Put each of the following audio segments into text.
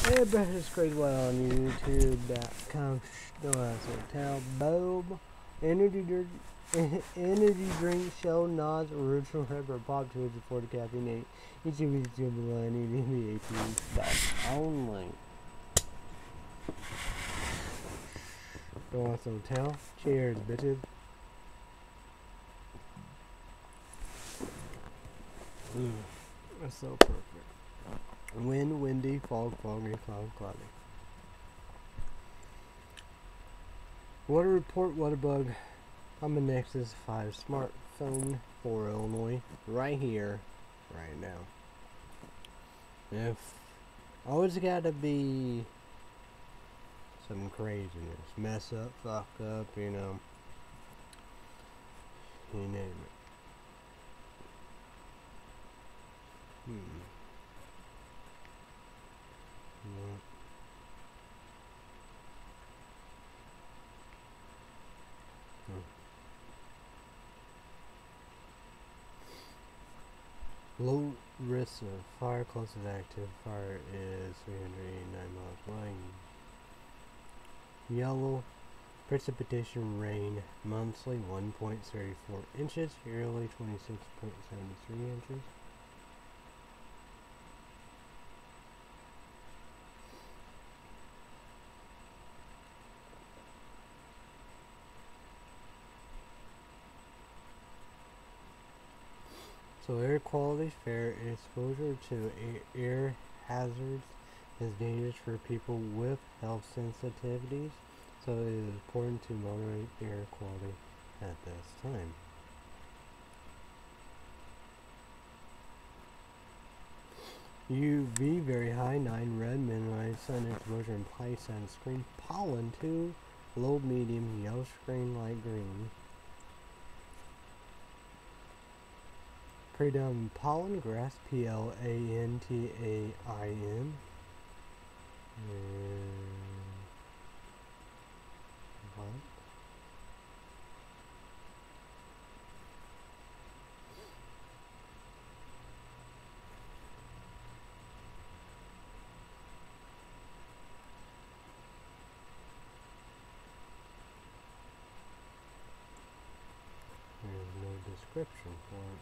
Hey, British Crazy One on YouTube.com. Tell Bob energy drink Shell Nas original pepper pop 240 caffeine. Each of these two need to be 18 bucks only. Go on some tell. Cheers, bitches. That's so perfect. Wind, windy, fog, foggy, cloud, cloudy. Water report, water bug. I'm a Nexus 5 smartphone for Illinois. Right here, right now. If always gotta be some craziness. Mess up, fuck up, you know. You name it. Low risk of fire, closest active fire is 389 miles wide. Yellow precipitation rain monthly 1.34 inches, yearly 26.73 inches. So air quality, fair exposure to air hazards is dangerous for people with health sensitivities, so it is important to moderate air quality at this time. UV very high, 9 red, minimize sun exposure, imply sunscreen. Pollen 2, low medium, yellow screen, light green. Predominant pollen, grass, PLANTAIN. What? There's no description for it.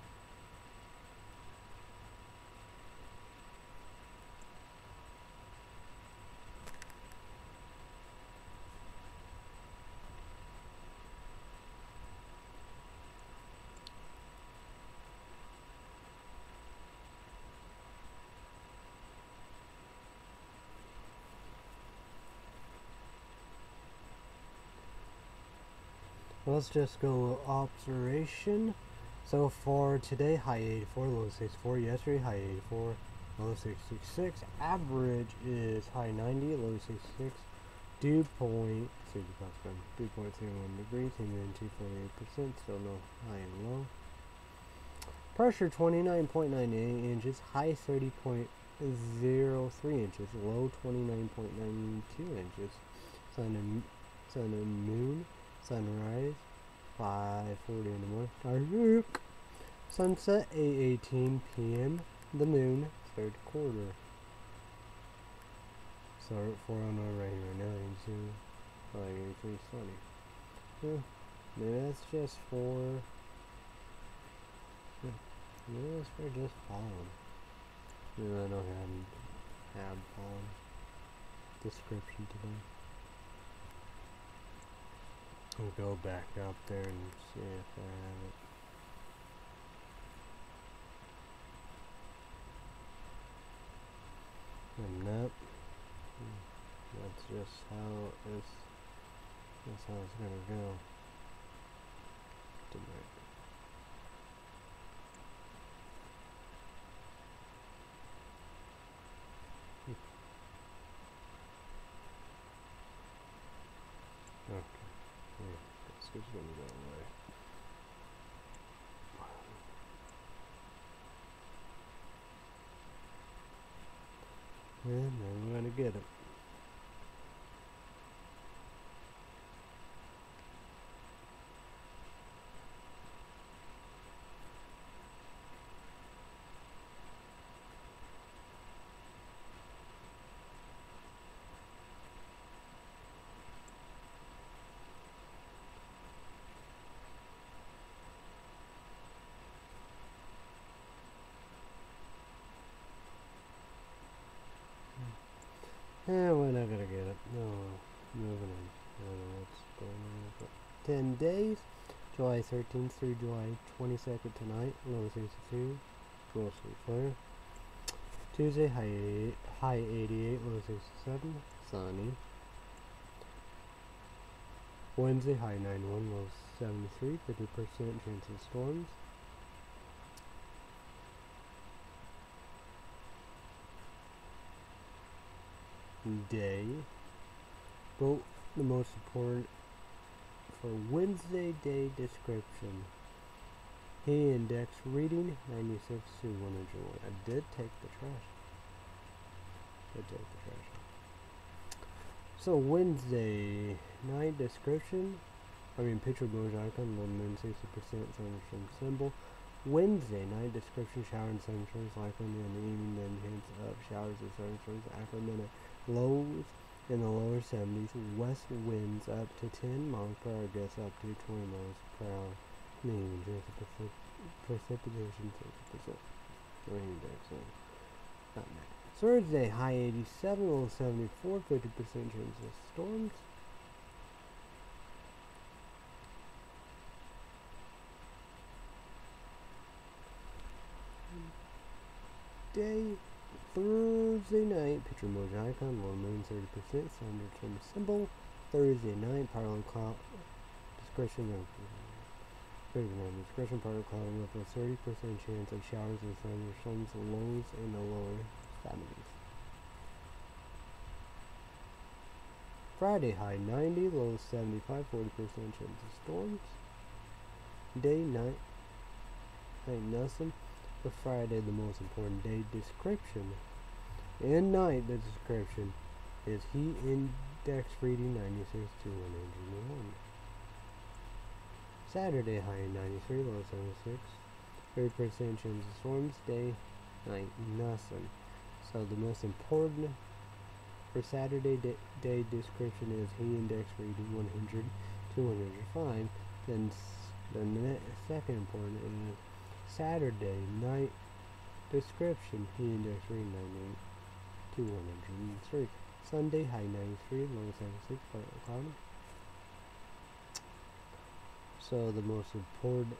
Let's just go observation. So for today, high 84, low 64. Yesterday, high 84, low 66. Average is high 90, low 66. Dew point, 2.31 degrees, humidity 48%, still no high and low. Pressure 29.98 inches, high 30.03 inches, low 29.92 inches. Sun and moon. Sunrise 5:40 in the morning. Sunset 8:18 p.m. The moon, third quarter. So 4:09 right here now. You see, like 83 sunny. Yeah, maybe that's just for. Yeah, maybe that's for just pollen. Maybe I don't have pollen description today. I'll go back up there and see if I have it. And nope. That's just how that's how it's gonna go tonight. Okay. Yeah, that's just gonna go away. And then we're gonna get it. We're not gonna get it. No, moving on. I don't know what's going on. But 10 days. July 13th through July 22nd tonight. Low 62. Mostly clear. Tuesday, high 88, low 67. Sunny. Wednesday, high 91, low 73. 50% chance of storms. Day. But the most important for Wednesday day description. Heat index reading 96 to 101. I did take the trash. So Wednesday night description. Picture emoji icon, low moon 60%, thunderstorm symbol. Wednesday night description, shower and thunderstorms likely in the evening, then hints of showers and thunderstorms after midnight. Lows in the lower 70s, west winds up to 10 miles per hour, gusts up to 20 miles per hour. Mean chance of precipitation 60%. Rain index, so not bad. Thursday, high 87, low 74, 50% chance of storms. Day, Thursday night, picture emoji icon, low moon 30%, thunderstorm symbol. Thursday night, partly cloud, discretion partly cloud with a 30% chance of showers and thunderstorms, lows in the lower 70s. Friday, high 90, low 75, 40% chance of storms. Day, night, nothing. For Friday, the most important day description. And night, the description is heat index reading 96 to 101. Saturday, high 93, low 76, 30% chance of storms. Day, night, nothing. So the most important for Saturday day description is heat index reading 100 to 105. Then the second important is Saturday night description, heat index reading 98 to 103. Sunday, high 93, low 76, partly cloudy. So the most important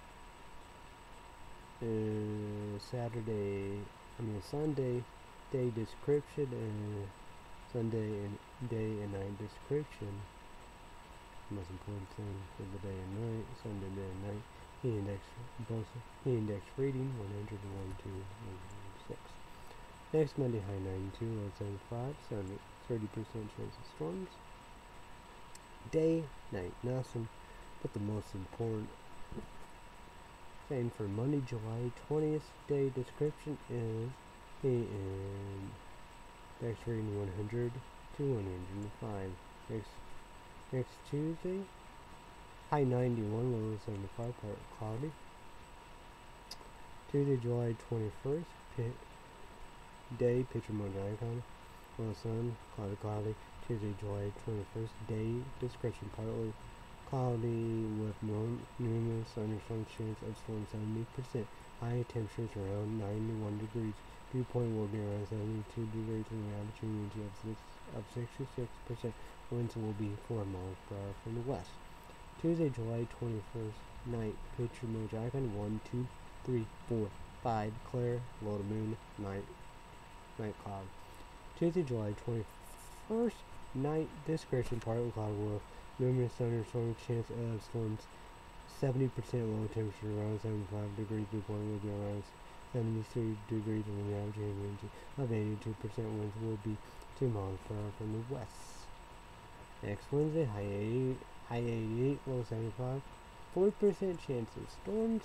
is Sunday day description and Sunday and day and night description. Most important thing for the day and night, Sunday day and night. Heat index reading 100 to 106. Next Monday, high 92, low 75, 30% chance of storms. Day, night, nothing. But the most important thing for Monday, July 20th day description is heat index reading 100 to 105. Next Tuesday, high 91, low 75, partly cloudy. Tuesday, July 21st, day, picture emoji icon, low sun, cloudy. Tuesday, July 21st, day, description, partly cloudy with numerous thunderstorms, chance of storm 70%. High temperatures around 91 degrees. Dew point will be around 72 degrees with an average humidity of 66%. Winds will be 4 miles per hour from the west. Tuesday, July 21st, night, picture emoji icon, 1, 2, 3, 4, 5, clear, low to moon, night cloud. Tuesday, July 21st, night, description, partly cloud with numerous thunderstorms, chance of storms, 70% low temperature around 75 degrees, dew point will be around 73 degrees, and the average humidity of 82%. Winds will be 2 miles per hour from the west. Next Wednesday, high 88, low 75, 40% chance of storms.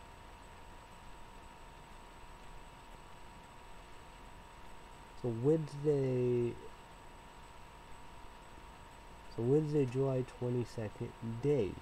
So Wednesday, July 22nd, day.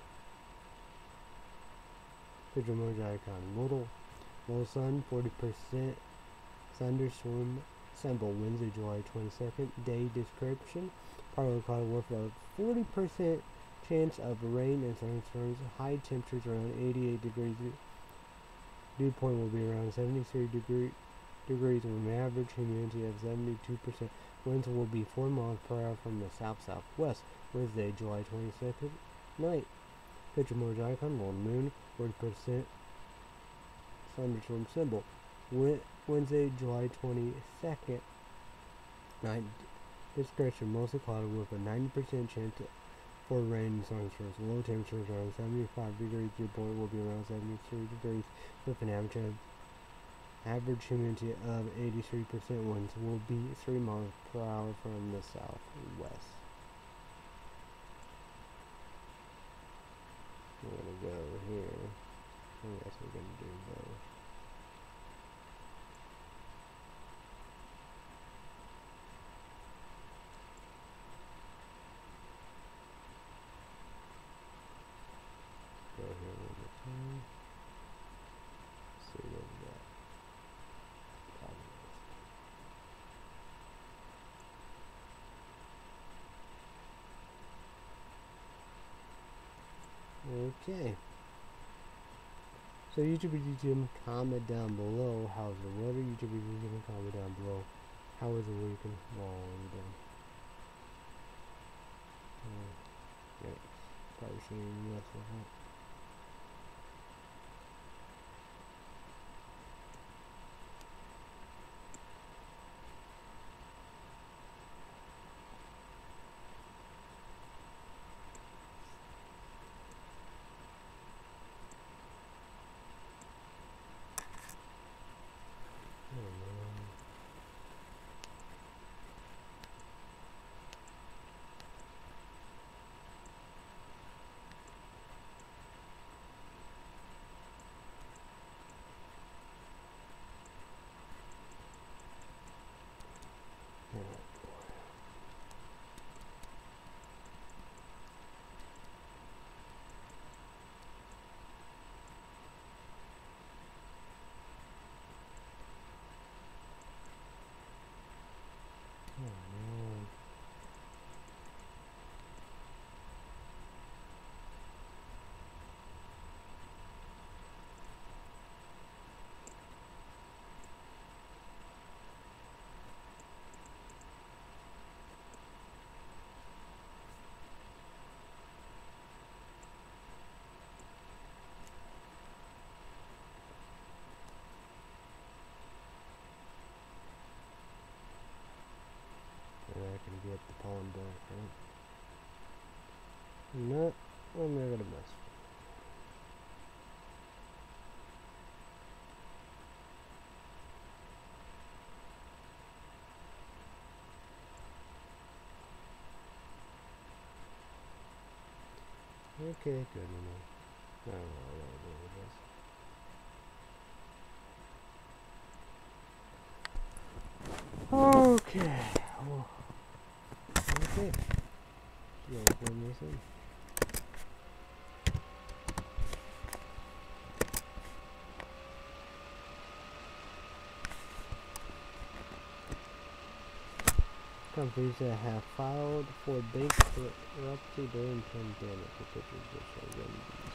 Picture emoji icon, low sun, 40% thunderstorm symbol. Wednesday, July 22nd, day description. Partly cloudy with a 40% chance of rain and thunderstorms. High temperatures around 88 degrees. Dew point will be around 73 degrees with an average humidity of 72%. Winds will be 4 miles per hour from the south-southwest. Wednesday, July 22nd, night. Picture Morse icon, full moon, 40% thunderstorm symbol. Wednesday, July 22nd, night. Discretion mostly cloudy with a 90% chance for rain and thunderstorms. Low temperatures around 75 degrees. Dew point will be around 73 degrees with an average humidity of 83%. Winds will be 3 miles per hour from the southwest. We're going to go here. I guess we're going to do both. Go here one more time. See what we got. Okay. So YouTube comment down below how's the weather. YouTube comment down below how is the weekend. Well, we're done. Yeah, probably shouldn't mess with that. I can get the pawn back, right? No, I'm not gonna mess. Okay, good enough. I don't know what I'm doing with this. Okay. Oh. Okay. Yeah, one more thing. Companies that have filed for bankruptcy during pandemic officials will show remedies.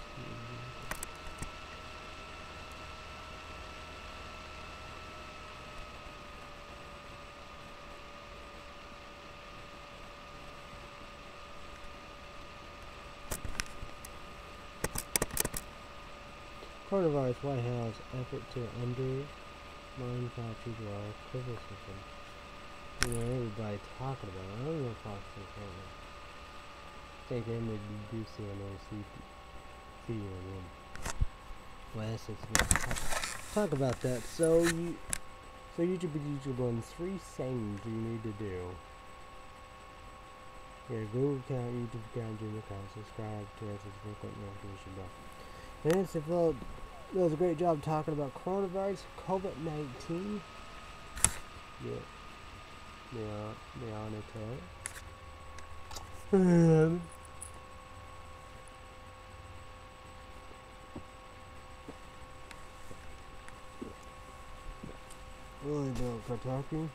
Coronavirus White House effort to undermine Fauci's criticism. You know, everybody talking about it. I don't know if Fauci's right now. I think they may do CNN, CNN. Well, that's just talk about that. So YouTube on 3 things you need to do. Yeah, Google account, YouTube account, Gmail account, subscribe to us, notification bell. And it's does a great job talking about coronavirus, COVID-19. Yeah. Monitor. Really don't for talking.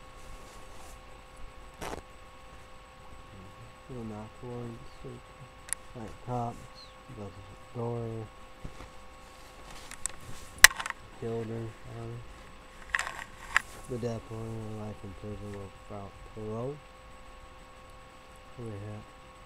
Little knock ones. Like cops. Closes the door. Killed her. The death penalty life in prison without parole. We have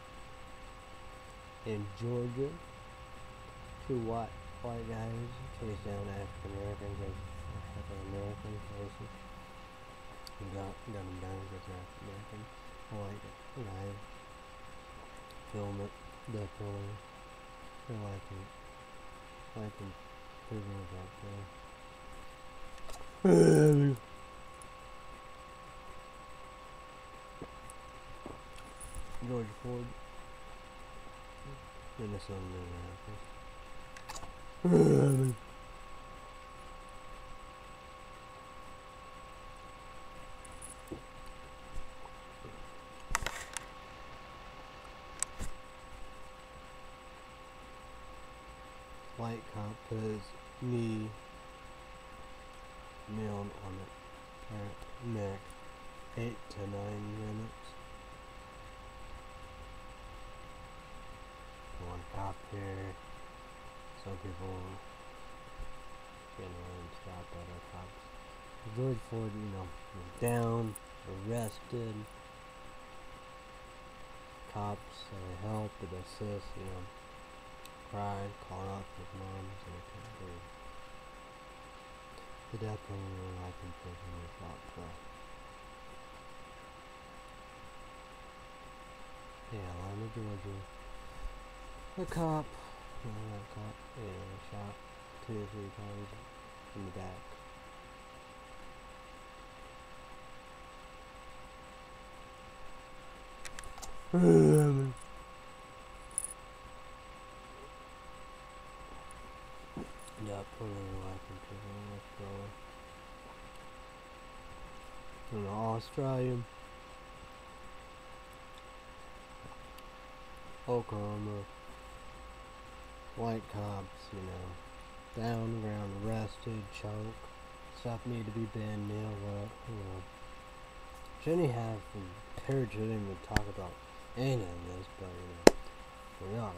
in Georgia, two white guys chase down African Americans as African American racist. Got them down because they're African American. I like it. I film it definitely. I like it. I like it. Prison without parole. George Floyd. Minnesota Minneapolis. White cop put his knee nailed on the neck 8 to 9 minutes. One cop here. Some people stop other cops. George Floyd, was down, arrested. Cops helped and assist, cried, called out for his mom, so he couldn't breathe. The death penalty life in prison without parole. Yeah, Atlanta, Georgia. A cop, shot 2 or 3 times in the back. Yeah, putting life in prison with parole. An Australian, Oklahoma, white cops, down on the ground, arrested, choked, stuff need to be bent, nailed up, Shouldn't have encouraged him to talk about any of this, but, we are.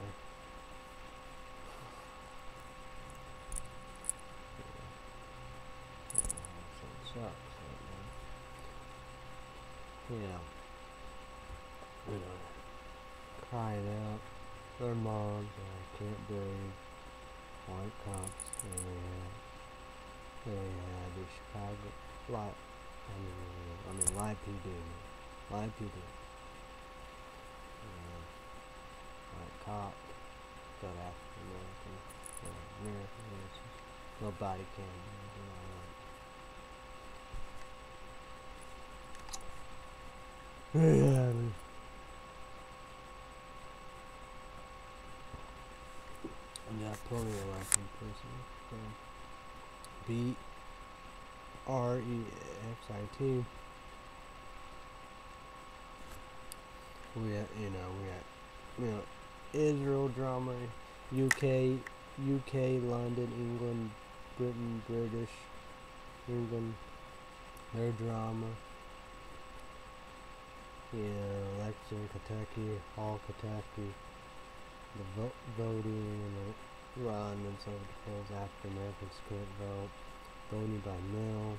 So it sucks, crying out, their moms, can't breathe, white cops, they had the Chicago lot. Live PD. White cop, got African American racist. No body cam, got plenty of life in prison. BREXIT. We got Israel drama, UK, London, England, Britain, British, England, their drama. Election, Kentucky, all Kentucky, the voting and the run and some of the polls African Americans can't vote, voting by mail.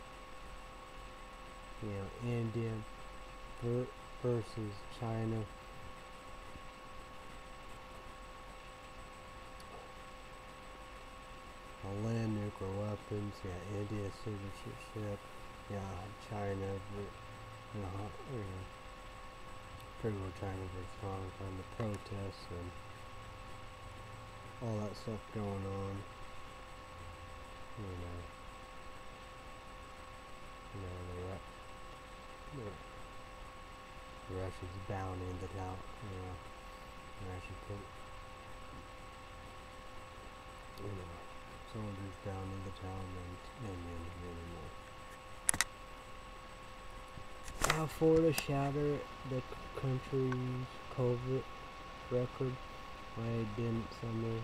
India versus China. Land nuclear weapons, India citizenship, China, pretty much China versus Hong Kong, the protests and all that stuff going on. The Russians bounding the town, the Russian put, soldiers down in the town and Florida shattered the country's COVID record by it didn't summer.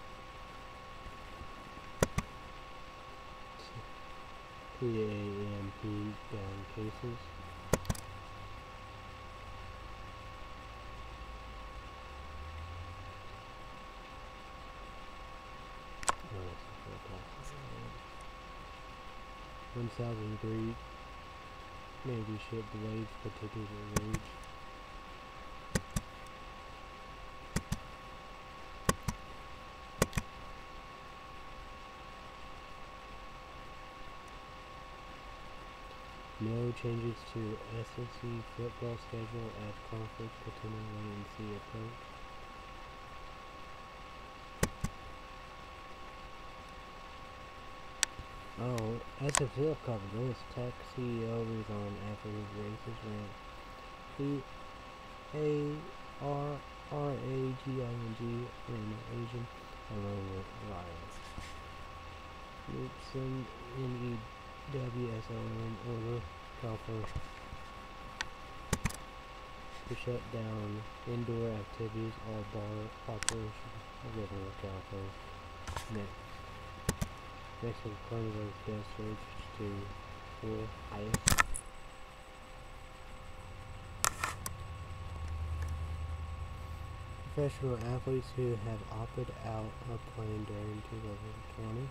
PAMP down cases. Oh, 1003 Navy ship blades particularly reach. No changes to SEC football schedule as conflicts continue wait and see approach. Oh, SFL covered this. Tech CEO resigned after his racist rant. Araging in Asian along with riots. Nixon NEWSLN order California to shut down indoor activities, all bar operations. Governor of California. Mexico coronavirus death surge to 4th highest. Professional athletes who have opted out of playing during 2020.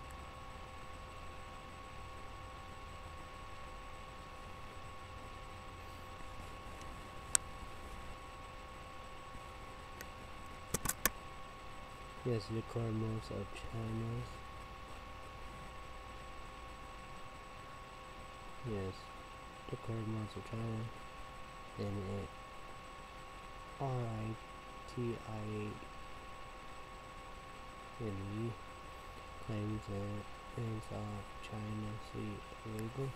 Yes, declared most of China's. Yes, declared most of China. And it RITIANE claims that in South China Sea illegal.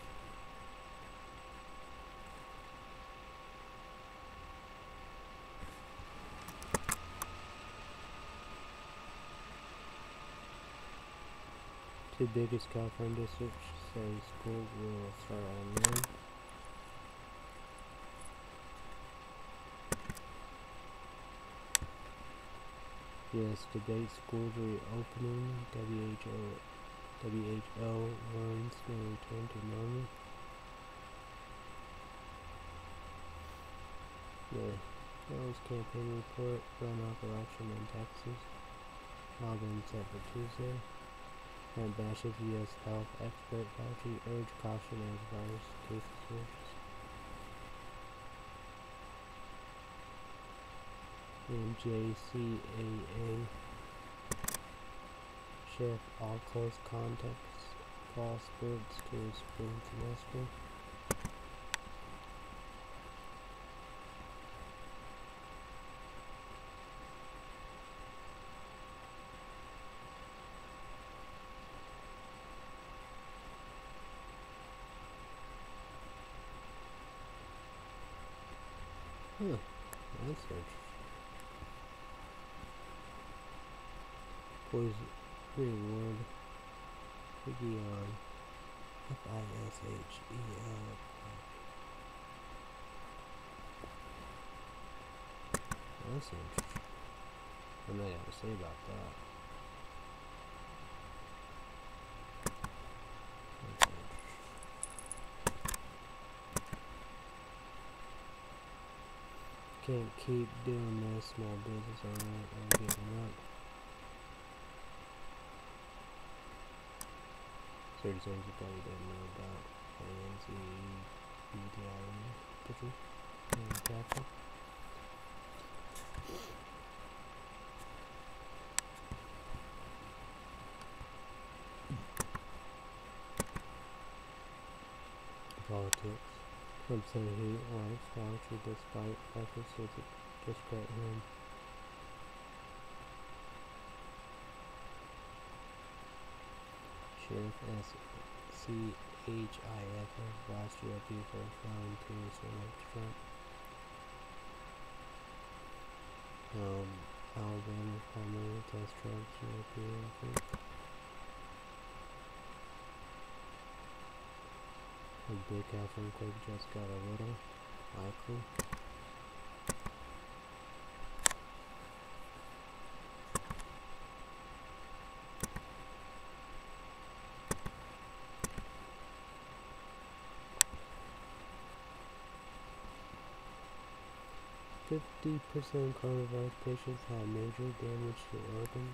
Two biggest California districts say school will start online. Yes, debate schools reopening. WHO warns may return to normal. The Rose campaign report runoff election in Texas. All been set for Tuesday. And bashes U.S. health expert Fauci urged caution as virus cases surge. And JCAA shift all close contacts fall sports to spring semester. Huh, that's interesting. Poison reward Figion FISHEL. That's interesting. What do they have to say about that? That's interesting. Can't keep doing this, small business owner are giving up. Certain things you probably didn't know about NCEDI picture and caption. Politics. Trump said he likes Fauci despite efforts to discredit him. Sheriff SCHIF last year before flying to select Trump. Alabama primary test Trump's European group. A big California quake just got a little likely. %% coronavirus patients have major damage to organs.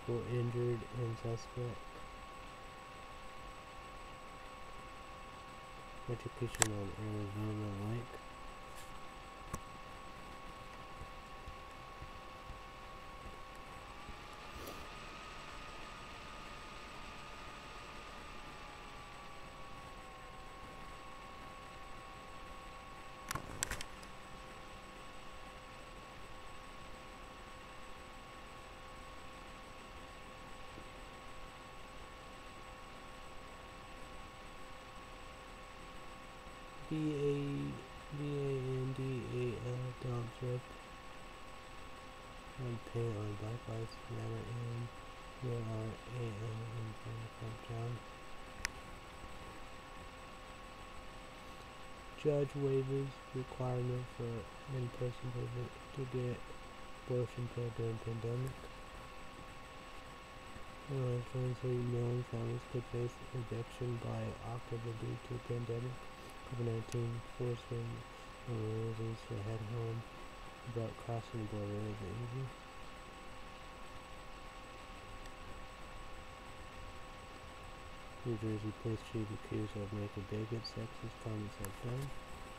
people injured and suspect. Education on Arizona Lake. B-A-N-D-A-L dog trip. And pay on Black Lives Matter and U-R-A-L in Front Judge waivers requirement for in-person visit to get abortion care during pandemic. 23 million families could face eviction by October due to pandemic. COVID-19 forcing rules to head home, but crossing the border is easy. New Jersey police chief accused of making bigot sexist comments at home.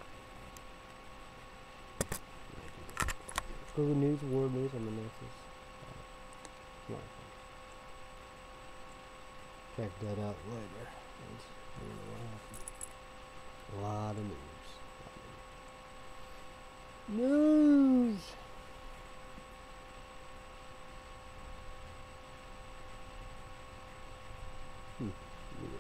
Google News, World News on the Nexus. Check that out later. I don't know what happened. A lot of news. News! Weird.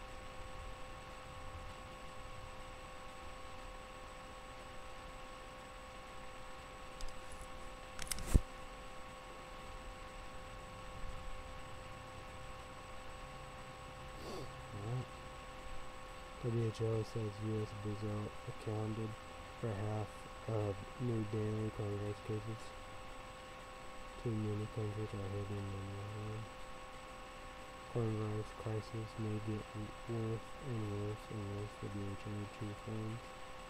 WHO says U.S. Brazil accounted for half of new daily coronavirus cases. Too many countries are hitting the world. Coronavirus crisis may get worse and worse and worse, the WHO chief warns.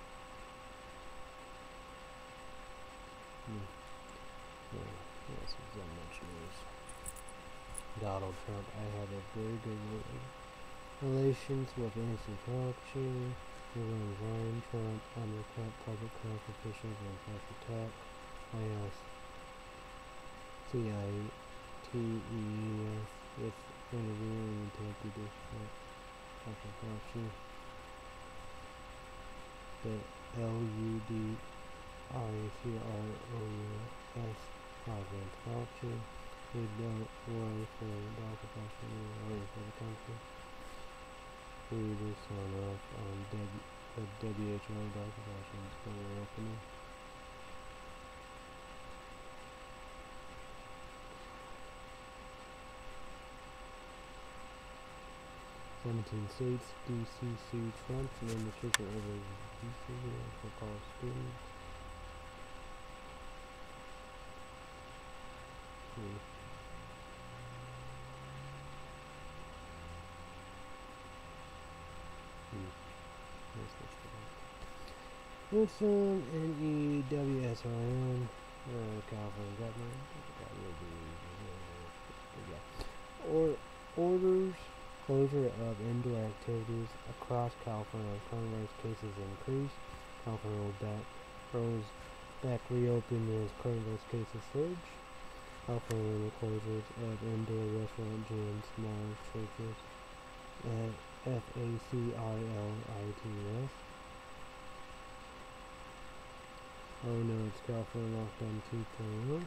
Yes, there's that much news. Donald Trump, I have a very good relations with Nancy Fauci, Ryan Trump, undercut public health officials on false attack. I asked CITES if interviewing Kentucky District Dr. Fauci. The LUDICROUS President Fauci. We don't worry for Dr. Fauci, we worry for the country. We will sign off on the WHO Dr. Fauci's border opening. States, DC sued Trump and administration over DC for college students. It's NEWSRM, California government. Orders closure of indoor activities across California as coronavirus cases increase. California will back reopen as coronavirus cases surge. California closures of indoor restaurant gyms, malls, churches, and FACRLITS. Oh no, it's California lockdown 2.0.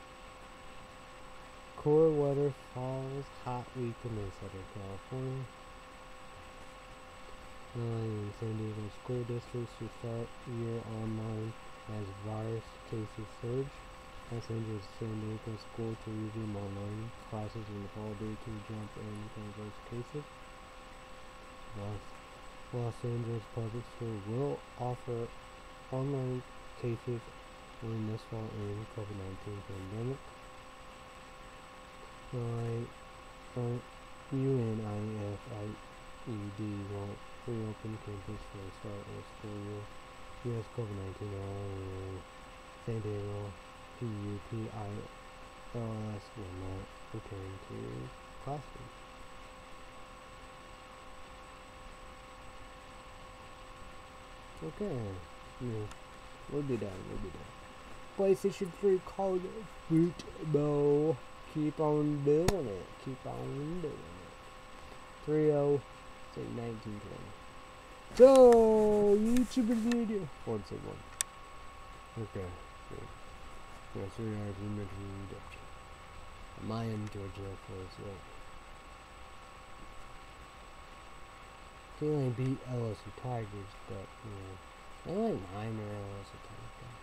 Core weather falls, hot week in Southern California. In San Diego school districts to start year online as virus cases surge. Los Angeles San Diego school to resume online classes in the fall due to jump in coronavirus cases. Los Angeles Public School will offer online cases during this fall in COVID-19 pandemic. UNIFIED won't reopen campus for the start of school year. U.S. COVID-19 San Diego PUPILS will not. return to classroom. Okay, yeah, we'll be done. PlayStation 3 called Football. Keep on doing it. 3-0, say 1920. So, YouTube video. 1-1. Okay, so, yeah, 3 hours in reduction. Miami, Georgia, for they only beat LSU Tigers, but, you know, they like minor LSU Tigers.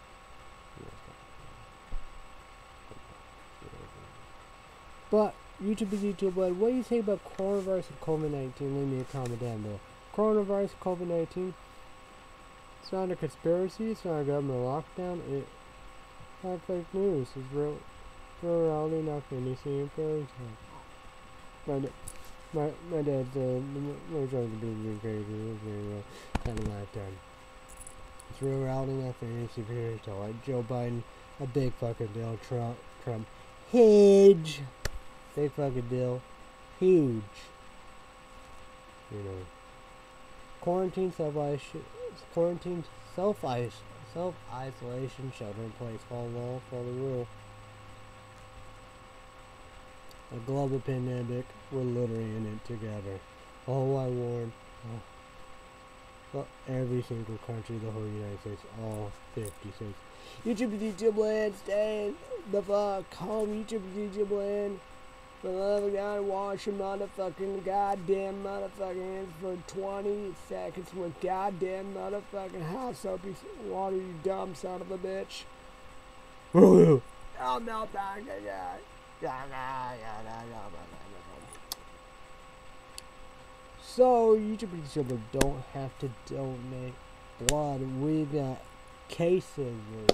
But, YouTube is YouTube, but what do you say about coronavirus and COVID-19? Leave me a comment down below. Coronavirus, COVID-19, it's not a conspiracy, it's not a government lockdown, it's not fake news, it's real reality, not fantasy and fairy tale. My dad's we're trying to be crazy, kind of lifetime. It's real reality, not fantasy fairy tale. Like Joe Biden, a big fucking deal. Trump, huge, big fucking deal, huge. You know, quarantine, self-isolation, shelter in place, follow law, follow the rule. A global pandemic, we're literally in it together. Oh, I warn. Well, every single country, the whole United States, all 50 states. YouTube land, stay the fuck home. YouTube land. For the love of God, wash your motherfucking goddamn motherfucking hands for 20 seconds with goddamn motherfucking hot soapy water, you dumb son of a bitch. Oh no, back again. So, YouTube people don't have to donate blood. We got cases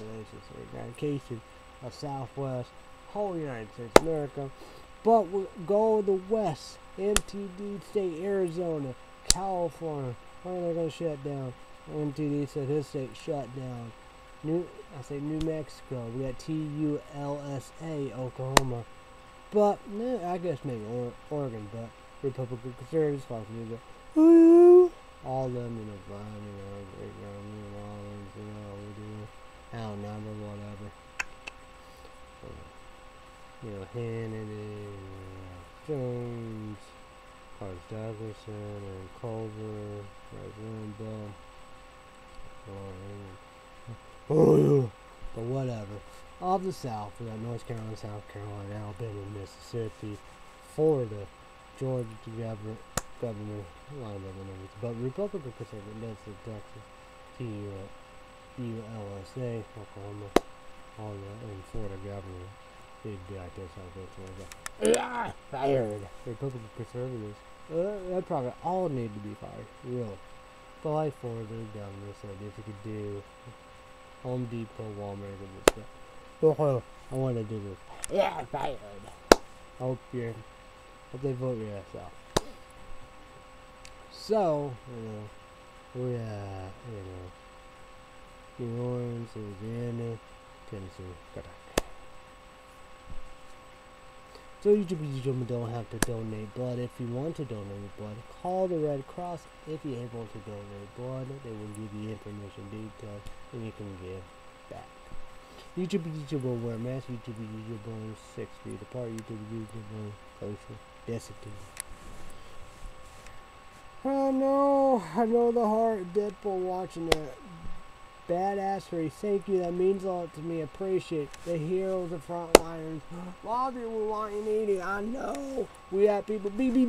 of Southwest, whole United States, America. But we'll go to the West, MTD State, Arizona, California. When are they going to shut down? MTD said his state shut down. New Mexico. We got TULSA, Oklahoma. But, I guess maybe Oregon, but Republican Conservatives, Fox News, all of them, Great New Orleans, Hell number, whatever. Hannity, Jones, Harsh Douglason, and Culver, President but whatever. Of the South, we got North Carolina, South Carolina, Alabama, Mississippi, Florida, Georgia, Governor, a lot of other numbers. But Republican Conservative, that's Texas, TULSA, Oklahoma, all the, and Florida Governor. They'd be like this, fired. Republican Conservatives, they probably all need to be fired, really. But like Florida Governor said, if you could do Home Depot, Walmart, and stuff. Oh, I want to do this. Fired. Hope they vote your ass out. So, we have, New Orleans, Louisiana, Tennessee. So you don't have to donate blood. If you want to donate blood, call the Red Cross. If you're able to donate blood, they will give you information details and you can give back. YouTube will wear masks. YouTube will 6 feet apart. YouTube will social distancing. I know the heart Deadpool watching that. Badass race, thank you, that means a lot to me, appreciate the heroes and frontliners. Love you, we want you needed, I know. We have people,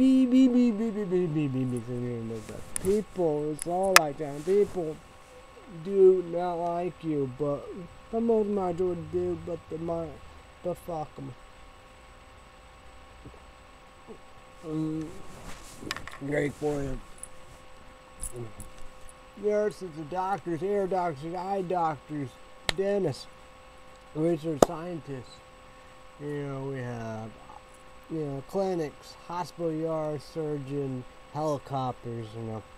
people, it's all like that. People do not like you, but the most majority do, but fuck them. Great for you. Nurses, the doctors, ear doctors, eye doctors, dentists, research scientists. We have, clinics, hospital yards, surgeon, helicopters,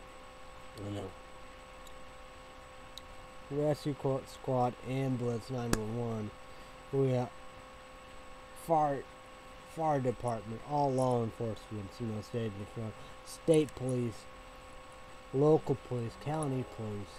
rescue squad, ambulance, 911. We have fire department, all law enforcement, state police, local police, county police.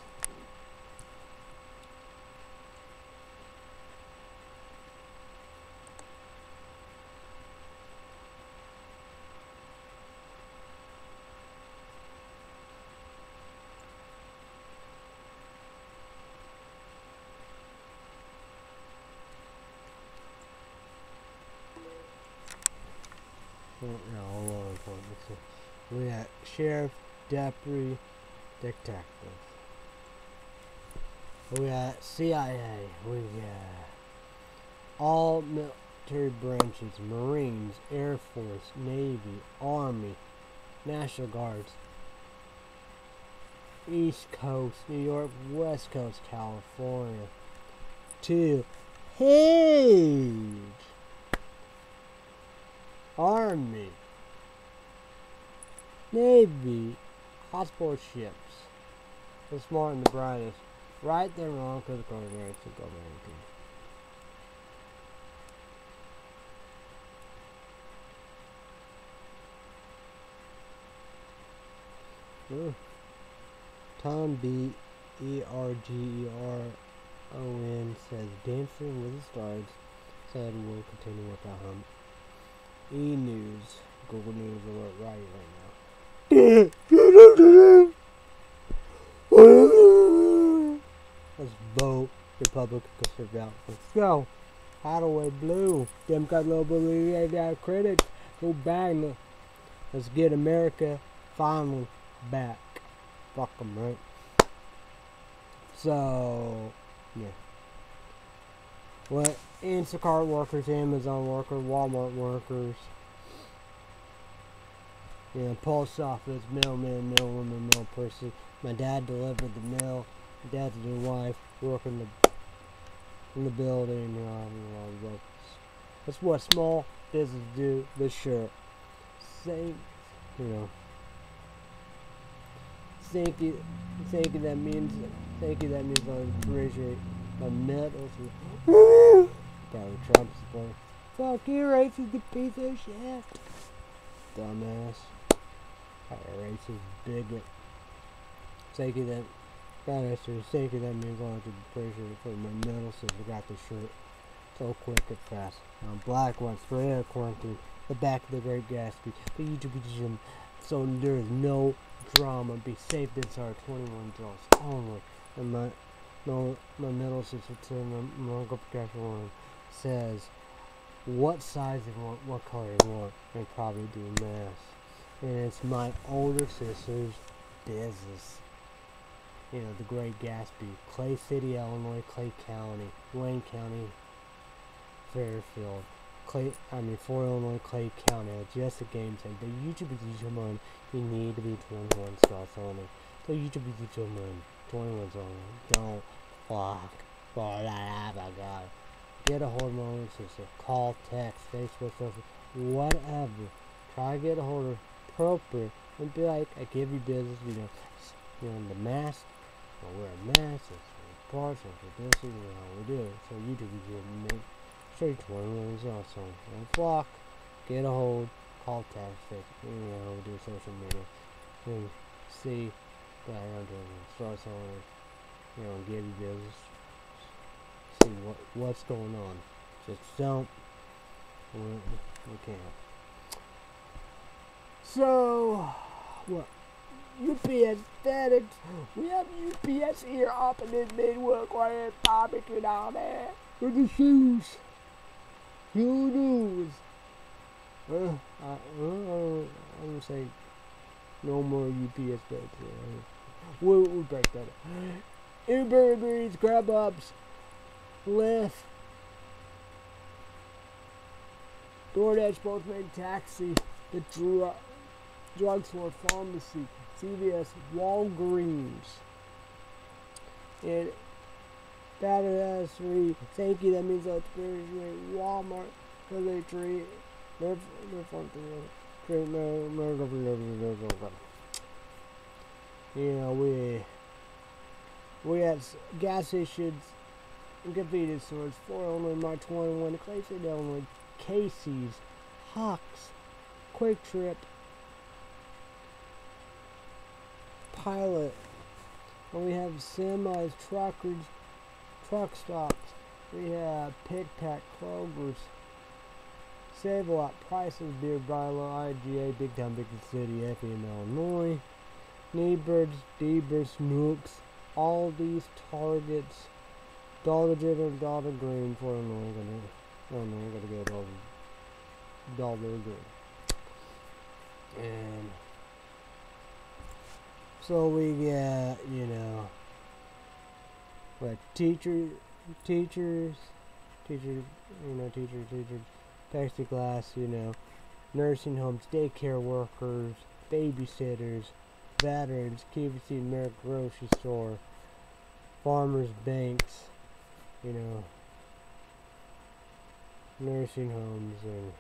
No, law enforcement. We got sheriff, deputy, detective. We got CIA. We got all military branches: Marines, Air Force, Navy, Army, National Guards, East Coast, New York, West Coast, California. Two huge Army, Navy, hospital ships. The smart and the brightest. Right, they're wrong, because the coordinates will go very Tom Bergeron says Dancing with the Stars said we'll continue without him. E-News, Google News alert right now. Let's vote Republican conservative. Let's go. Hideaway Blue. Democrat low believe that critics go back. Let's get America finally back. Fuck them, right? So, yeah. What Instacart workers, Amazon workers, Walmart workers, post office, mailman, mailwoman, mail person. My dad delivered the mail. My dad's new wife working in the building. That's what small business do. This shirt. Thank you. Thank you. That means I appreciate my medals. Probably Trump support. Fuck you, racist, you piece of shit. Dumbass. Racist bigot. Thank you that. Thank you that means I want to appreciate for my medal since I got this shirt so quick and fast. Black ones for air quarantine. The back of the Great Gatsby. The YouTube so there is no drama. Be safe inside 21 draws only. And my middle sister my uncle protection one says what size you want, what color you want, and probably do math. And it's my older sister's business. The Great Gatsby, Clay City, Illinois, Clay County, Wayne County, Fairfield, for Illinois, Clay County, just a game time. The YouTube is money. You need to be 21 slots only. So YouTube is 21 only. Don't fuck for that. I got it. Get a hold of my own sister. Call, text, Facebook, social, whatever. Try to get a hold of appropriate and be like, I give you business, the mask. I'll wear a mask, it's parts, for this, how we do it. So YouTube is make sure you 21 is also. Don't flock, get a hold, call, text, Facebook, how we do social media. And see that I'm doing. Start something, give you business. See what's going on. Just don't. We can't. So, what? UPS FedEx. We have UPS here up in this Midwest quiet barbecue down there. With the shoes. Shoes. I'm gonna say no more UPS FedEx. We'll break that up. Uber Eats, Grubhubs, Lyft, DoorDash, Postmates, Taxi, the drugstore, pharmacy, CVS, Walgreens, and Battery 3. Thank you. That means let's appreciate Walmart because they treat their fun to treat we had gas stations and convenience stores. 4 Illinois, March 21, Clay City, Illinois, Casey's, Hawks, Quick Trip, Pilot. And we have semis, truckers, truck stops. We have Pick Pack, Kroger's, Save-A-Lot, Prices, Beer, Bilo, IGA, Big Town, Big City, FM, Illinois, Kneebirds, Deebers, Snooks, Aldi's, Targets, Dollar General, Dollar Green for Illinois. Gotta get all Dollar Green. And so we got, like teachers, plexiglass, nursing homes, daycare workers, babysitters, veterans, QVC, American Grocery Store, farmers, banks, nursing homes, and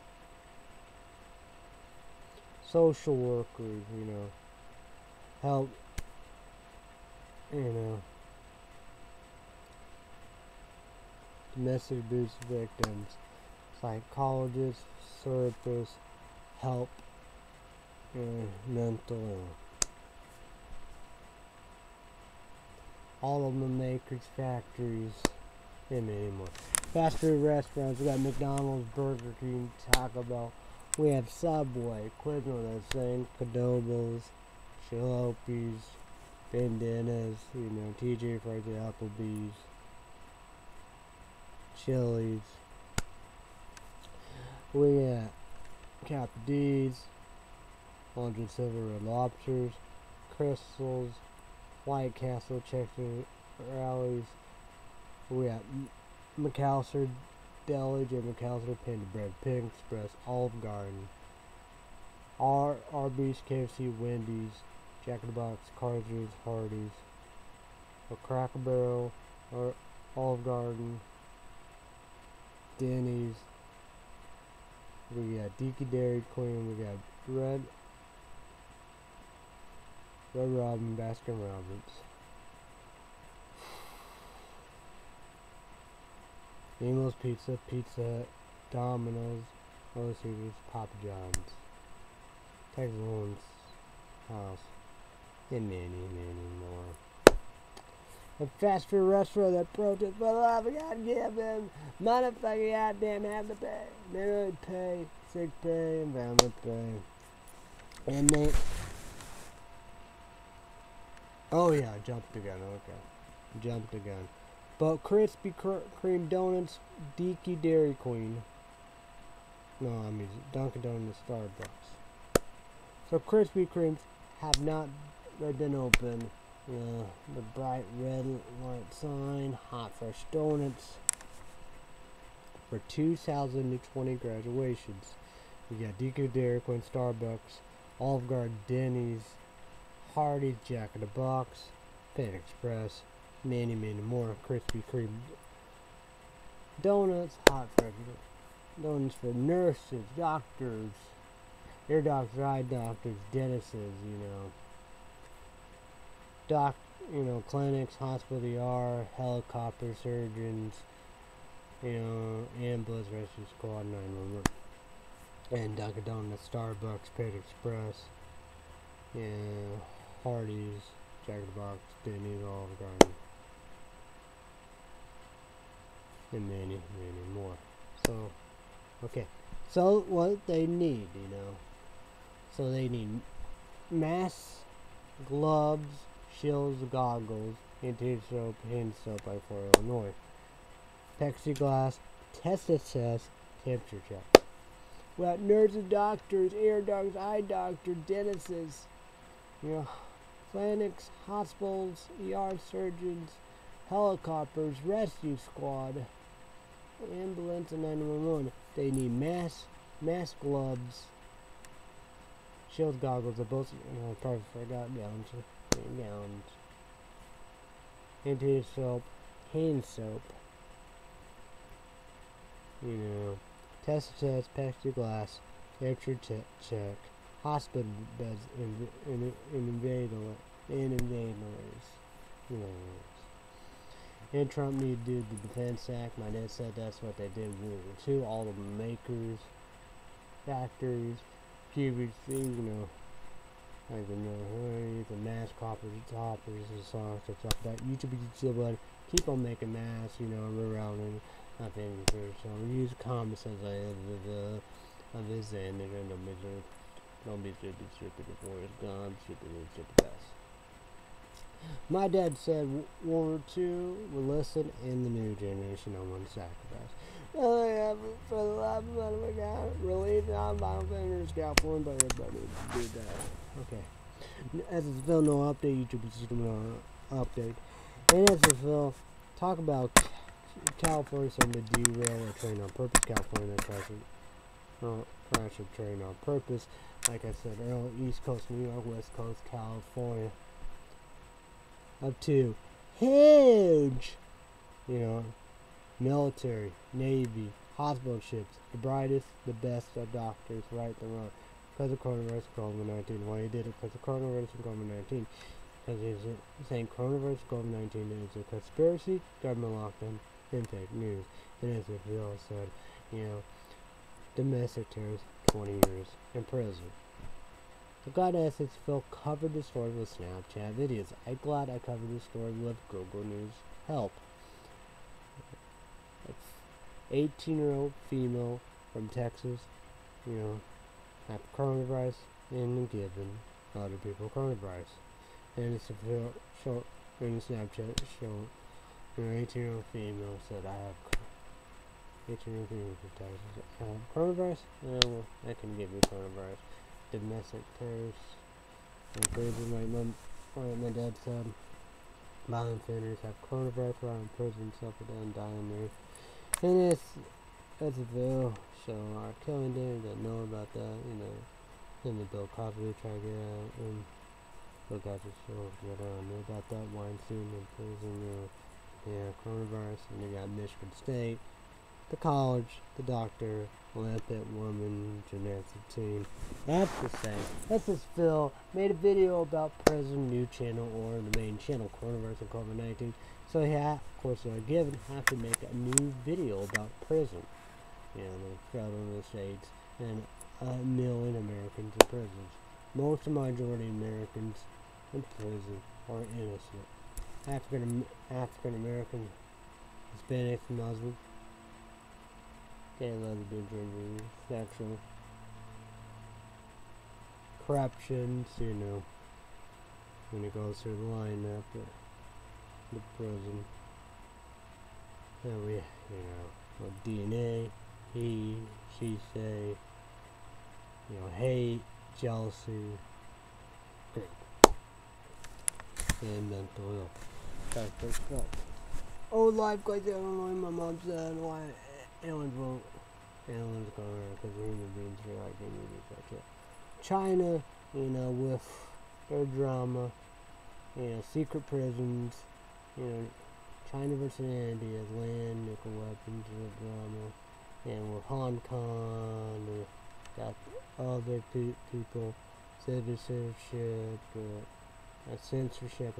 social workers, help, domestic abuse victims, psychologists, therapists, help, mental illness. All of them makers, factories, and many more. Fast food restaurants, we got McDonald's, Burger King, Taco Bell. We have Subway, equivalent of saying Cadobos, Jalopes, Bandanas, TJ Fries, Applebee's, Chili's. We got Kappa D's, 100 Silver Red Lobsters, Crystals, White Castle, Checkers, Rallies. We got McAllister Deli, Jim McAllister, Panda Bread, Pig Express, Olive Garden, Arby's, KFC, Wendy's, Jack in the Box, Carter's, Hardee's, Cracker Barrel, Olive Garden, Denny's. We got Dickey Dairy Queen. We got Red Robin, Baskin Robbins, Nemo's Pizza, Pizza Hut, Domino's, Little Caesars, Papa John's, Texas Homes House, and many more. A fast food restaurant that protest for the love of God, give them motherfucking goddamn have to pay. Minimum pay, sick pay, and family pay. And they. Oh yeah, I jumped the gun, okay. Jumped the gun. But Krispy Kreme donuts, Dickey Dairy Queen. No, I mean Dunkin' Donuts, Starbucks. So Krispy Kremes have not been open. The bright red light sign, hot fresh donuts for 2020 graduations. We got Dickey Dairy Queen, Starbucks, Olive Garden, Denny's, Hardee's, Jack in the Box, Panda Express, many more. Krispy Kreme donuts, hot fresh donuts for nurses, doctors, ear doctors, eye doctors, dentists, clinics, hospital ER, helicopter surgeons, ambulance rescue squad, 911, and Dunkin' Donuts, Starbucks, Panda Express, Hardee's, Jack in the Box, Denny's, Olive Garden, and many more. So, okay. So, what they need, So, they need masks, gloves, shields, goggles, anti-soap, hand soap by 4 Illinois. Plexiglass, test, temperature check. We got nurses, doctors, ear doctors, eye doctors, dentists, clinics, hospitals, ER surgeons, helicopters, rescue squad, ambulance, and 911. They need mask, gloves, shield, goggles. I probably forgot gowns, anti-soap, hand soap, test, plexiglass, temperature check, hospital beds, invaders, And Trump needed to do the Defense Act. My dad said that's what they did in World War II. All of the makers, factories, QVC, like the hoodies, the mask toppers, and socks, and stuff like that. YouTube, but keep on making masks, around and nothing. So use comments as of this end, and don't be stupid before it's gone. Stupid is the best. My dad said World War II will listen in the new generation on one sacrifice. Oh yeah, for the love of God, relief on bottom fingers, California, but everybody needs to do that. Okay. As it's still no update, YouTube is still no update. And as it's still talk about California starting to derail a train on purpose. California crash a train on purpose. Like I said earlier, East Coast, New York, West Coast, California. Up to huge, military, Navy, hospital ships, the brightest, the best of doctors, right the wrong. Because of coronavirus, COVID-19. Why he did it? Because of coronavirus and COVID-19. Because he's saying coronavirus, COVID-19 is a conspiracy, government lockdown, and fake news. And as if we all said, domestic terrorists, 20 years in prison. The God Assets Phil covered the story with Snapchat videos. I'm glad I covered the story with Google News Help. 18-year-old female from Texas, had coronavirus and given other people coronavirus. And it's a show in Snapchat show an 18-year-old female said, I have 18-year-old female from Texas. I have coronavirus? Well, I can give you coronavirus. Domestic terrorists and prison, like my dad said. Violent offenders have coronavirus while in prison, suffer and die in there. And it's a bill, so our killing them that know about that, and the Bill Cosby try to get out, and Bill Cosby show get out, know about that Weinstein in prison, coronavirus, and they got Michigan State, the college, the doctor, Olympic woman, gymnastics team. That's the same. That's just Phil made a video about prison, new channel, or the main channel, coronavirus and COVID-19. So of course, given have to make a new video about prison. The federal states and 1 million Americans in prisons. Most of the majority of Americans in prison are innocent. African American, Hispanics, Muslims. Lesbian, gender, sexual, corruptions, when it goes through the lineup, the prison, and we, DNA, he, she, say, hate, jealousy, and mental health. That's pretty stuff. Old life, guys, Illinois, my mom said, why? Aliens won't. Aliens go around because human beings are like human beings like that. China, with their drama, secret prisons, China versus India, land, nuclear weapons, the drama, and with Hong Kong, got other people, citizenship, censorship,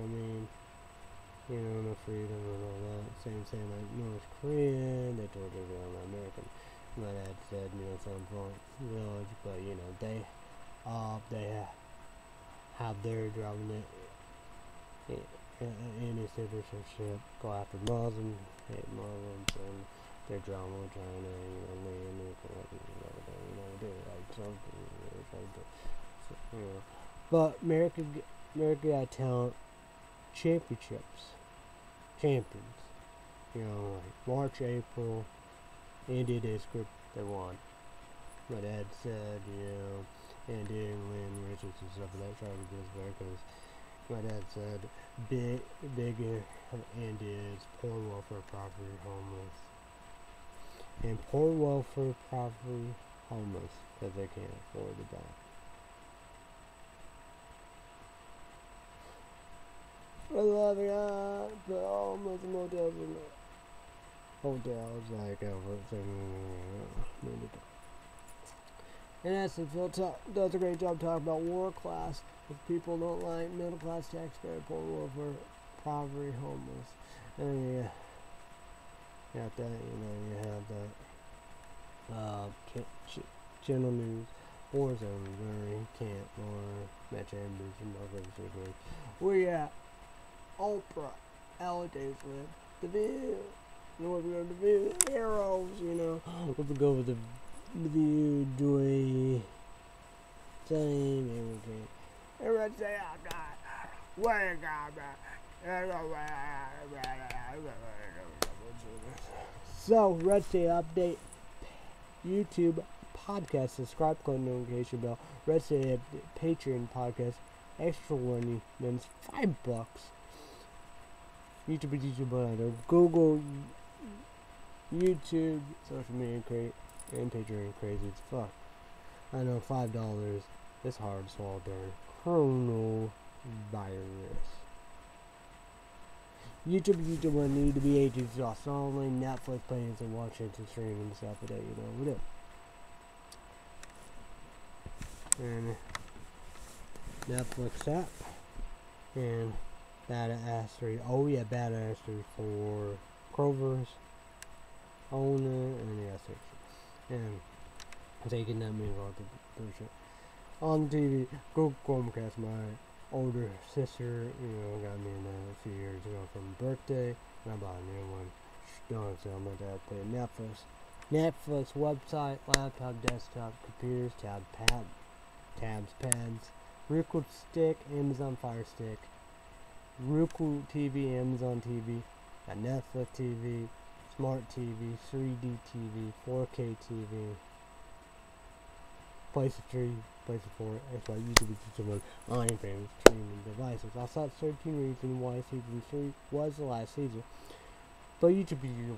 no freedom and all that. Same like North Korean, they told everyone American. My dad said, some village, but they have their drama any citizenship, go after Muslims, hate Muslims, and their drama with China, land, do like something, But America Got Talent championships. Champions. Like March, April, India Days group, they won. My dad said, India and Lynn Richards and stuff like that tried to get us back because my dad said big India is poor welfare poverty homeless. And poor welfare poverty homeless because they can't afford to buy. I love it, but almost motels and hotels like everything. And that's the Phil does a great job talking about war class. If people don't like middle class taxpayer, poor welfare, poverty, homeless, and you got that. You have that General News, Warzone, Missouri, Camp, or Match Ambers, and Margaret. We at Oprah, Alligators with the view. North Road the view, arrows, you know. We'll go with the view, joy, time, everything. Everybody say, oh God, where God, so, Red State Update, YouTube podcast, subscribe, click notification bell, Red State Patreon podcast, extra warning, then it's $5. YouTube, Google, YouTube, social media, and Patreon crazy as fuck. I know $5 is hard to swallow during coronavirus. YouTube will need to be agents sauce only, Netflix plans and watching and streaming stuff today, you know, we do. And Netflix app and Beta Astery. Oh yeah, Beta Astery for Kroger's owner and the S and taking that means all the bullshit. On TV, Google Chromecast, my older sister, got me in a few years ago for my birthday, and I bought a new one. Don't tell my dad pay Netflix website, laptop, desktop, computers, tabs, pads, Roku stick, Amazon Fire Stick, Roku TV, Amazon TV, a Netflix TV, Smart TV, 3D TV, 4K TV, PlayStation 3, PlayStation 4, Xbox, YouTube, on your favorite streaming devices. I saw 13 reasons why Season 3 was the last season. But YouTube,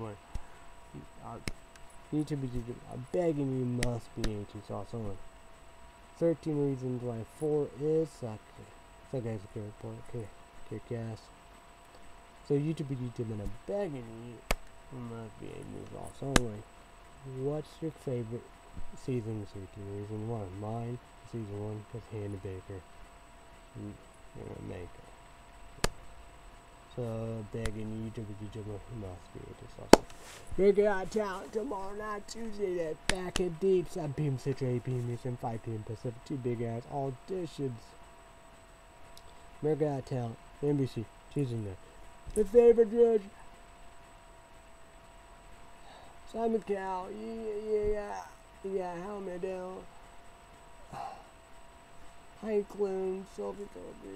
I'm begging you must be 18 sauce on. 13 reasons why 4 is sucky. So guys, kick ass. So YouTube, and I'm begging you must be 18 sauce only. What's your favorite season? 13 reason 1. Mine, season 1, was Hannah Baker. Maker. So begging YouTube must be 18 sauce. We're out town tomorrow night, Tuesday, that back in deep, 7 p.m. Central, 8 p.m. Eastern, 5 p.m. Pacific, 2 big ass auditions. America Out of Town, NBC, choosing that. The favorite judge, Simon Cowell, yeah, helmet down. Hank Kloon, Sophie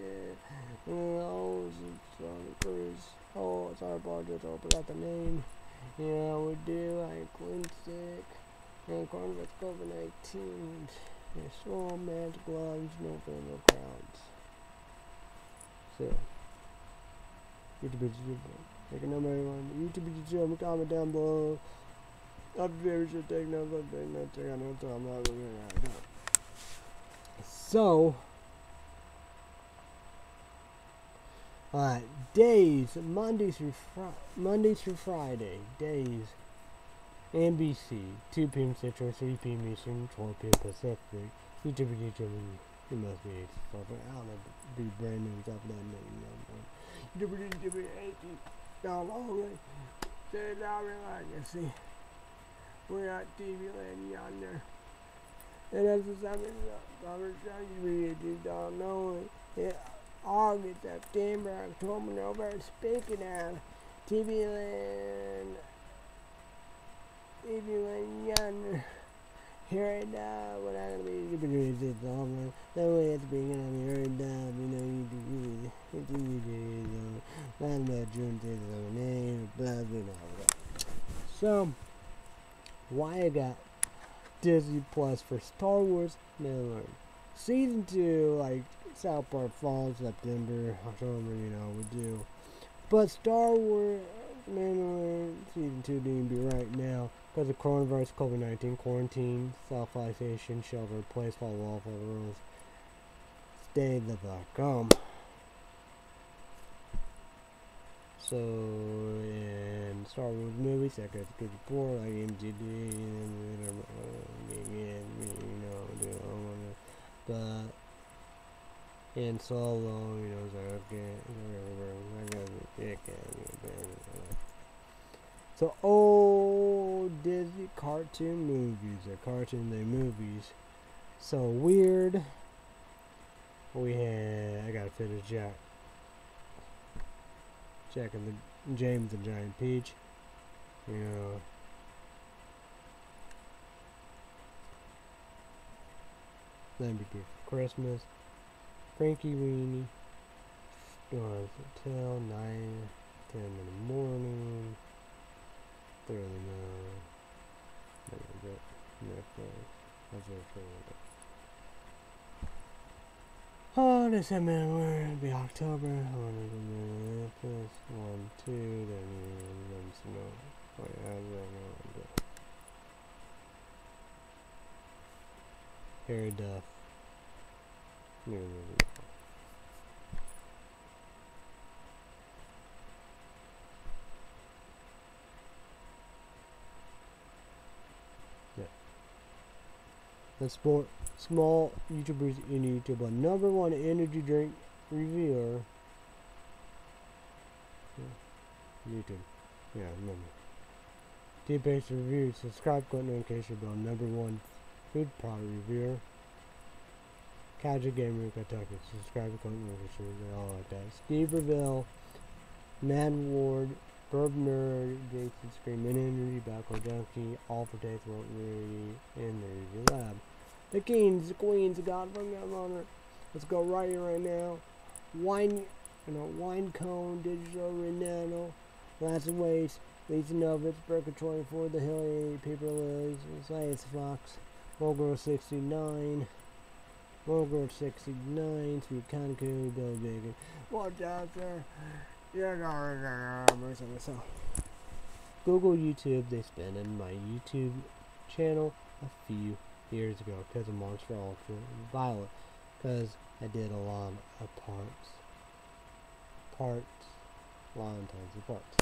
Cruz. Oh, sorry about this, I forgot the name. Yeah, we do. Hank Kloon sick. And coronavirus COVID-19. Yeah, small mask, gloves, no film, no crowds. So, YouTube, take a number one. YouTube, comment down below. Up there, should take notes. I'm not really right. So, alright, days, Monday through Friday, days, NBC, 2 p.m. Central, 3 p.m. Eastern, 12 p.m. Pacific, YouTube, you must be 8 something, I don't know, be brand new stuff that name, YouTube, 18, down all right, say it out I can see, we're at TV land yonder. And that's the summer you don't know it. August, September, October, November, speaking of TV land yonder. Here and now, what I'm going to be doing is all the way at the beginning of the heard now, not about June 30th, name, blah, blah, blah. So, why I got Disney Plus for Star Wars Mandalorian. Season 2, like South Park Falls, September, October, we do. But Star Wars Mandalorian Season 2 needs to be right now because of coronavirus, COVID-19, quarantine, self-isolation, shelter in place, follow all the rules. Stay the fuck home. So, and Star Wars movies, that goes good before, like MGD, but, and Solo, so okay, So old Disney cartoon movies or cartoon day movies. So weird. I gotta finish Jack and the James the Giant Peach. You know. Then Be for Christmas. Frankie Weenie. Stars until 9, 10 in the morning. Thoroughly know. Netflix. That's what it's Oh, December, it'll be October. Plus 1, 2, then no. Oh, yeah, no. Harry Duff. No. Yeah. The small YouTubers in YouTube. Number one energy drink reviewer. YouTube. Yeah, remember. T-Based Review. Subscribe button notification bell. Number one food product reviewer. Casual Gamer Kentucky. Subscribe button notification bell. All like that. Steve Revell. Man Ward. Burb Nerd. Jason Scream. Energy. Backward Junkie. All for Taste. World Nerdy. In the Review Lab. The kings, the queens, the God from God honor. Let's go right here, right now. Wine Cone, Digital Renano, Last Waste, Lisa Novitz, Burger 24, The Hill, Paper Lilies, Science Fox, Mogul 69, Sweet Kanku, Bill Bacon. Watch out, sir. You're gonna mercy myself. Google YouTube, they spin in my YouTube channel a few years ago because of Monster Ultra Violet, because I did a lot of parts, a lot of tons of parts,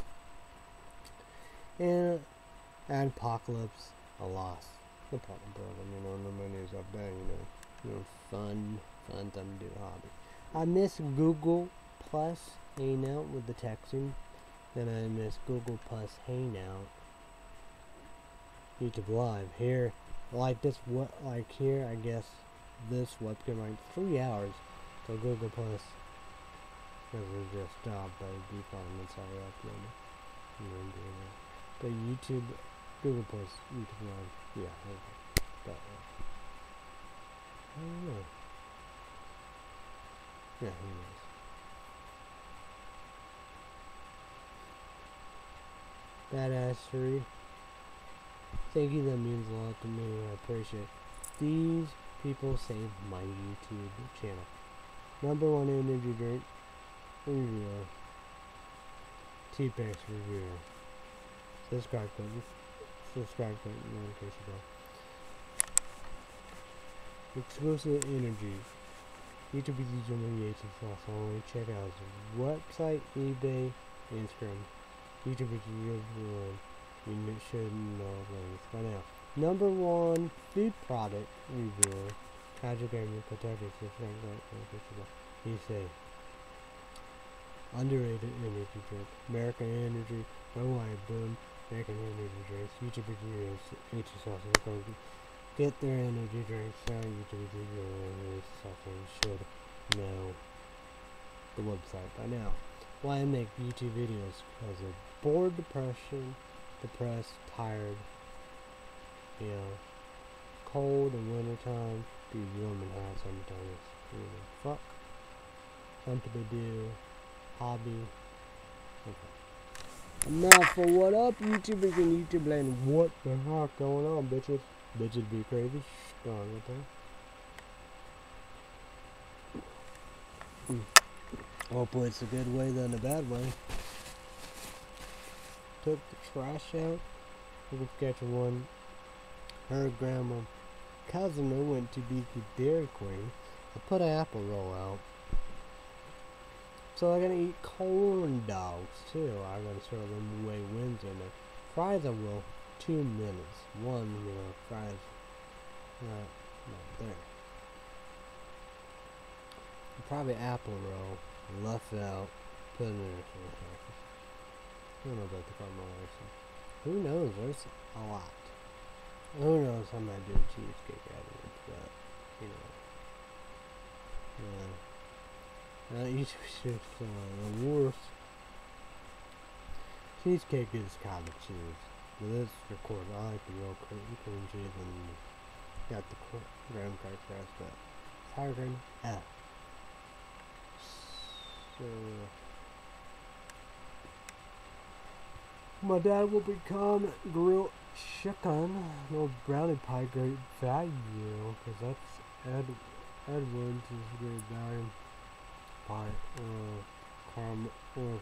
and Apocalypse, a loss, the partner program, no money's up there, fun time to do a hobby. I miss Google Plus Hangout with the texting, then I miss Google Plus Hangout, YouTube Live here. Like this, here, I guess this webcam like 3 hours. So Google Plus, because it just stopped by default sorry uploaded. But YouTube, Google Plus, YouTube Live, yeah, that one. I don't know. Yeah, who knows? Badassery. Thank you, that means a lot to me. I appreciate it. These people saved my YouTube channel. Number one energy drink reviewer. T-Pax reviewer. Subscribe button. Notification bell. Exclusive energy. YouTube is humiliation sauce only. Check out his website, eBay, Instagram. YouTube is everyone. You should know links by now. Number one food product reviewer. Casual Gamer Kentucky. He say underrated energy drink. American Energy. Worldwide Boom. American Energy drinks. YouTube reviews. H sauce. Get their energy drinks. YouTube reviews. Should know the website by now. Why I make YouTube videos? Because of bored, depressed, tired, cold in wintertime, be warm and hot sometimes. Fuck. Something to do. Hobby. Okay. Now for what up, YouTubers and YouTube land? What the heck going on, bitches? Bitches be crazy. Darn with that. Hopefully it's a good way than a bad way. Took the trash out. We'll catch one. Her grandma cousin who went to be the Dairy Queen. I put an apple roll out. So I'm gonna eat corn dogs too. I'm gonna throw them away wins in it. Fries I will 2 minutes. One, fries not there. Probably apple roll. Left out. Put it in there. I don't know about the caramel. Who knows? There's a lot. Who knows? I might do a cheesecake out of it, but you know, each shit's the worst. Cheesecake is kind of cheese, but this record. I like the real cream cheese and got the graham cracker crust, but sour cream. So my dad will become grilled chicken, no brownie pie, great value, because that's Edwards is great value. Pie, caramel,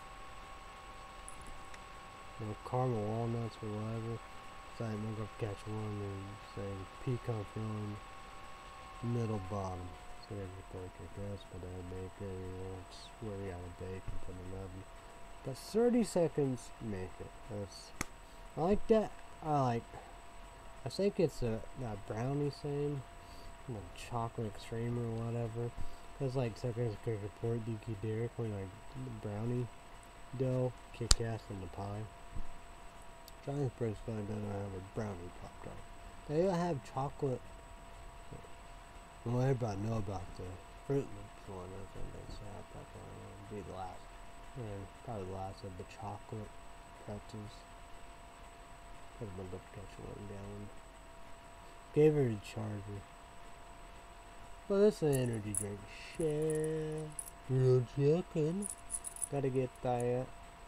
caramel walnuts or whatever. So I'm gonna catch one and say pecan filling, middle bottom. So there's your pork, I guess, but I make it, it's where you gotta bake and put in the oven. But 30 seconds make it. I like that. I think it's that brownie thing, like chocolate extreme or whatever. Cause like seconds could report DQ Derek when like brownie dough kick ass in the pie. Giant Press doesn't have a brownie pop tart. They have chocolate. Well, everybody know about the Fruit Loops one. I think they have that one. It'll be the last. And probably the last of the chocolate pretzels. Put my lip catch one down. Gave her a charger. Well, this is an energy drink. Share. Real chicken. Gotta get that.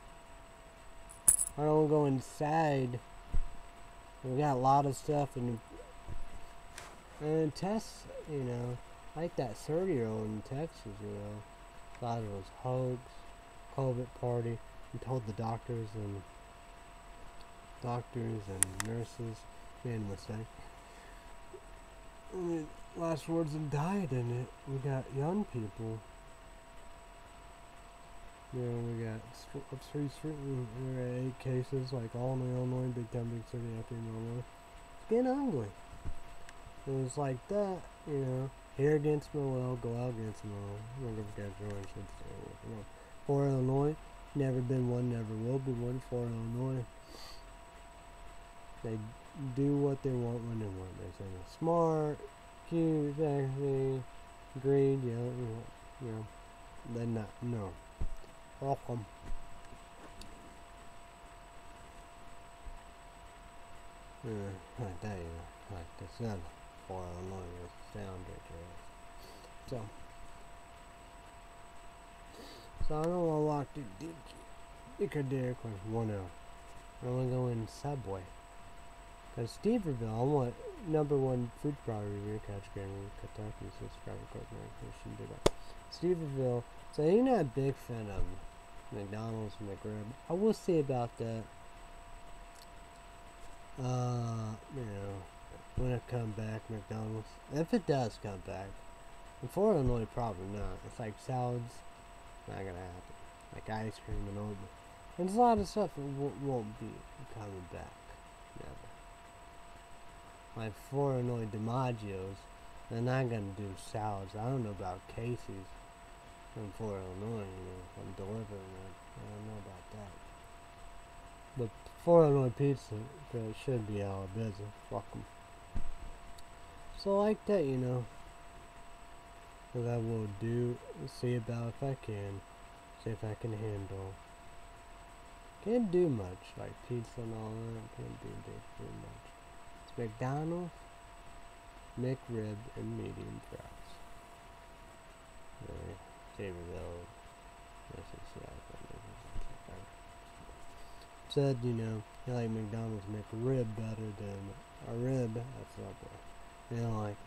I don't go inside. We got a lot of stuff and Tess, you know, like that 30-year-old in Texas, you know. A lot of those hoax, COVID party, and told the doctors and nurses, man was saying, last words and died in it. We got young people. You know, we got 8 cases, like all in Illinois, big town, big city, after Illinois. It's getting ugly. It was like that, you know. Here against Noel, go out against Noel. We're going to get joined, should stay with them. For Illinois, never been one, never will be one. For Illinois, they do what they want when they want. They say they're smart, cute, sexy, greed, you know. They're not, no. Welcome. Like that, you know. Like the sun. For Illinois, it's down there. So I don't want to walk to Dicker Derek with 1 hour. I want to go in Subway. Because Steverville, I want #1 food product review, catch game, Kentucky, subscribe, record, should do that. Steverville, so you're not a big fan of McDonald's and McRib. I will say about that, you know, when it comes back, McDonald's, if it does come back, and for Illinois, probably not. It's like salads, not gonna happen. Like ice cream and all that. And there's a lot of stuff that won't be coming back. Never. Like for Illinois DiMaggio's, they're not gonna do salads. I don't know about Casey's. And for Illinois, you know, I'm delivering it. I don't know about that. But for Illinois Pizza, it should be out of business. Fuck 'em. So like that, you know. What I will do, see about if I can. See if I can handle. Can't do much, like pizza and all that. Can't do too much. It's McDonald's, McRib, and medium fries. Taylorville. Said, you know, you like McDonald's McRib better than a rib. That's Subway. They don't like it.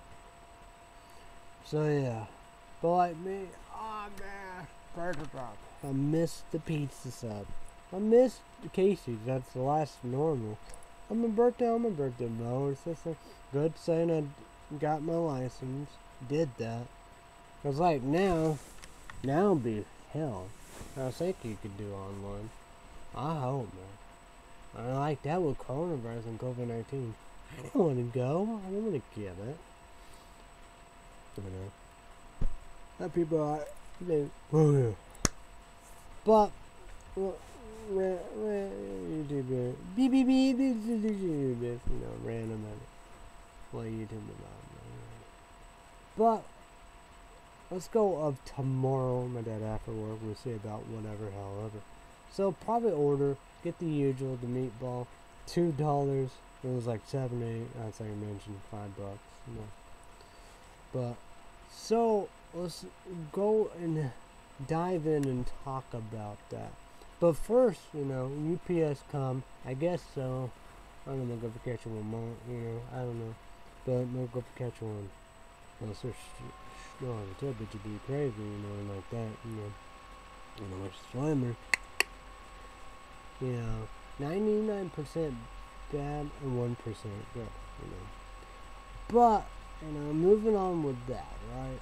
So yeah, but like me, oh man, burger drop. I missed the pizza sub. I missed Casey's. That's the last normal. On my birthday, my sister. Good saying I got my license. Did that. Cause like now it'll be hell. I think you could do online. I hope, man. I like that with coronavirus and COVID-19. I don't want to go. I don't want to get it. You know. That people are, oh yeah. But YouTube, beep beep beep, you know, random edit. Well, YouTube about but let's go of tomorrow. My dad after work. We'll see about whatever, however. So probably order. Get the usual, the meatball, $2. It was like 7, 8. That's like I mentioned, $5. You know. But so let's go and dive in and talk about that. But first, you know, UPS come. I guess so. I don't know. Go for catch one more. You know, I don't know. But no go for catch one. Well, so no, I tell but you'd be crazy, you know, like that. You know, we're swimmer. You know, 99% bad and 1% good. You know, but you know, moving on with that, right?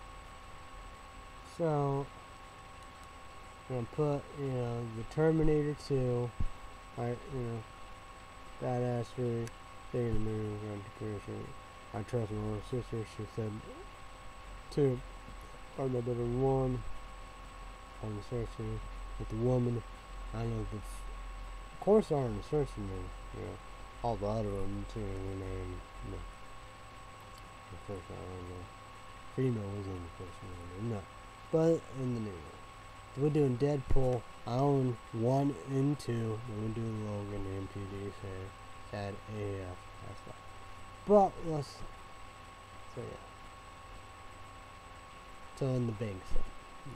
So I'm gonna put, you know, the Terminator 2, right? You know, badassery, thing in the movie, I trust my little sister. She said 2. Or the better 1. On the searching with the woman. I know the. Of course, are in the searching room. You know, all the other ones too. You know, the first I don't know. Female was in the first one. No, but in the new one. We're doing Deadpool. I own 1 and 2. Then we're doing Logan, MPD, sad AF. That's why. But let's. So yeah. So in the bank stuff.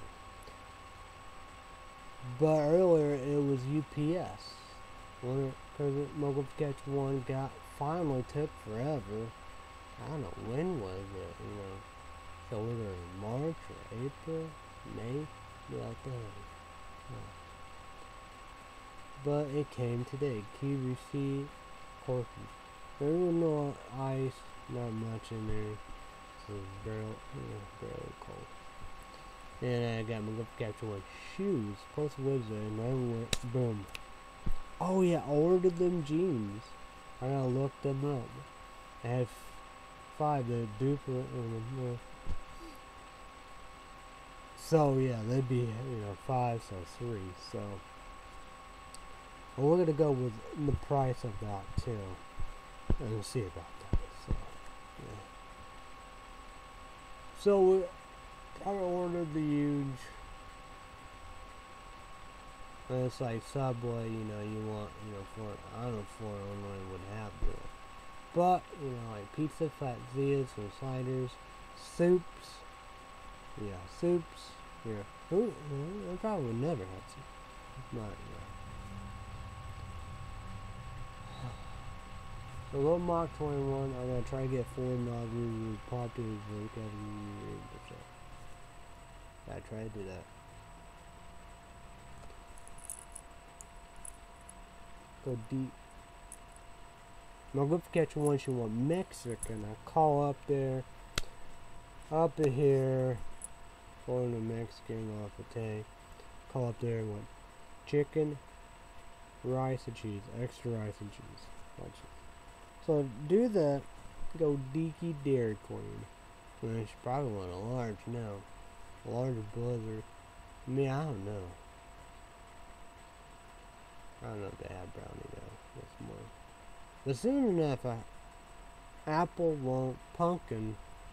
But earlier it was UPS. Because Mogul Catch 1 finally took forever. I don't know, when was it, you know. So either March or April, May, like that. But it came today. Key receipt, corky. There was no ice, not much in there. So it's barely cold. And I got my Catch 1 shoes, plus Wednesday, and I went, boom. Oh yeah, I ordered them jeans. I gotta look them up. I had 5 that duplicate on them. So yeah, they'd be, you know, 5, so 3. So well, we're gonna go with the price of that too, and we'll see about that. So yeah. So I ordered the huge. And it's like Subway, you know, you want, you know, for, I don't know if Florida, Illinois would have it. But, you know, like pizza, Fatzias, or sliders, soups. Yeah, soups. Yeah. Who? I probably would never have soup. But, yeah. So, Little Mach 21, I'm going to try to get 4 nodules, popular drink every year. I try to do that. Go deep. Now go for Catch 1, she want Mexican. I call up there, up in here, order the Mexican off the tank. Call up there and want chicken, rice and cheese, extra rice and cheese. So do that. Go Deaky Dairy Queen. Well, she probably want a large now, a larger Blizzard. I mean, I don't know. I don't know if they have brownie though. That's more. But soon enough, apple won't pumpkin.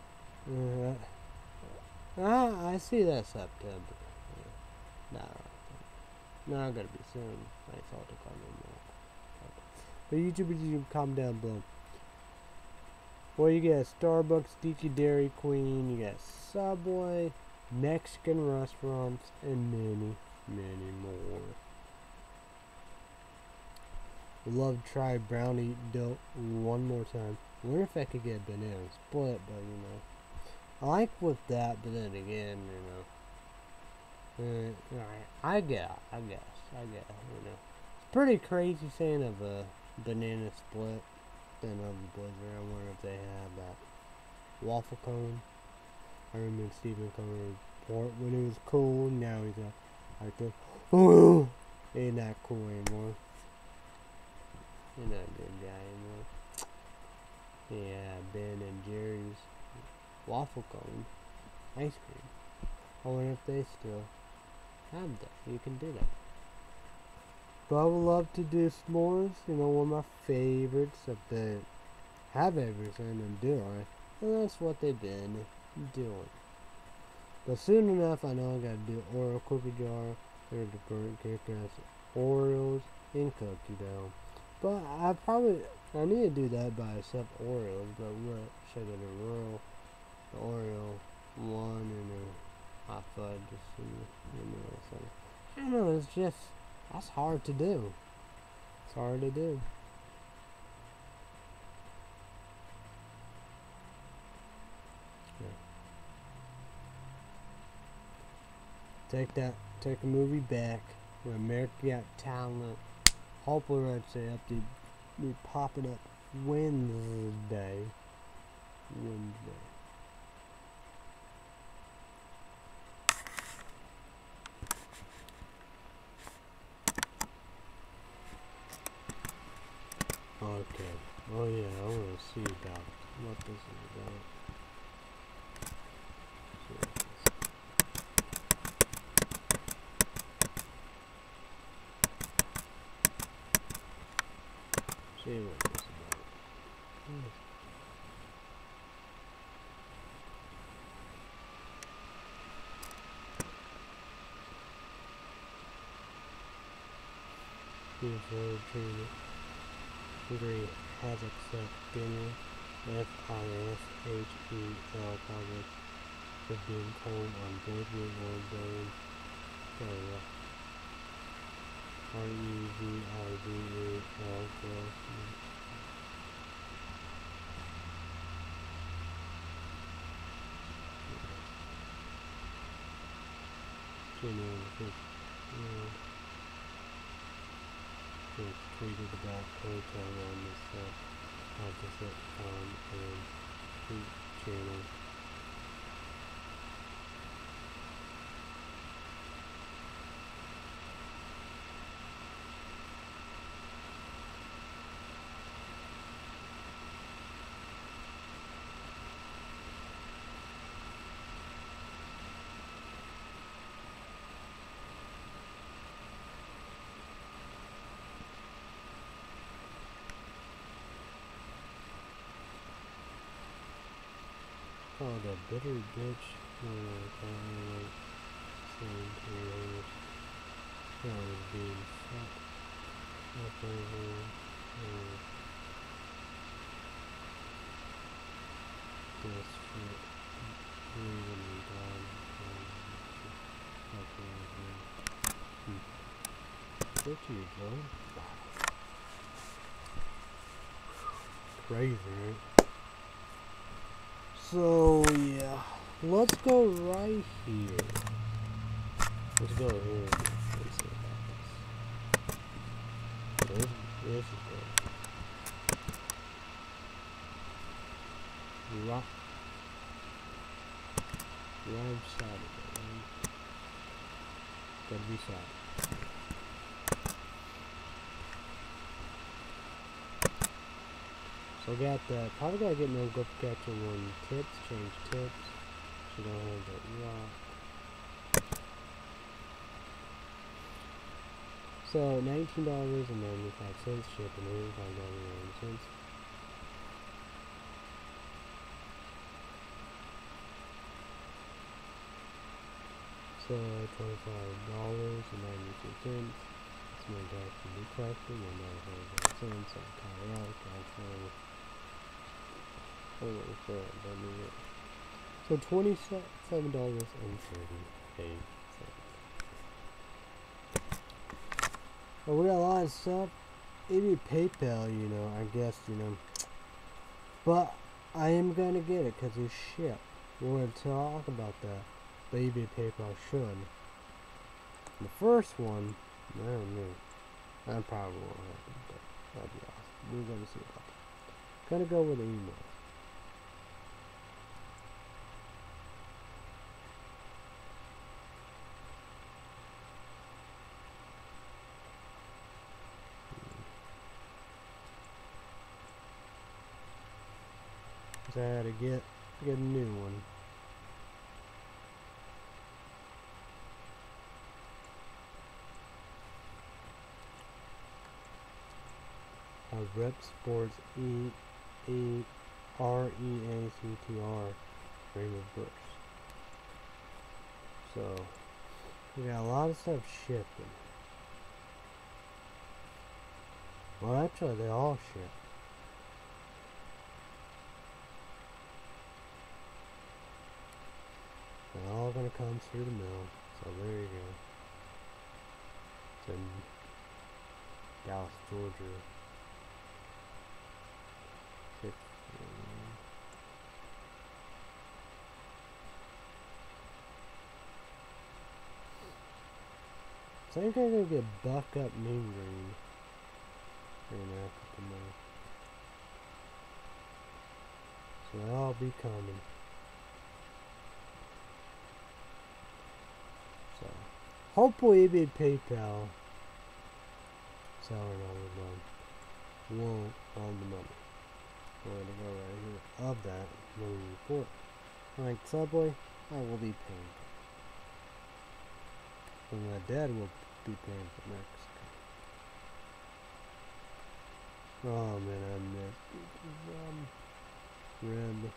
I see that September. No, I gotta be soon. I saw the comment more. But YouTubers, you can comment down below. Well, you got Starbucks, Deaky Dairy Queen, you got Subway, Mexican restaurants, and many, many more. Love to try brownie dough one more time. I wonder if I could get banana split, but you know, I like with that, but then again, you know, I guess, you know, it's pretty crazy saying of a banana split than of a Blizzard. I wonder if they have that waffle cone. I remember Stephen Cone report when it was cool. Now he's like this. Oh, ain't that cool anymore. You're not a good guy anymore. Yeah, Ben and Jerry's waffle cone ice cream. I wonder if they still have that. You can do that. But I would love to do s'mores. You know, one of my favorites that they have everything and do it. And that's what they've been doing. But soon enough, I know I gotta do Oreo cookie jar, there's the burnt cake, that's Oreos, and cookie dough. But I need to do that by itself, Oreos, but what should I get a royal, the Oreo one, and a hot fudge, just in the middle of something. I don't know, it's just, that's hard to do. It's hard to do. Take a movie back when America Got Talent. Hopefully, I'd say up to be popping up Wednesday. Okay. Oh yeah, I want to see about what this is about. See what this is about. Beautiful treatment. Hungary has accepted dinner. FISHEL project for being home on Broadway World Day. REVIVAL. It's tweeted about hotel on this opposite and channel. Oh, that bitter bitch. Saying to I was being fucked up over. This shit. Leaving me down. There you go. Crazy, right? So yeah, let's go right here. Let's go here. Let's see about this. This is good. Right side of it, right? Gotta be side. So I got that. Probably gotta get no go catcher one tips, change tips. So don't have that rock. So $19.95 shipping, $85.90. So $25.92. It's my tax to be collected, $1.45 on Colorado, California. Holy crap, that means it. So $27.38. Well, we got a lot of stuff. Maybe PayPal, you know, I guess, you know. But I am gonna get it because it's shit. We're gonna talk about that. But maybe PayPal should. The first one, I don't know. That probably won't happen, but that'd be awesome. We're gonna see about that. Gonna go with email. I had to get a new one. Rep Sports REACTR Rainbow Burst. So we got a lot of stuff shipping. Well, actually, they all ship. They're all gonna come through the mill. So there you go. It's in Dallas, Georgia. 15. So I think I'm gonna get Buck Up Mean Green. Right now, at the mill. So they'll all be coming. So hopefully the PayPal selling all the money won't on the money. We're going to go right here of that movie report. Like Subway, I will be paying. And my dad will be paying for Mexico. Oh man, I missed Red.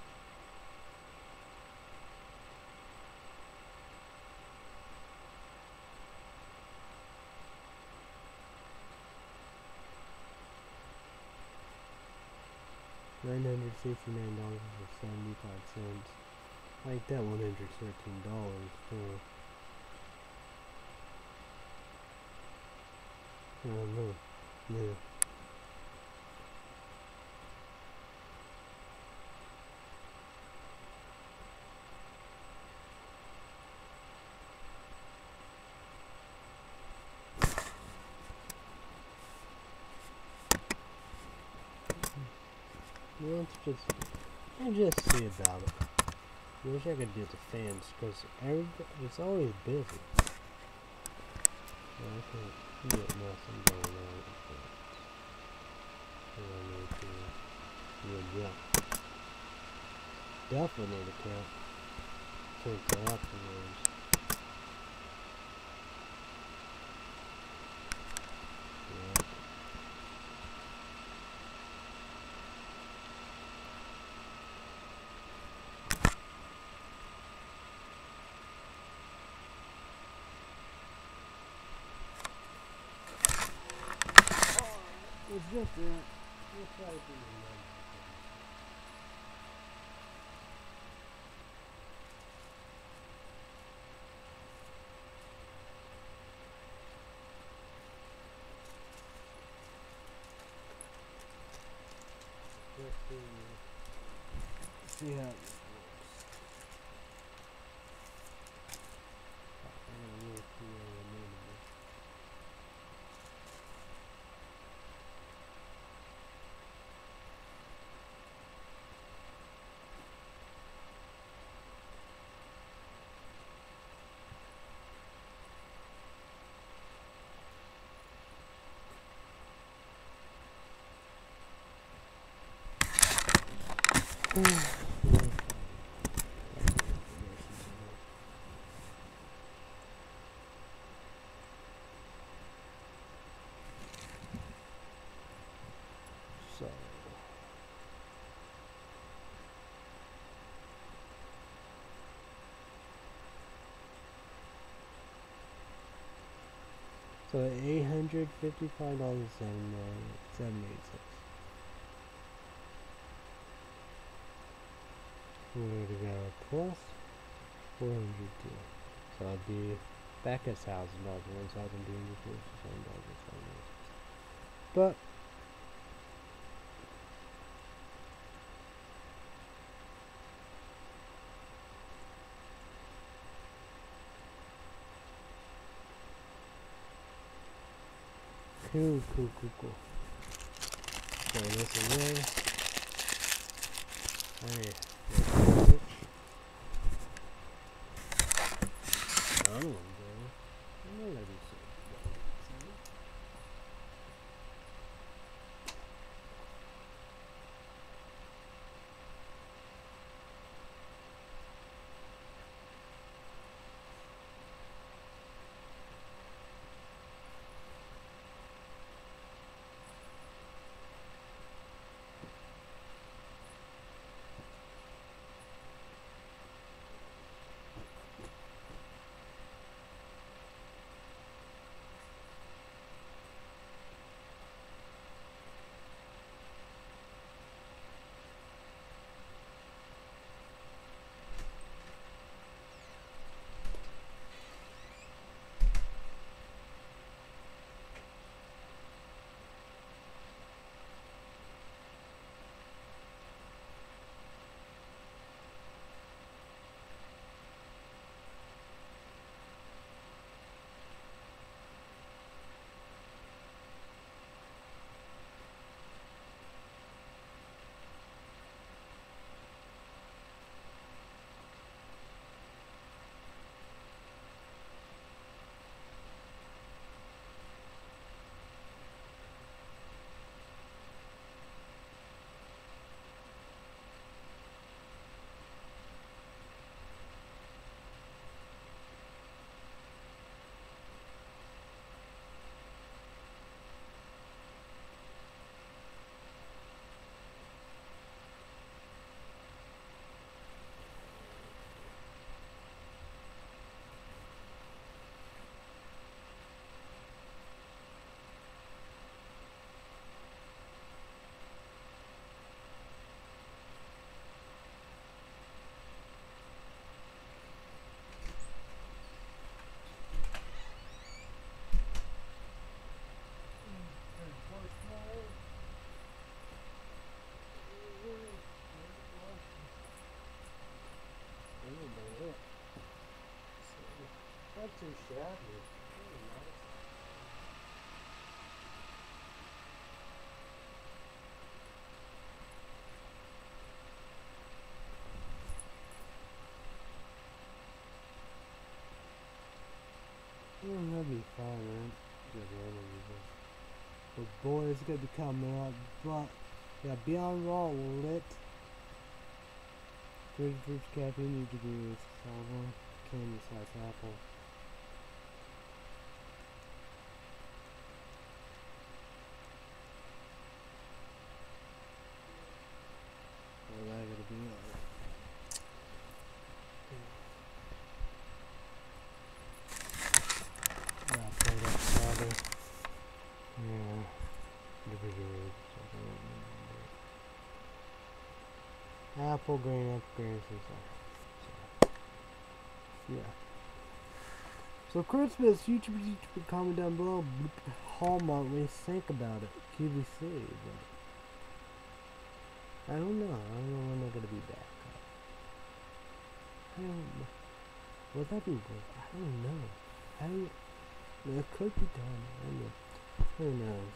$969.75. Like that $113 for I don't know. Yeah. Well, let's just see about it. I wish I could get the fans, because it's always busy. So I can't get nothing going on with the fans. So I need to readjust. Definitely need to take that afterwards. Yeah. It's just that. We'll try to do it. See how it works. I'm gonna really see how I made it. So $855.78. We're gonna go plus 402. So I'd be back at $1,000 once I've been doing this $7. But cool. So this away. Hey, I don't want to go. I'm not gonna be sick. Get out of here. That'll be fine, right? Good energy. But boy, it's gonna be coming up. But yeah, Beyond Raw lit. 30 fruits caffeine degrees. Salvo. Candy slice apple. Well, that gotta be alright. Yeah, play that Friday. Yeah. Apple green, so, yeah. So Christmas, YouTube, comment down below. Hallmark, what you think about it? QVC, but I don't know. I don't know when they're gonna be back. I don't know. Will that be good? I don't know. It could be done. I don't know. Who knows?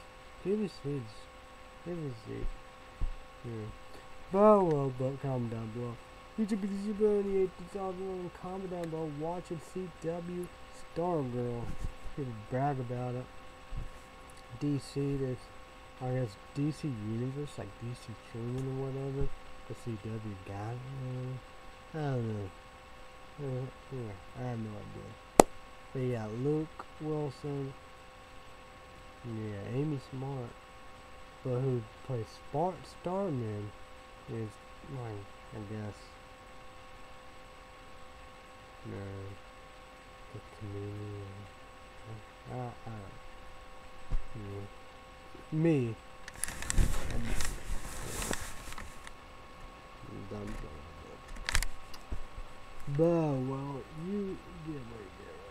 QVC. Yeah. But comment down below. YouTube is 80,000. Comment down below. Watching CW Stargirl. People brag about it. DC, there's, I guess, DC Universe, like DC Truman or whatever. The CW got it. I don't know. Yeah, I have no idea. But yeah, Luke Wilson. Yeah, Amy Smart. But who plays Starman is, like, I guess, the comedian. I don't know. Me. But, well, you get right.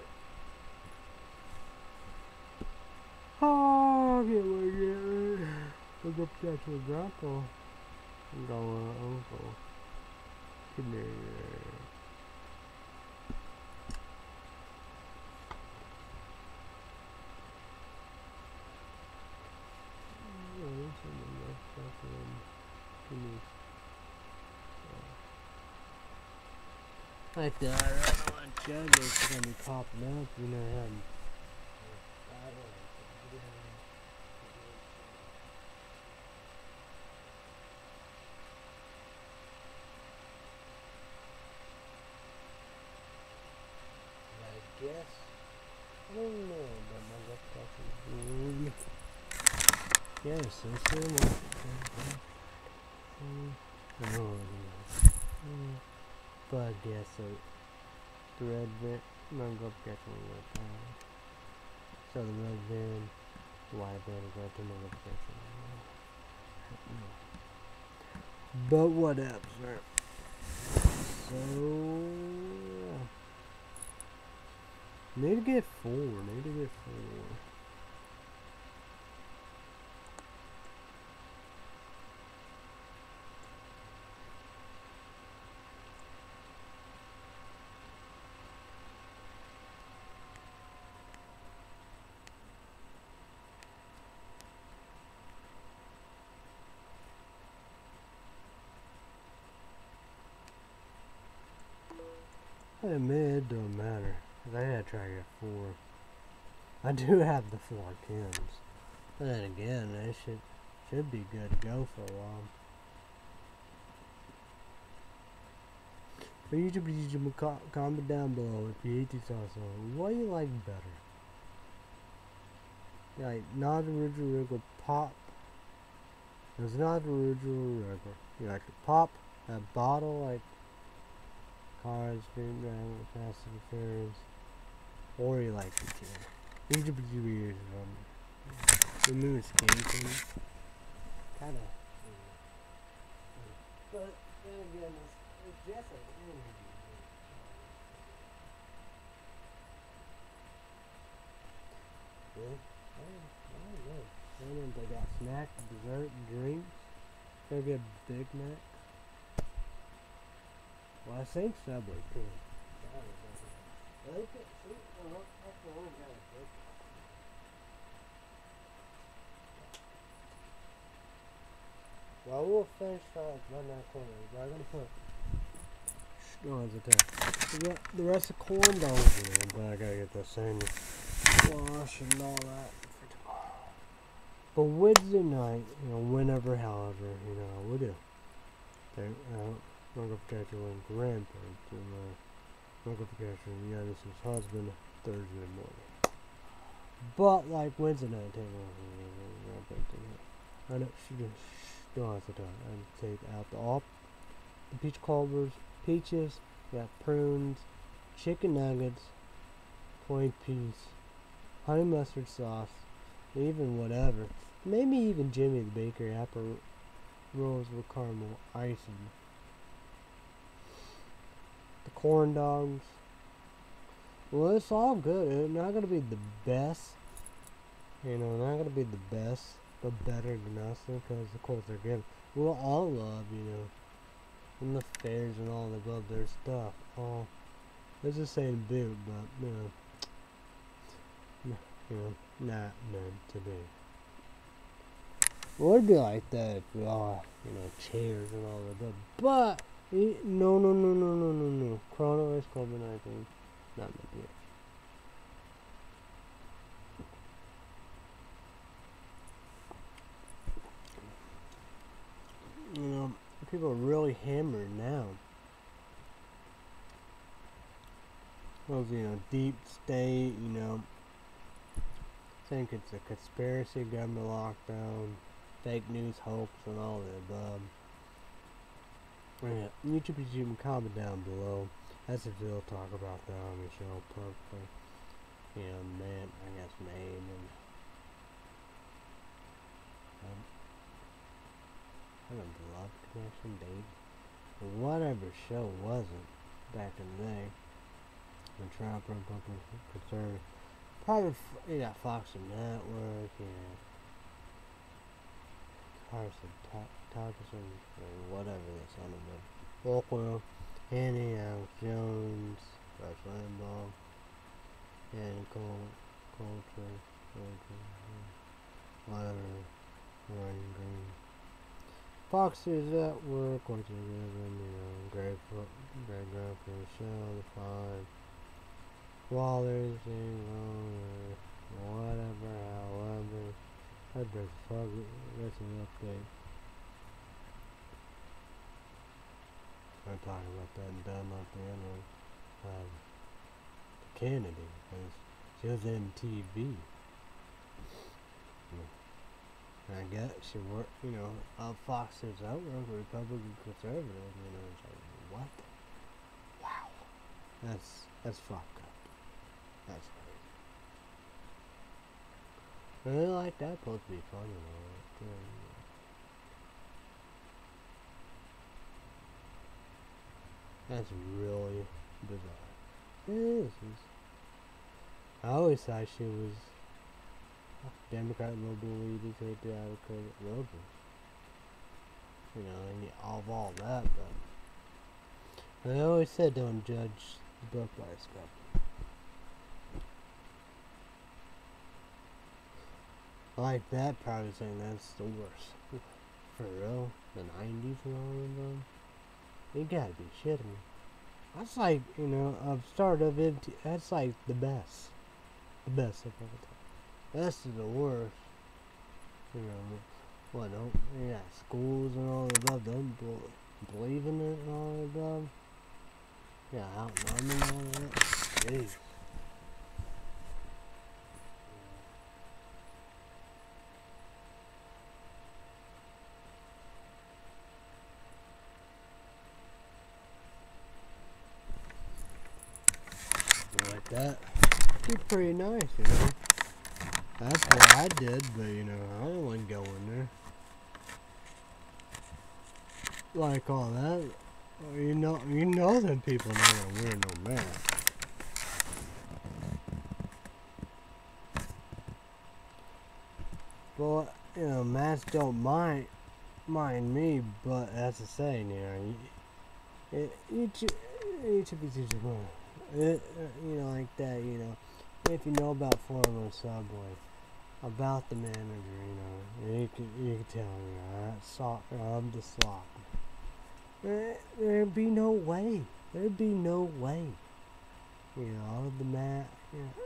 Oh, get right. Look up to your grandpa. And go, uncle. Come here. Like that, I don't want judges gonna be popping up, you know, having. I guess. I don't know, but my laptop is really. Yes, that's it. I don't know. But I guess the red van, I'm going to get one more time. So the red van, the white van is right to notification. But what else, sir? So, need to get 4. I admit it don't matter, cause I gotta try to get 4. I do have the 4 Kims. But then again, that should be good to go for a while. But YouTube, comment down below if you hate these awesome. What do you like better? Like, not original regular pop. It's not original regular. You like the pop, that bottle, like Cars, Green Dragon, Fast and Furious, or you like the two. YouTube is the newest game thing. Kinda. But then again, it's just an interview. Really? I don't know. And then they got snacks, dessert, drinks. They get Big Mac. Well, I think Subway too. Well, we'll finish right that corner. I'm gonna put. No, it's okay. The rest of corn dogs in, but I gotta get the same wash and all that for tomorrow. But Wednesday night, whenever, however, we do. Uncle Catcher and grandparents and Uncle Catcher and Yanis's husband Thursday morning. But like Wednesday night, I know she just don't have to talk. I take out the peach cobbers, peaches, got prunes, chicken nuggets, point peas, honey mustard sauce, even whatever. Maybe even Jimmy the Baker apple rolls with caramel icing. The corn dogs. Well, it's all good. It's not gonna be the best. Not gonna be the best, but better than us because of course they're good. We'll all love, in the fairs and all the above their stuff. Oh, it's the same boot, but not meant to be. It would be like that if we all, chairs and all that, but no. Coronavirus, COVID-19, not meant to be. People are really hammered now. Those, deep state, think it's a conspiracy, government lockdown, fake news, hoax, and all the above. YouTube, you can comment down below. That's if they'll talk about that on the show. Perfect. Man, I guess name and I don't know, Love Connection, Date, or whatever show wasn't back in the day. When Trump concerned, probably you got Fox and Network, Carson, or whatever they son of them. Rockwell, Annie, Alex Jones, Rush Limbaugh, and Coltrane, whatever, Ryan Green. Fox is at work, Greg Grumpy Show, The Five, Wallers, whatever, however. I'd break the fog, that's an update. I'm talking about that done at the end of Kennedy, because she was in TV. I guess she worked, Fox is out work, Republican conservative, it's like, what? Wow. That's fucked up. That's crazy. I really like that, supposed to be fun and all that, too. That's really bizarre. It is. I always thought she was Democrat liberal leaders hate the advocate liberals. And all that, but I always said don't judge the book by its cover. I like that probably saying that's the worst. For real? The 90s and all of them? You gotta be shitting me. That's like, a start of it, that's like the best. The best of all time. That's the worst. What, you got schools and all the above, don't believe in it and all the above? Yeah, outnumb and all that. Jeez. Like that. It's pretty nice, That's what I did, but I don't like going there. Like all that. You know them people not gonna wear no mask. But masks don't mind me, but that's the saying, you should be teaching you know, like that, you know. If you know about Florida Subway, about the manager, you know, you can tell, you know, I'm the slop. There'd be no way. There'd be no way. You know, all of the you know,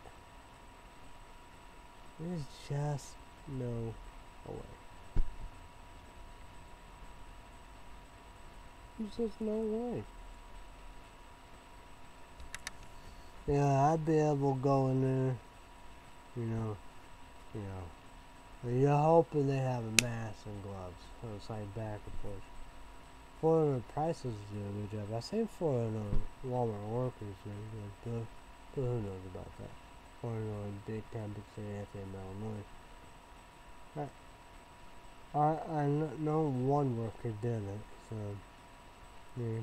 there's just no way. There's just no way. Yeah, I'd be able to go in there, you know, you're hoping they have a mask and gloves. So it's like back and forth. Florida prices do a good job. I say Florida Walmart workers do good, but who knows about that? Florida big time big city FM Illinois. I know one worker did it, so yeah.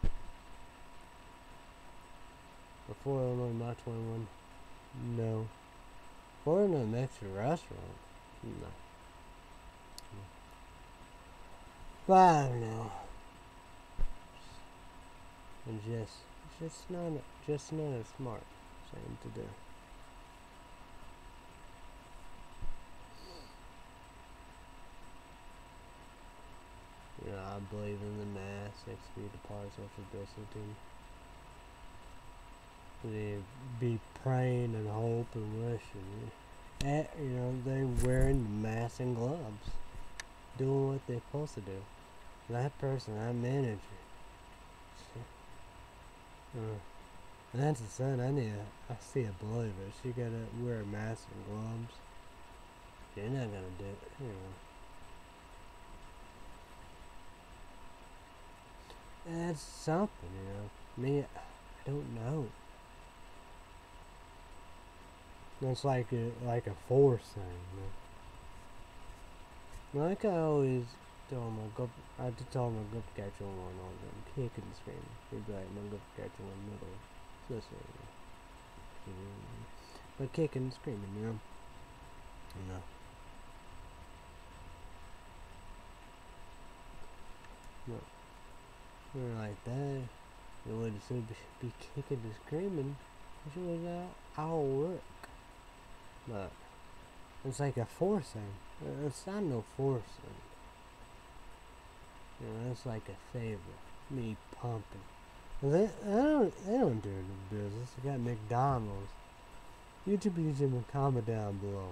Before Illinois Mach 21, no. Florida Mexican restaurant, no. But I don't know. And just not a smart thing to do. You know, I believe in the mask, 6 feet apart, social distancing. They be praying and hope and wishing. And, you know, they're wearing the mask and gloves, doing what they're supposed to do. That person, that manager. And that's the son. I see a believer. She gotta wear a mask and gloves. You're not gonna do it, you know. That's something, you know. Me, I don't know. It's like a force thing, you know. Like I always tell him, I had to tell him I'll go catch one on them, kicking and screaming. He'd be like, I'm gonna go catch one in the middle. This way, you know. But kicking and screaming, you know. No. Like that. It would be kicking and screaming. She was out of work. But it's like a forcing. It's not no forcing. You know, it's like a favor. Me pumping. They don't do the business. They got McDonald's. YouTube and comment down below.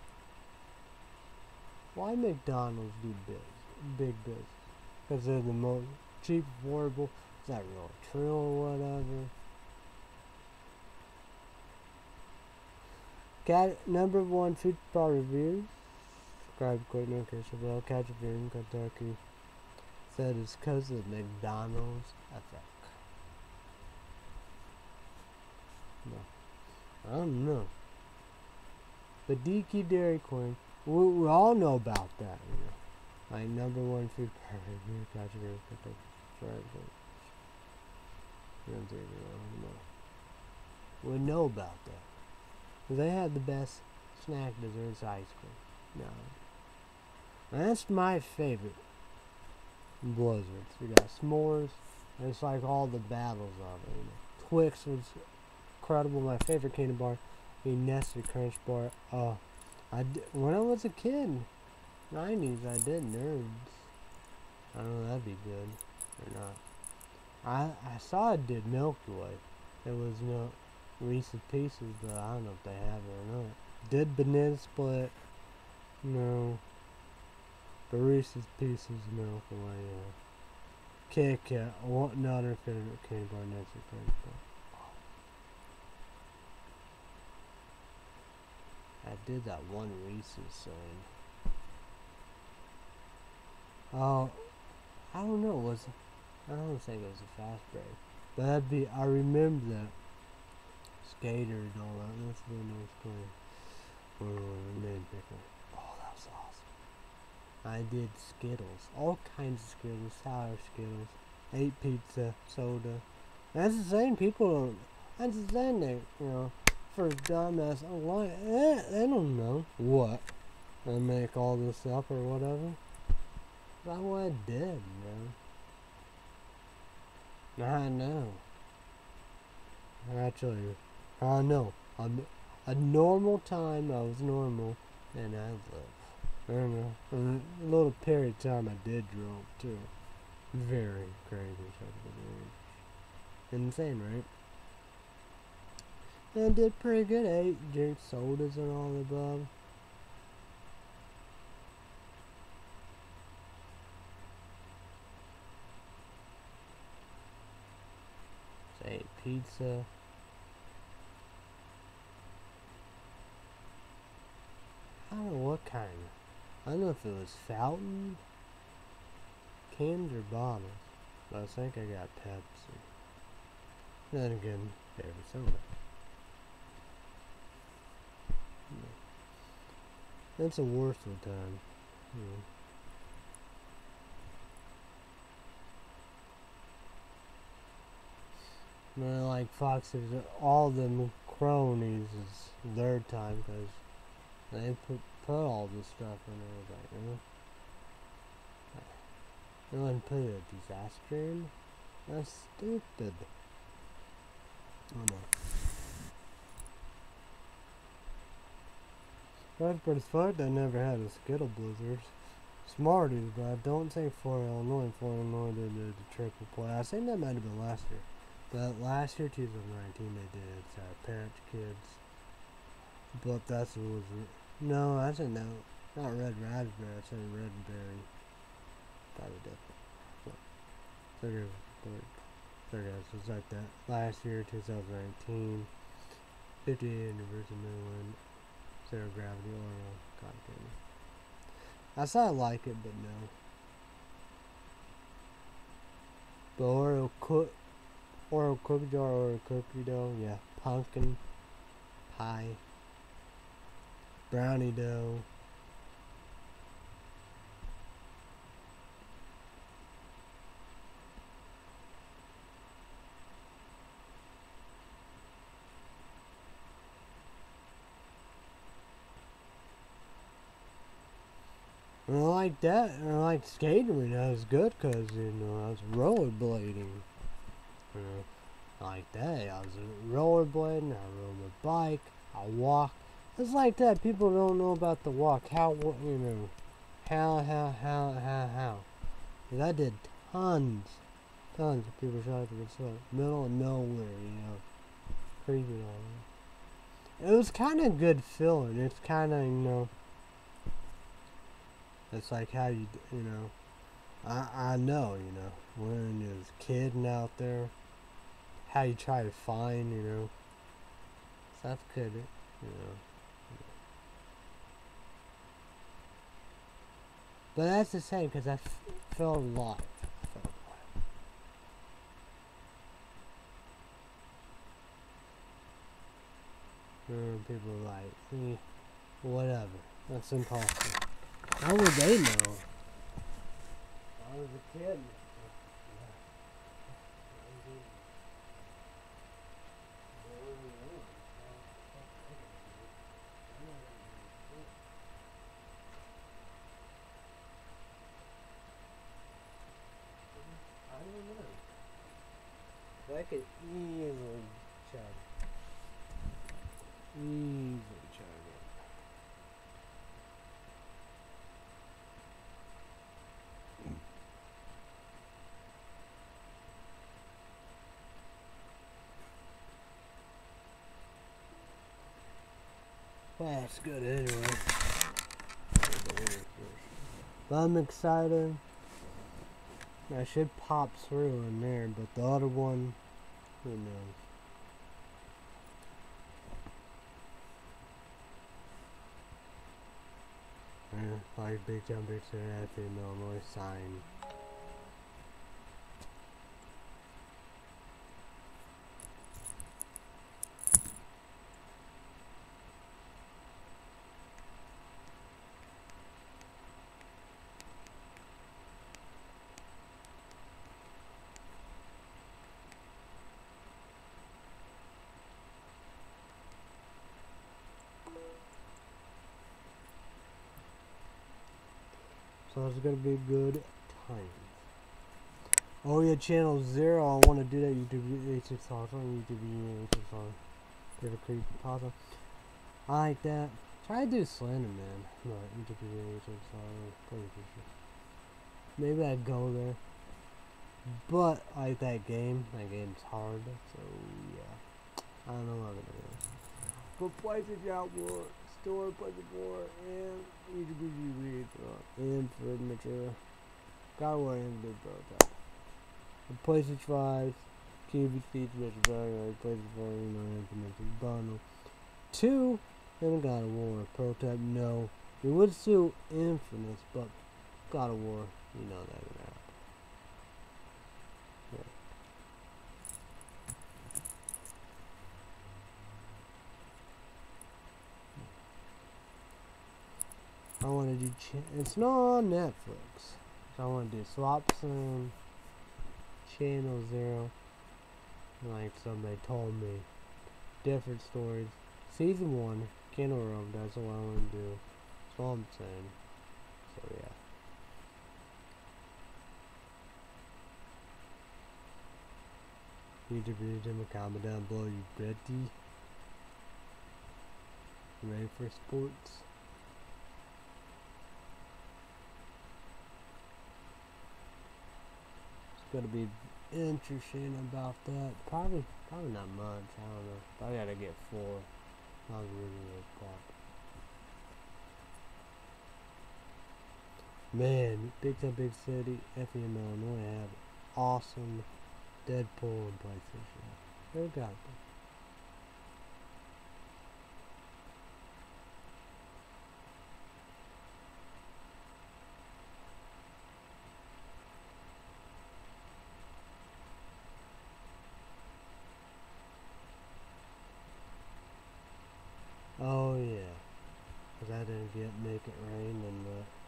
Why McDonald's do big business? Because they're the most cheap, affordable. Is that real true or whatever? #1 food product reviews. Subscribe, click notification bell. Catch a video in Kentucky. Said it's because of McDonald's effect. No, I don't know. But DQ Dairy Queen, we all know about that. You know, like #1 food product review. Catch a video in Kentucky. We know about that. They had the best snack desserts ice cream. No. That's my favorite. Blizzards. We got s'mores. And it's like all the battles of it. You know. Twix was incredible. My favorite candy bar. The Nestle Crunch bar. When I was a kid, 90s, I did Nerds. I don't know, that'd be good or not. I saw it did Milky Way. There was no Reese's Pieces, but I don't know if they have it or not. Did Banana Split? No. But Reese's Pieces, Milky Way, yeah. Kit Kat, another favorite candy bar, Nestle Crunch bar. I did that one Reese's thing. Oh, I don't know, I don't think it was a fast break. But I remember that. Skater and all that. That's really nice play. Oh, that was awesome. I did Skittles. All kinds of Skittles. Sour Skittles. Ate pizza. Soda. That's the same people. That's the same thing, you know. For dumbass. They don't know what. They make all this up or whatever. That's what I did, man. I know. Actually, no. A normal time, I was normal, and I lived. I don't know. A little period of time I did drop too. Very crazy. Insane, right? And I did pretty good. I ate, drank sodas and all the above. I ate pizza. I don't know what kind. I don't know if it was fountain, cans, or bottles. But I think I got Pepsi. Then again, favorite soda. That's a worst of the time. Like Fox's, all them cronies is their time because they put all this stuff in there. Like, they wouldn't put a disaster in. That's stupid. Oh no. That's pretty fun. I never had a Skittle Blizzard. Smarties, but I don't think for Illinois. For Illinois, they did the triple play. I think that might have been last year. But last year, 2019, they did Parent Kids. But that's what was. No, I said no. Not red raspberry. I said red berry. Probably different. So guys, it's like that. Last year, 2019, 50th anniversary Midland, Zero Gravity Oreo Cotton Candy. I said I like it, but no. The Oreo cookie jar, Oreo cookie dough, yeah. Pumpkin pie, brownie dough. And I like that, and I like skating when I was good, because, I was rollerblading. Like that, I was rollerblading, I rode my bike, I walk. It's like that, people don't know about the walk, how. Because I did tons of people shot to the middle of nowhere, creepy on it. It was kind of good feeling, it's kind of, it's like how I know, when you're a kid and out there, how you try to find, stuff could, But that's the same, because I felt alive. People are like, whatever, that's impossible. How would they know? I was a kid. I don't know. But I could easily chug it. Well, that's good anyway. But I'm excited. I should pop through in there, but the other one, who knows? Like Big John Big Sur at Illinois sign. So it's gonna be good times. Oh yeah, channel 0. I want to do that. YouTube H6 Talks on YouTube H6 Talks. Give a creepy pause. I like that. Try to do Slender Man. No, YouTube H6 Talks. Maybe I'd go there. But I like that game. That game's hard. So yeah. I don't know what I'm gonna do. But PlayStation Outward, Store, PlayStation 4, and YouTube and for mature. God War and Big Brother. The PlayStation 5, QB Speed, PlayStation 4, implemented bundle. 2, and God of War. Prototype, no. It would sue Infamous, but God of War, you know that would happen. I want to do, it's not on Netflix. So I want to do Swap Sim, Channel 0, like somebody told me. Different stories. Season 1, Kingdom Realm, that's what I want to do. Swamp Sim. So yeah. YouTube video, comment down below. You ready? Ready for sports? It's gonna be interesting about that. Probably not much. I don't know. But I gotta get 4. Not really pop. Man, Big Time Big City, FEM Illinois have awesome Deadpool and PlayStation. They got them. Oh yeah, 'cause I didn't make it rain and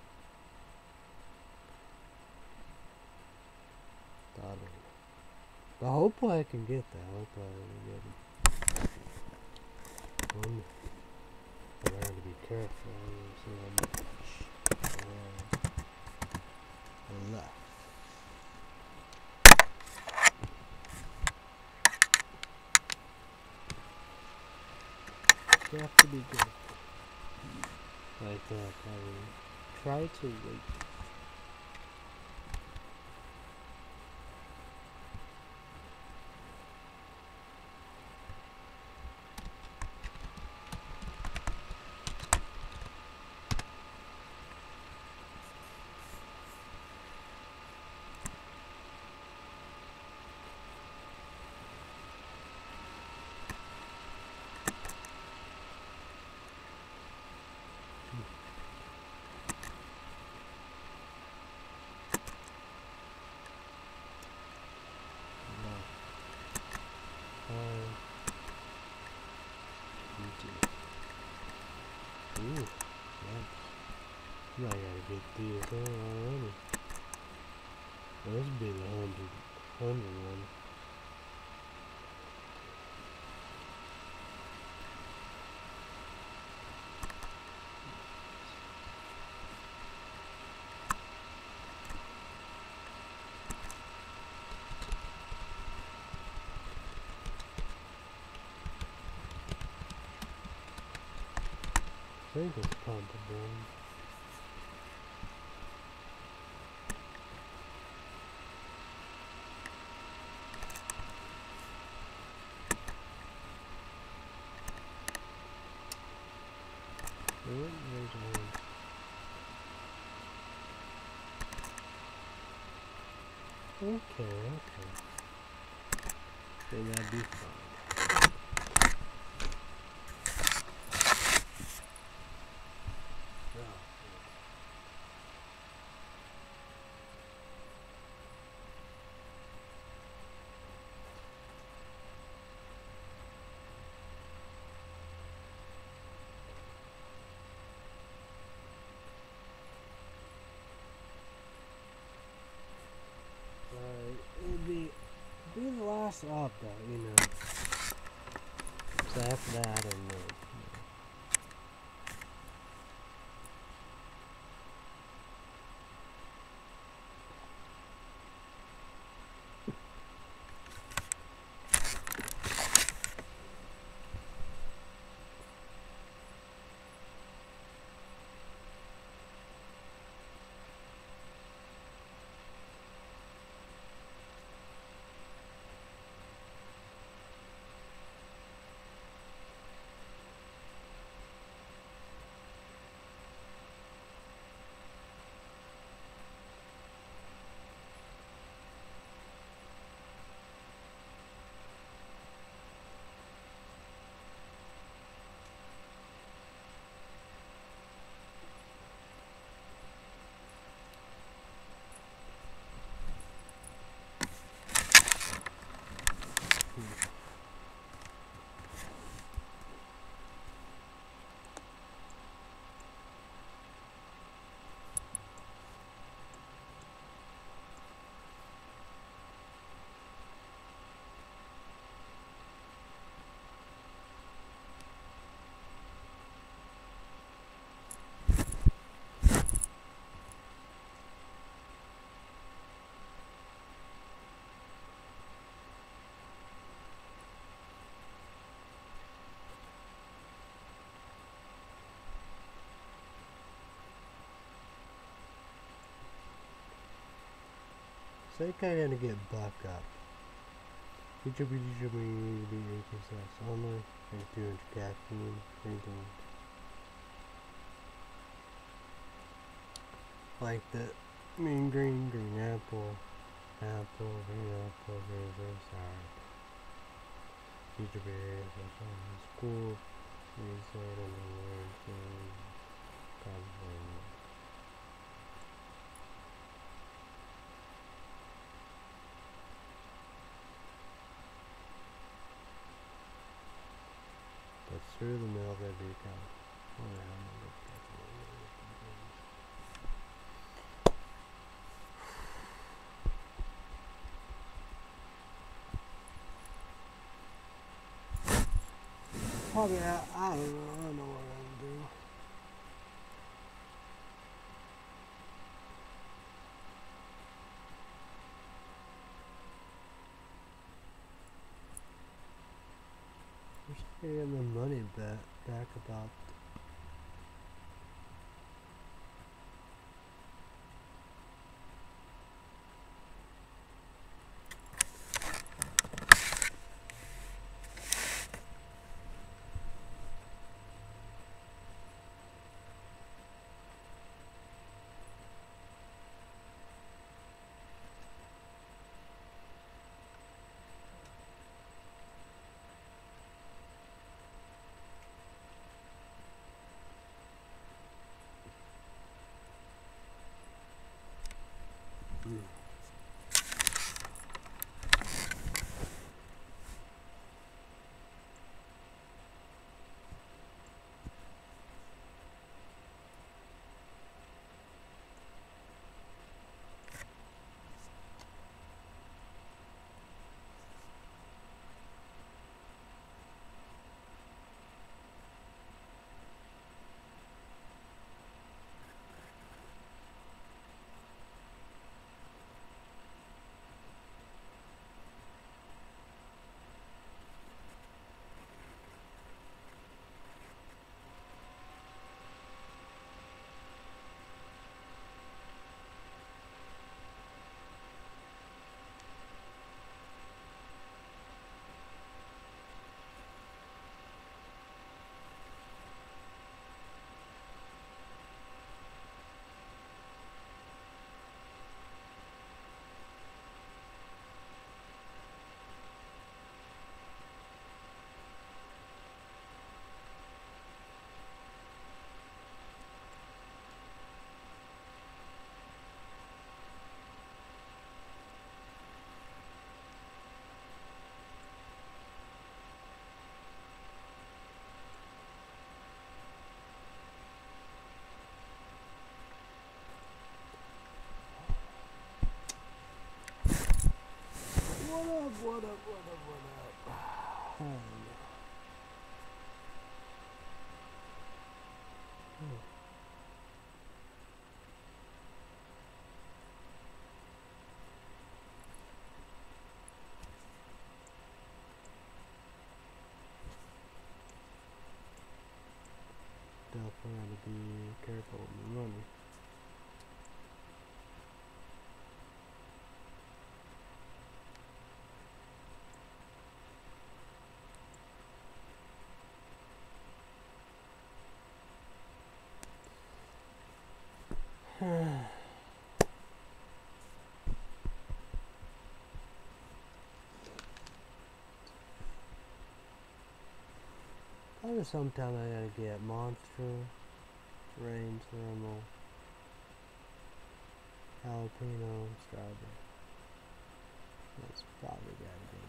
but hopefully I can get that. Hopefully I can get it. I learn to be careful. See how much left. You have to be good. Like that, probably. Try to wait. Ooh, nice. Now I gotta get these already. This would be the 100 one. I think it's pumpable. Okay. Then that'd be fine. It'd be the last up though, you know. So after that, I don't know. think I gotta get back up. You should be drinking sex only. And doing caffeine. Drinking. Like the green apple. Apple, green apple, green sour. Teacher berries, school. Reset in the word. But through the milk that become. Probably, I don't know what I'm gonna do. We're still getting the money back about. What up? Definitely have to be careful with the money. Probably sometime I gotta get Monster, Range Thermal, Jalapeno, Strawberry. That's probably gotta go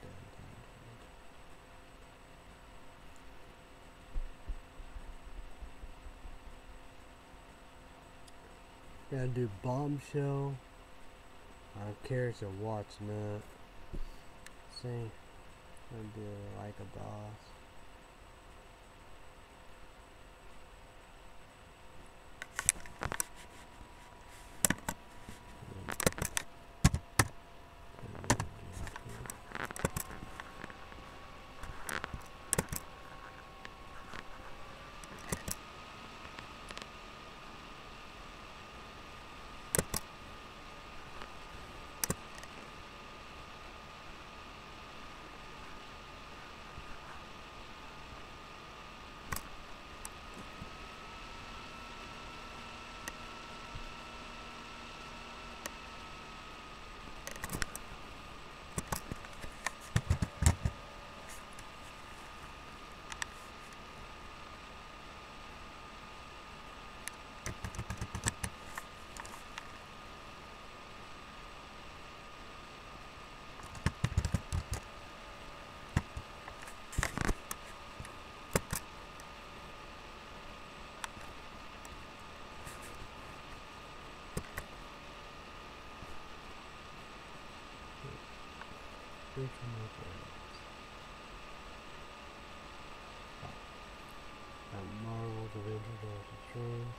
downtown. Gotta do Bombshell. Carrots and Watts Nut. See? Gonna do Like a Boss. Spiritual Mechanics. Marvel's Avengers Doctor Strange.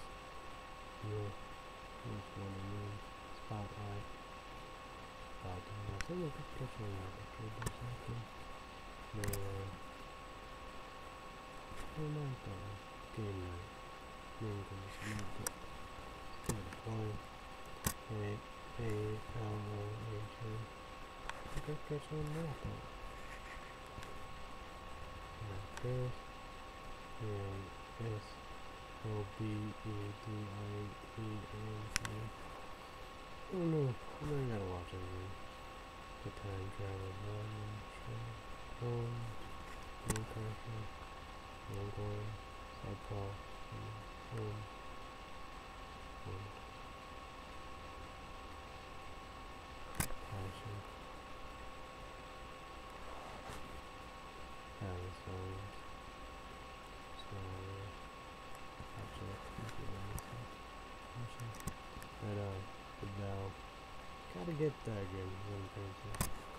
Here's one of them. Spotlight. I think we could catch one of the kid or something. No, not that one. Game Night. Mingles, Notebook. Point. A-L-O-H-A. I could catch one more though. Like this. And S-O-B-E-D-I-E-N-C. Oh no, I gotta watch it again. The Time Travel Volume, Home, Newcastle, Longhorn, South Paul, Home, Passion, Arizona, Smaller, Object, Red Eye, The Bell. Gotta get that good one painting.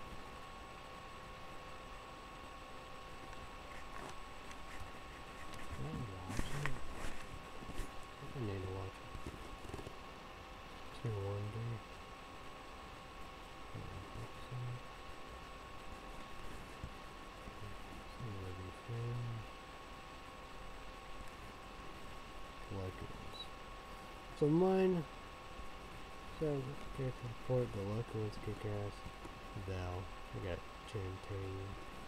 Can I watch it? I need to watch it. Two one day. So mine says okay for support, the lucky ones kick ass. Val. I got Chantain.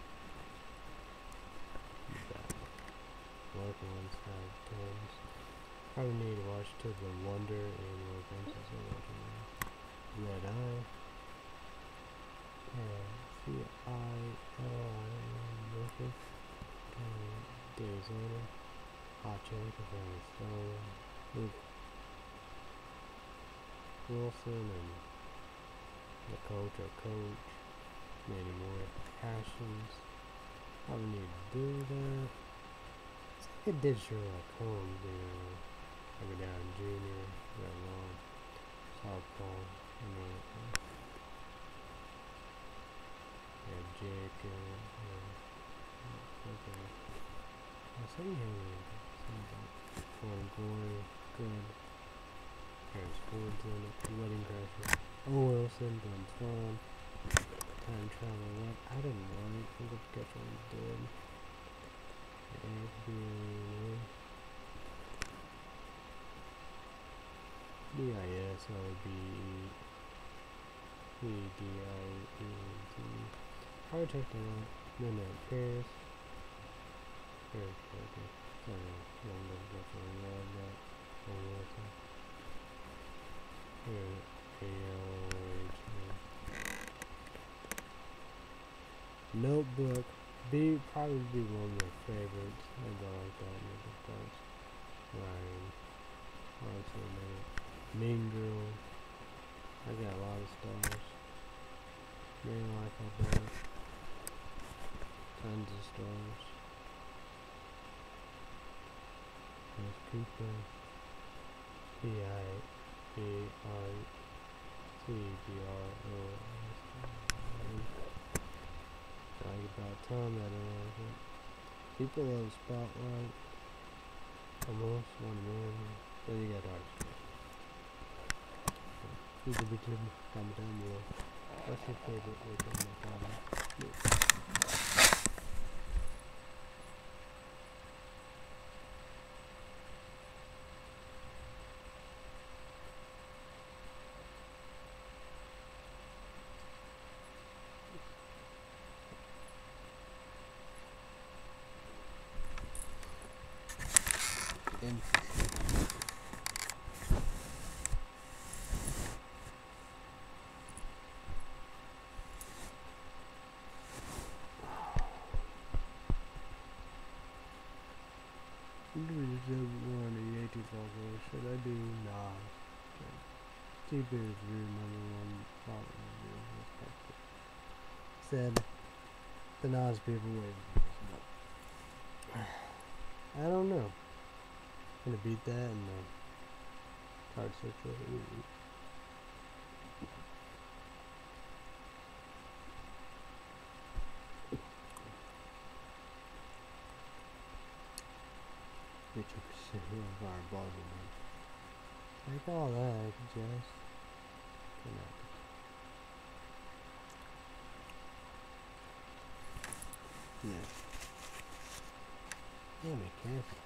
Val. The lucky ones have tons. Probably need to watch to the Wonder and War Princess are watching now. Red Eye. C-I-L-I-N Days-Ona. Hot Check of Arizona. Luke Wilson and the coach or coach. Many more passions. Probably need to do that. It's like it did Sherlock Holmes, you know. Like down Junior, that long. Southpaw, America. Yeah, Jake and okay. I say you have something. Glory, good. Parents Ford's in it. Wedding Crasher. Oh, Wilson, Glenn Swan. Time Travel What? I don't know. I think the sketch one's dead. FBI. D-I-S-O-B-E-D-I-E-T. Power Technology. Midnight Paris. Paris, okay. Sorry, long lived definitely love that. Oh, Wilson. Here, A-L-O-H. Notebook. Probably be one of my favorites. I go like that Notebook parts. Ryan. Also Mean Girl. I got a lot of stars. Really like how bad. Tons of stars. There's Cooper. P-I-A-R-C-B-R-O-S. Like about time that I like it. People love Spotlight. Almost one man. Then you got Arts. These will be good. Comment down below. What's your favorite way to make comment? And should I do Nas? T-Beer's review #1 thought review. Said the Nas people waited. I don't know. I'm gonna beat that and card search. Fireball. Like all that, just connect. Yeah. Yeah, be careful.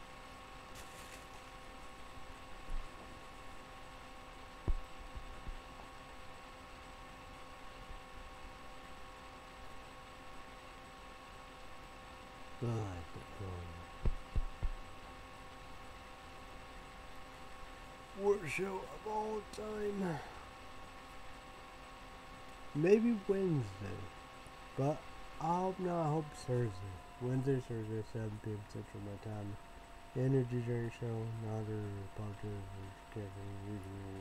Worst show of all time. Maybe Wednesday, but I hope Thursday. Wednesday, Thursday, 7 p.m. Central my time. Energy drink show, another positive, Kevin,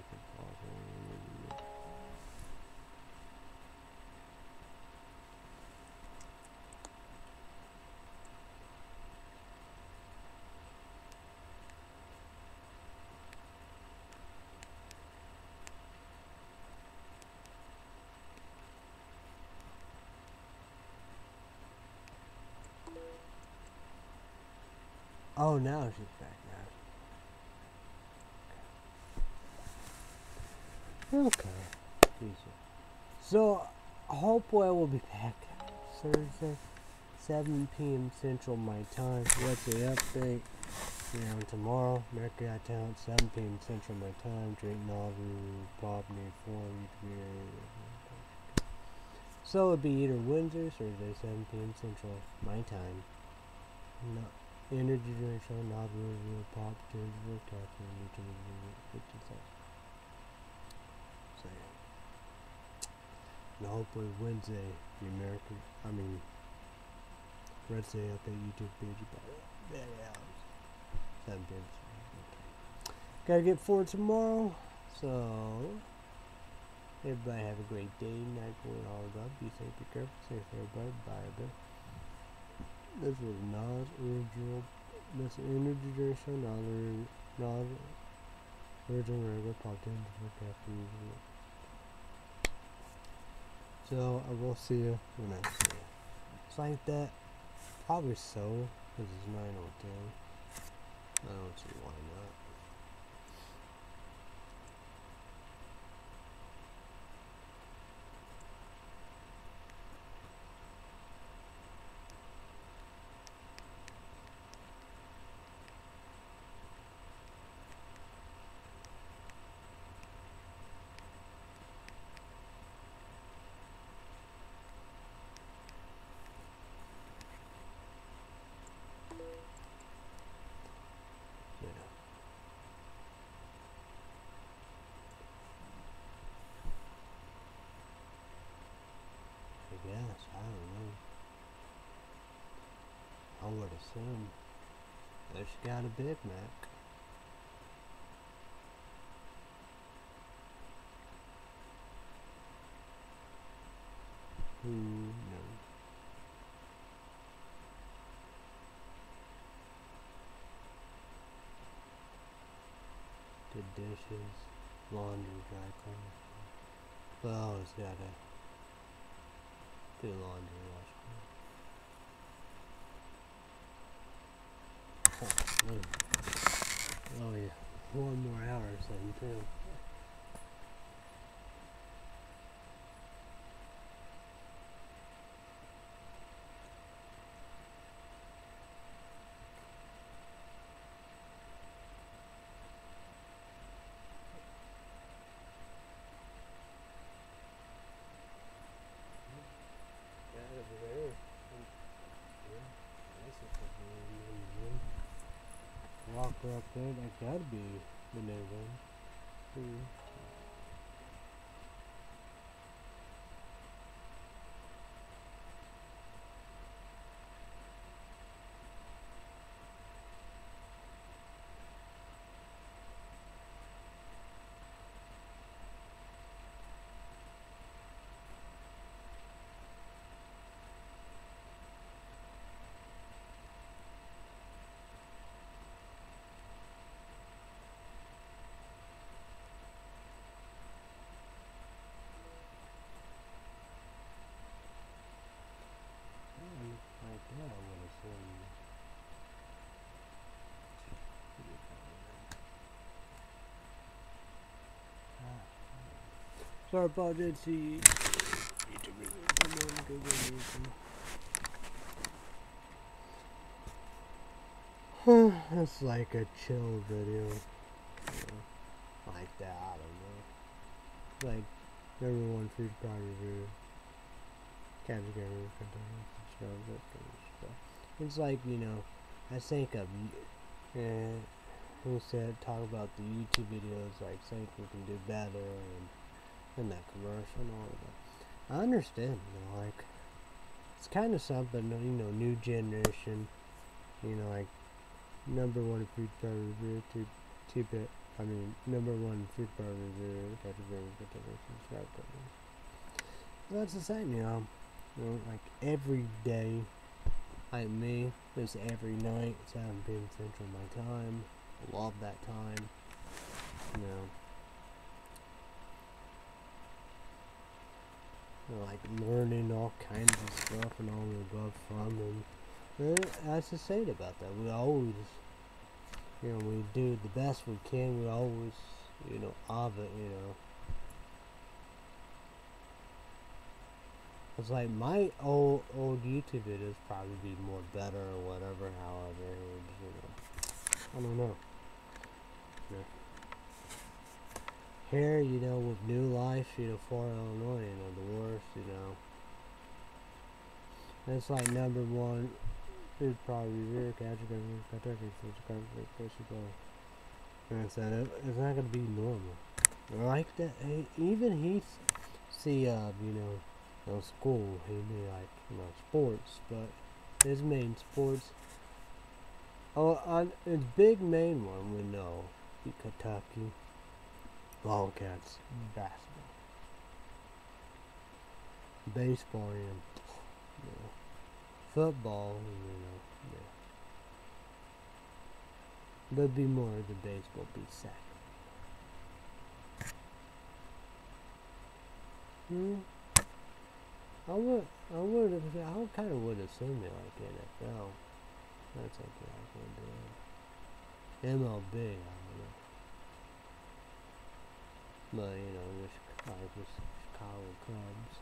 Oh, now she's back now. Okay. Jesus. So, hopefully I will be back Thursday, 7 p.m. Central my time. What's the update? Tomorrow, America Got Talent, 7 p.m. Central my time. Drink Nauvoo, Pop, Need 4, So it'd be either Wednesday or Thursday, 7 p.m. Central my time. No. Energy drink show, Nauvoo, Pop, Tinder, Caffeine, YouTube, 50 So yeah. And hopefully Wednesday, the Wednesday update YouTube page about 7 p.m. Gotta get forward tomorrow. So everybody have a great day, night, going all about. Be safe, be careful, safe everybody. Bye, bye. This was Nas original. This energy drink show. Nas original regular popped in for caffeine. So I will see you when I see you. It's like that. Probably so, because it's 9:10. I don't see why not. Yes, I don't know. I would assume that she got a Big Mac. Who knows? Did dishes, laundry, dry cleaning. Well, it's gotta do laundry, wash clothes. Oh yeah, 1 more hour or something too. Walk up there, that gotta be the new one. Sorry about it. See, come on, go YouTube. It's like a chill video. Like that, I don't know. Like, number one food product review. Catch a game, subscribe, stuff. It's like, you know, I think of, who said, talk about the YouTube videos, like, think we can do better, and that commercial and all of that. I understand, you know, like, it's kind of something, you know, new generation, you know, like, number one food product review, two-bit. I mean, number one food product review, catch a game, subscribe. Well, that's the same, you know, like every day, like me, it's every night, 7 p.m. Central my time. I love that time, you know, like learning all kinds of stuff and all the above from them. And that's the saying about that. We always, you know, we do the best we can. We always, you know, of it, you know. It's like my old YouTube videos probably be more better or whatever, however, you know, I don't know. Yeah. Here, you know, with New Life, you know, for Illinois, you know, the worst, you know. It's like number one food product review, and it's not gonna be normal. Like that, even he see, you know, school, he be like, you know, sports, but his main sports, his big main one we know, the Kentucky Wildcats basketball, baseball, and, you know, football, you know, yeah. There'd be more of the baseball be second. I kind of would assume they like NFL. That's okay, I can do it. MLB, I don't know. But, you know, the Chicago Cubs.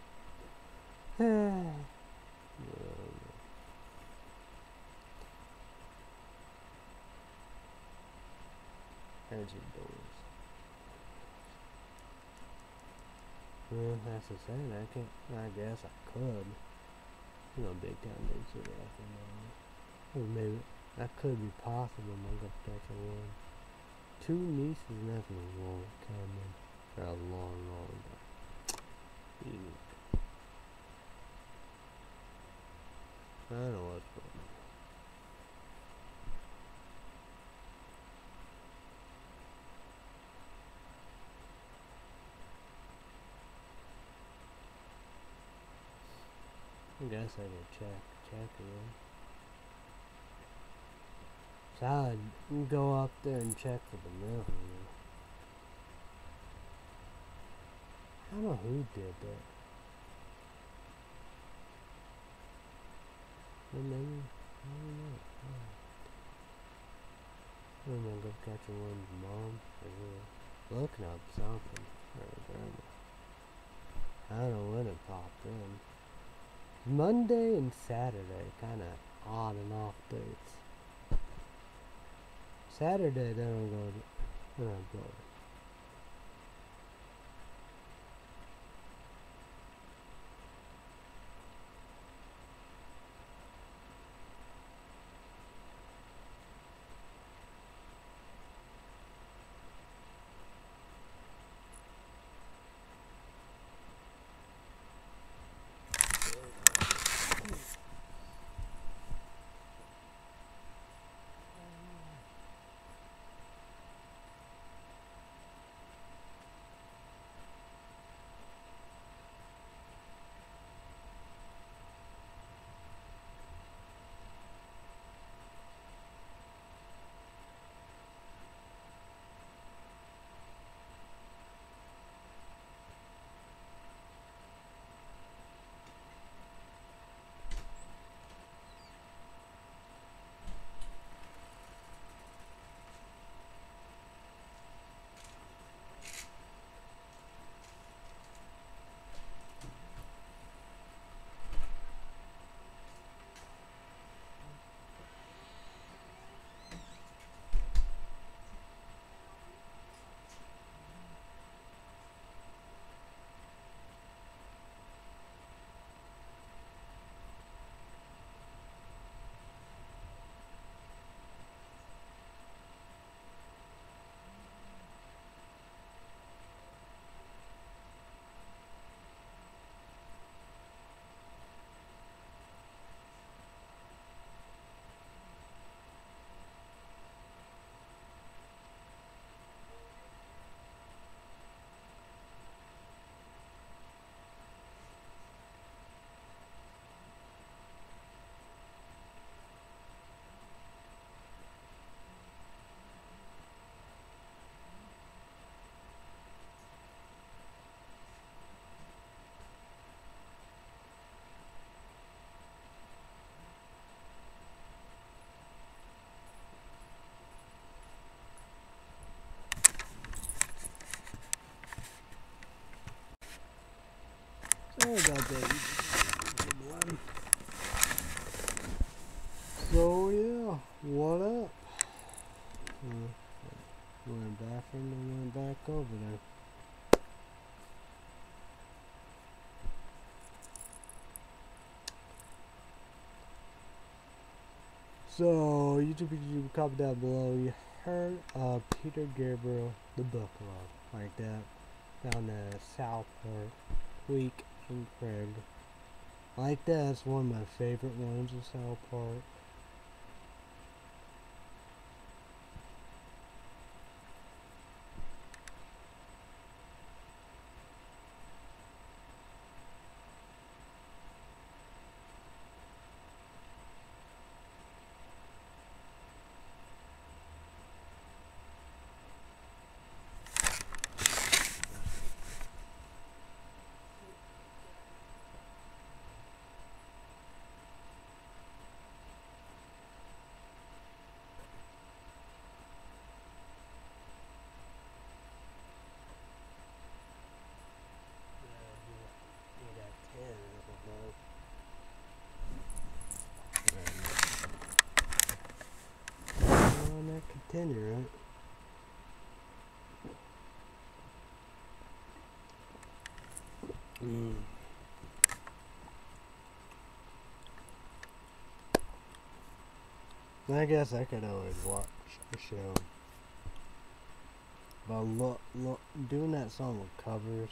There's your doors. Well, that's the same. I guess I could. You know, big time big city after now. Or maybe that could be possible. I'm gonna catch a one. 2 nieces and nephews won't come in for a long time. Unique. I don't know what's going on. I guess I could check again. So I'd go up there and check for the mail, you know. I don't know who did that. Or maybe, I don't know. I'm gonna go catch one's mom. Or looking up something. Or grandma. I don't know when it popped in. Monday and Saturday, kind of on and off dates. Saturday, then I'll go. up, baby? So yeah, what up? Went bathroom and went back over there. So YouTube comment down below. You heard of Peter Gabriel, the book club, like that, down the South Park, Tweek and Craig. Like that's one of my favorite ones of South Park. Continue, right? I guess I could always watch a show, but look, doing that song with covers.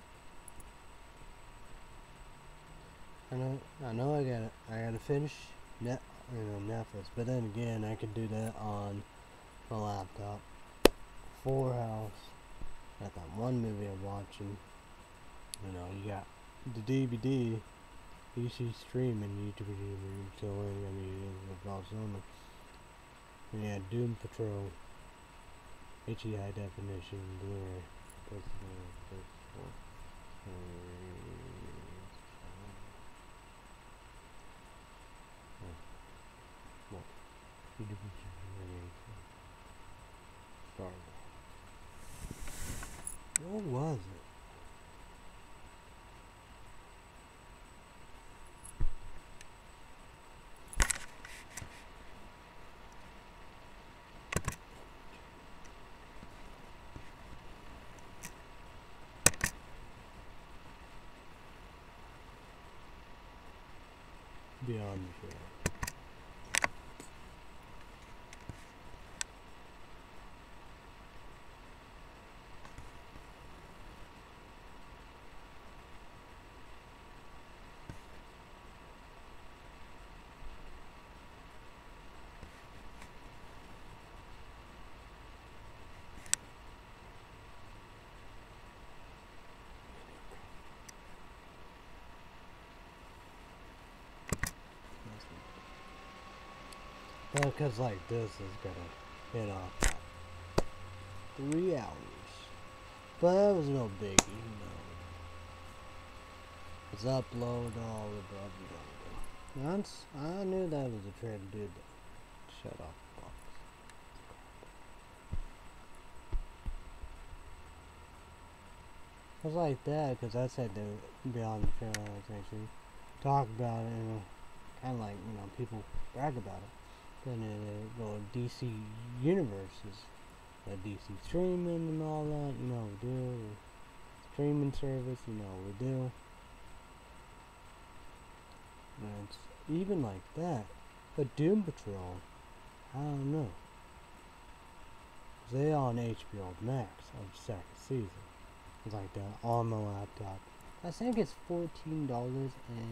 I know, I gotta finish Netflix, but then again, I could do that on my laptop. Full House. Got that one movie I'm watching. You got the DVD, PC streaming, YouTube, killing. It's awesome. And you got Doom Patrol, HD high definition, Blu-ray. What was it? Beyond the Show. Well, cause like this is gonna hit off 3 hours, but that was no biggie, It's upload all the blah. Once I knew that was a trend to do that. Shut up, box. It was like that, cause I said to be on the show, I was actually talk about it, kind of like people brag about it. Then the DC universes, DC streaming and all that, we do. Streaming service, we do. And it's even like that. But Doom Patrol, I don't know. They on HBO Max on the second season. It's like that on my laptop. I think it's $14.99.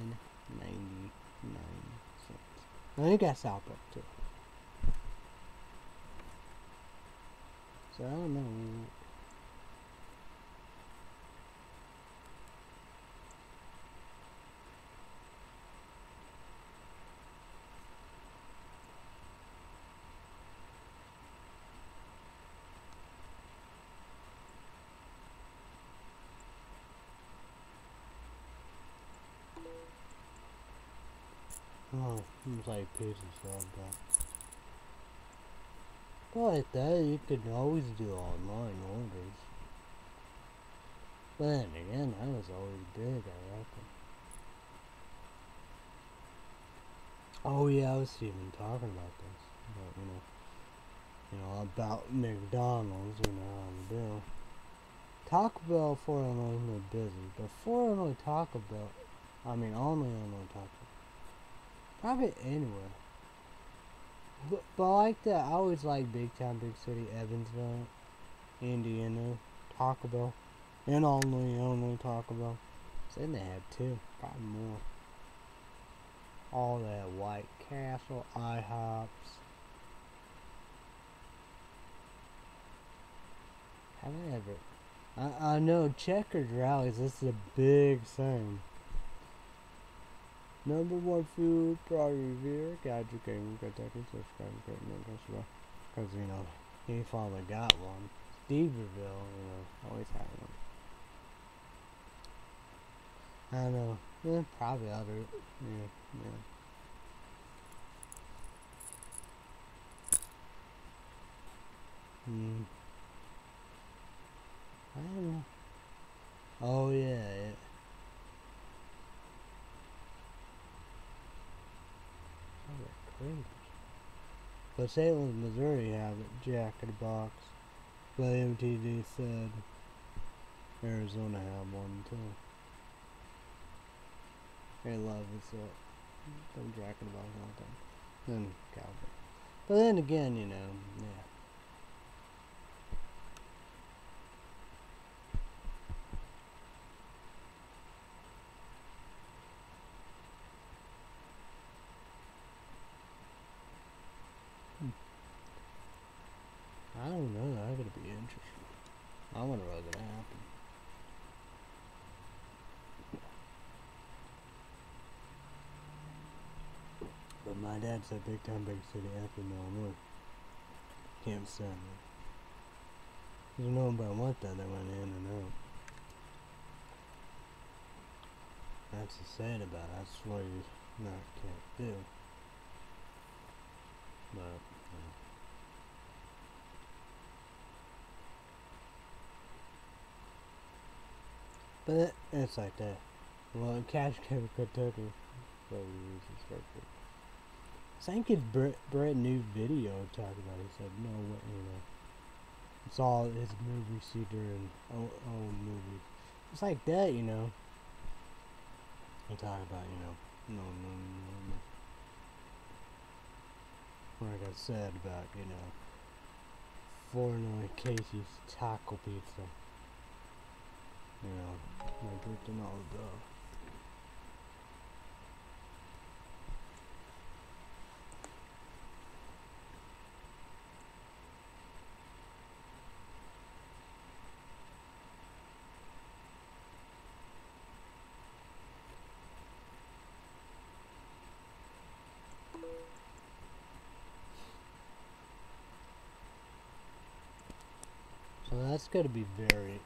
I think that's South Park too. So I don't know. Oh, it's like pieces like that. But that you could always do online orders. But then again, that was always big, I reckon. Oh yeah, I was even talking about this. But, about McDonald's, how to do. Taco Bell for Illinois is not busy, but for Illinois Taco Bell, only Illinois Taco Bell. Probably anywhere. But I like that. I always like Big Town, Big City, Evansville, Indiana, Taco Bell, and Illinois Taco Bell. So then they have two, probably more. All that White Castle, IHOPs. Have I ever? I know Checkers rallies. This is a big thing. Number one food product reviewer. Guide your game. Kentucky. Subscribe. Because he finally got one. Steverville, always had one. I know. Probably other. Yeah. I don't know. Oh yeah. Crazy. But St. Louis, Missouri have it. Jack in the Box. But MTD said Arizona had one too. They love this them Jack in the Box all the time. Then Cowboy. But then again, yeah. I don't know. That's gonna be interesting. I wonder what's gonna happen. But my dad said Big Town, Big City, Akron, Illinois. Can't stand it. There's no about what that they went in and out. That's the sad about it. That's what you can't do. But it's like that. Well, Cash Cab Kentucky. Thank you, Brett new video talked about it. He said, no, it's all his movie theater and old movies. It's like that, They talk about, no. Like I said about, Illinois Casey's Taco Pizza. Like written all above. So that's going to be very,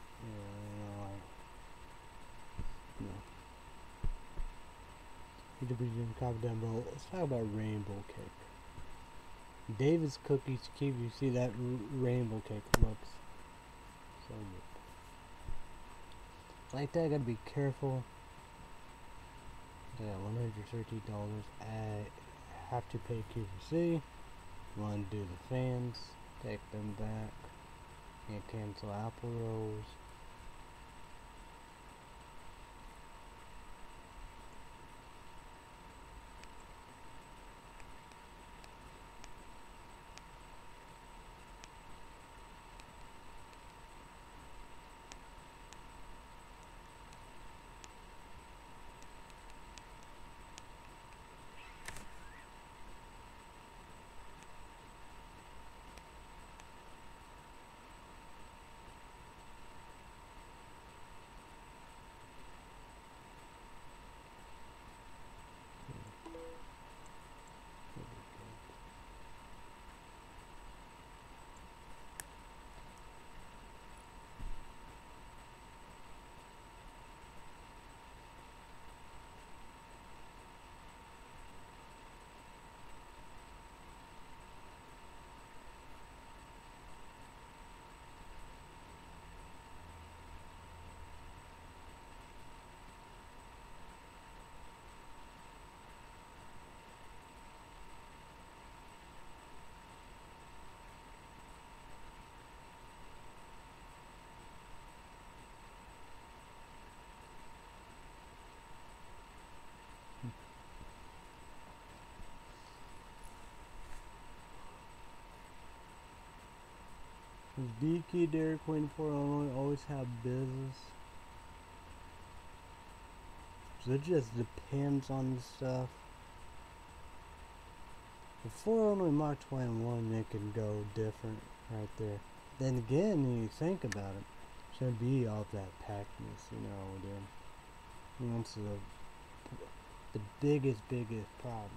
comment down below. Let's talk about rainbow cake. David's Cookies Keep. You see that rainbow cake looks so good. Like that, I gotta be careful. Yeah, $113. I have to pay QVC. Want to do the fans? Take them back. Can't cancel Apple Rose. Does BK Dairy Queen for Illinois always have business? So it just depends on the stuff. Before Illinois Mark Twain 1, it can go different right there. Then again, when you think about it, shouldn't be all that packedness, you know, it's the biggest problem.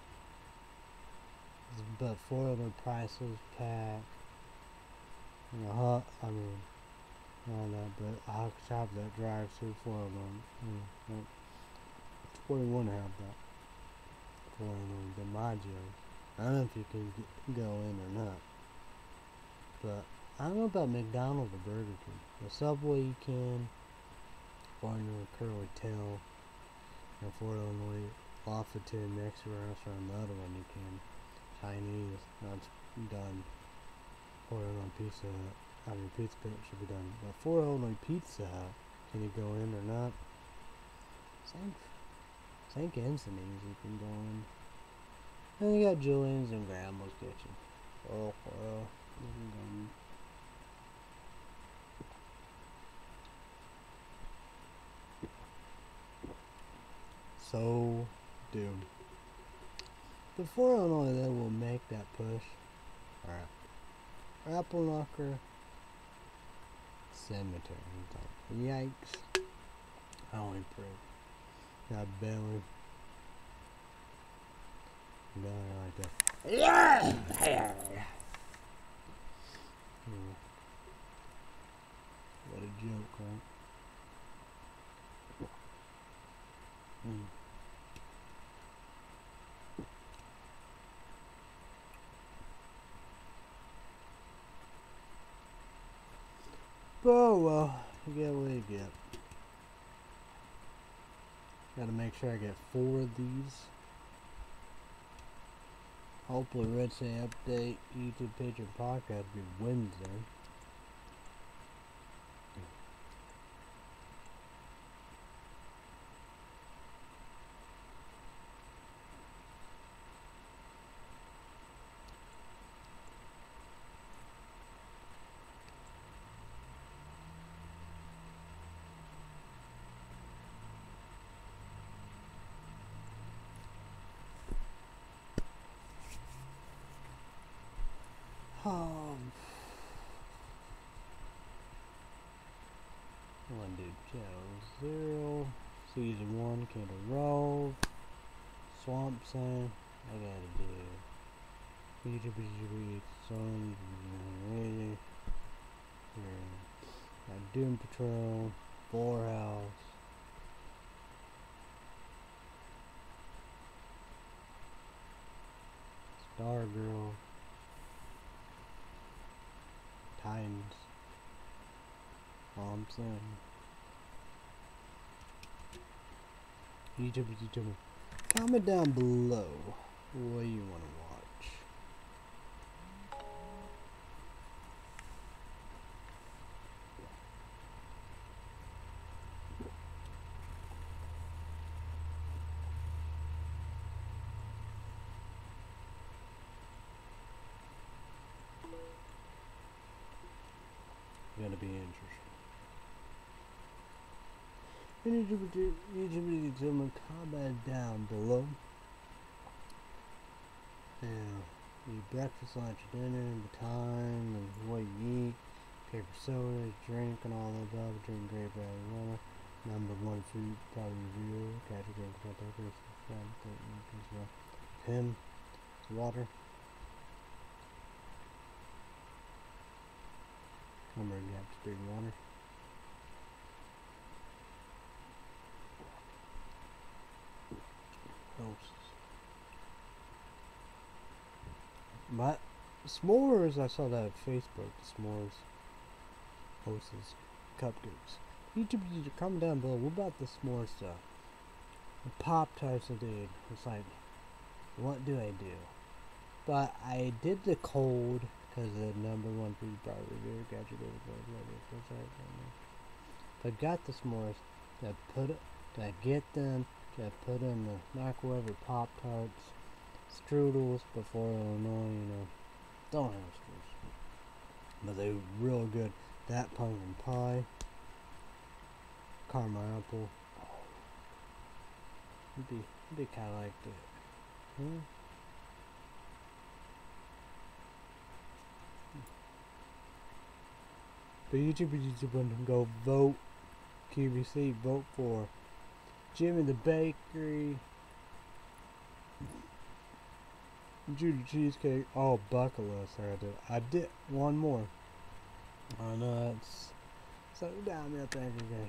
But for Illinois prices, pack, you know, all that, but I'll shop that drive through for them. 21 have that. For Illinois DiMaggio. I don't know if you can go in or not. But I don't know about McDonald's or Burger King. The Subway you can. Illinois Curly Tail. And Fort Illinois Lofton Mexican restaurant. Another one you can. Chinese. That's done. Fort Illinois Pizza Hut. Pizza Pit should be done. But Fort Illinois Pizza Hut, can you go in or not? St. Anthony's you can go in. And you got Julian's and Grandma's Kitchen. Oh, well. So, dude. Before Illinois, they will make that push. Alright. Apple Knocker Cemetery. Yikes. I only pray. Got Belly. Belly like that. Yeah! What a joke, right? Oh well, you get what you get. Gotta make sure I get 4 of these. Hopefully Red Say update YouTube page and podcast be Wednesday. One dude, Channel 0, Season 1, Candle Roll, Swamp Sand, I gotta do Sun, Doom Patrol, Four House, Stargirl, Titans, Thompson, YouTube. Comment down below what you want to watch. Gonna be interesting. YouTube comment down below. Eat breakfast, lunch, dinner, the time, and what you eat, paper soda, drink, and all the above. Drink great value water. Number 1 food, probably real. Category, him, water. Number gap, spring water. But s'mores, I saw that on Facebook. S'mores hosts cupcakes. YouTube, comment down below. What about the s'mores stuff? The Pop-Tarts, dude. It's like, what do I do? But I did the cold because the number 1 food product review. If I got the s'mores, did I get them? Did I put in the microwave or but they're real good. That pumpkin pie, caramel apple. It'd be kind of like that. Hmm? The YouTube go vote QVC, vote for Jimmy the Bakery, Judy Cheesecake. Oh, bucket list. I did one more. I know that's so down there. Thank you,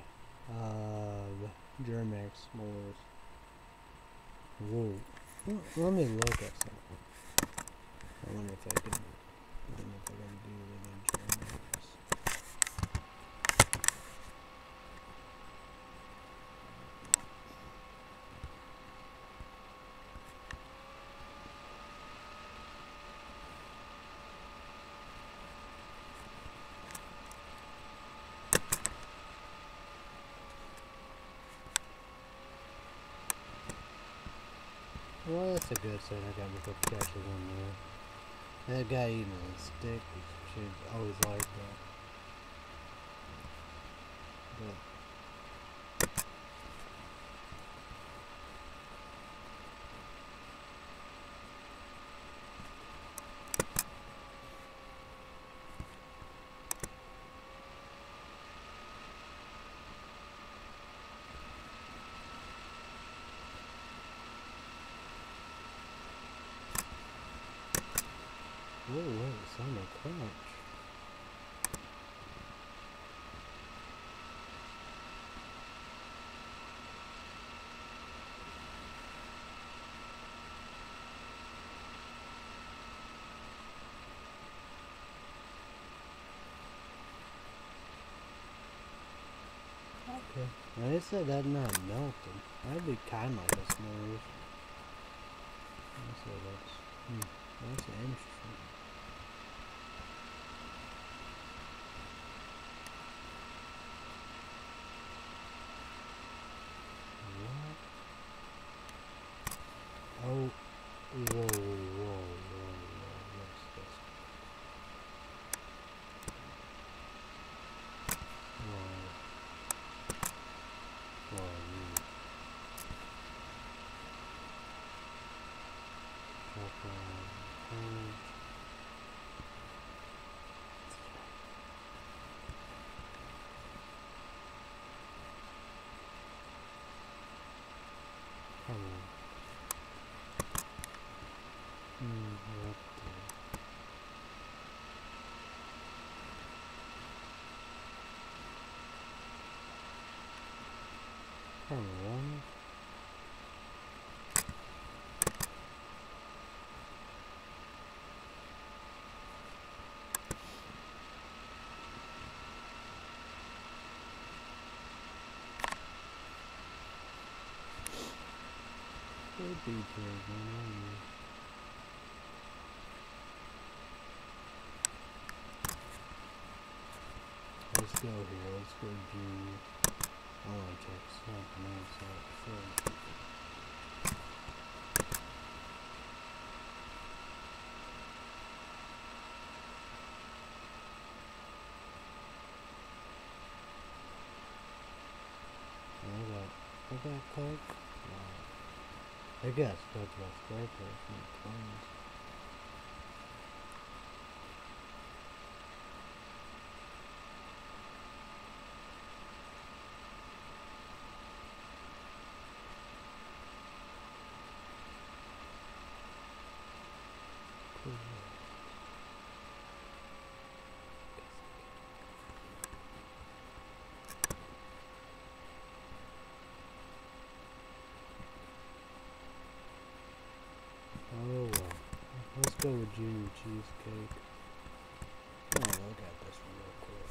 Germax s'mores. Whoa. Let me look at something. I wonder if I can do within Germax. Well, that's a good sign. I got me a couple catches on there. That guy eating a stick, she's always like that. But whoa, it's on a crunch. Okay. Now they said that not melting. That'd be kind of like a s'mores. So that's interesting. What? Oh, whoa, what's this? Whoa, come on. What the? Come on. Good details, man. Let's go here. Let's go do. I want to check something else out first. I got cake. I guess that's what's great for planes. Oh, let's go with Junior Cheesecake. Oh, look at this real quick.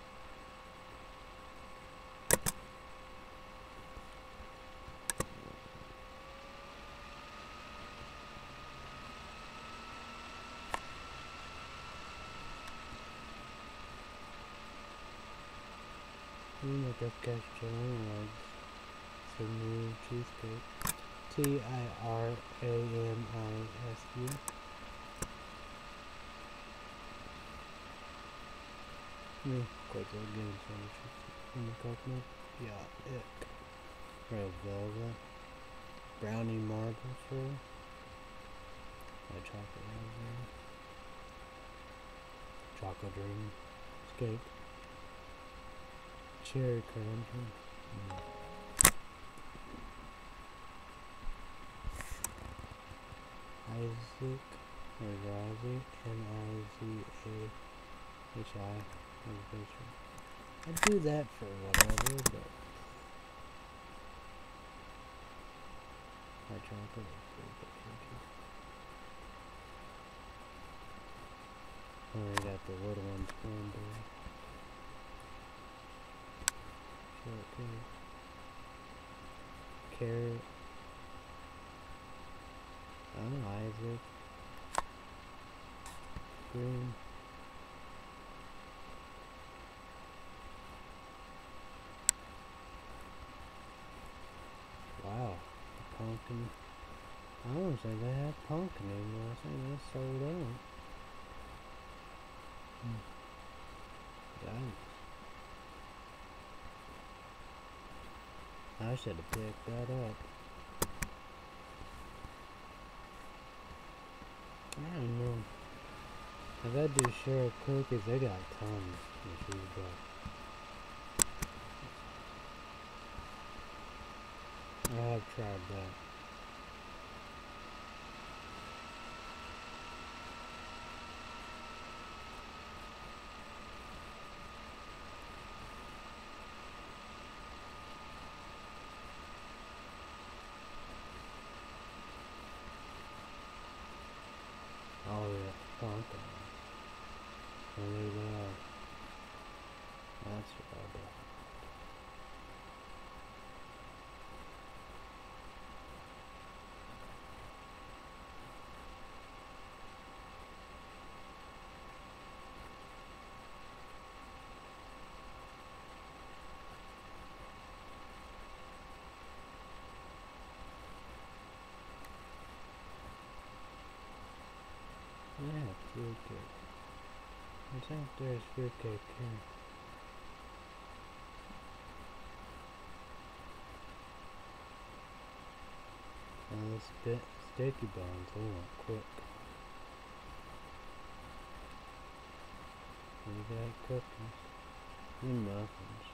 Look at Cajun eggs. Junior Cheesecake. Tiramisu. Yeah, quite so good sandwiches. In the coconut. Yeah, ick. Red velvet. Brownie marble swirl. White chocolate raspberry. Chocolate dream. Cake. Cherry crunchy. Isaac. There's Isaac. N-I-Z-A-H-I. I'd do that for whatever, but white chocolate. Oh, we got the little ones cranberry. Shortcake. Carrot. Oh, Isaac. Green. Wow. Pumpkin. I don't say they have pumpkin anymore. I think that's sold out. Yikes. I should have picked that up. I don't know. If I do Cheryl cookies, they got tons of feedback. I have tried that. Oh yeah, pumpkin. And they are. That's what I got. Yeah, fruitcake. I think there's fruitcake here. Now this sticky buns, they want quick. We got cookies and muffins.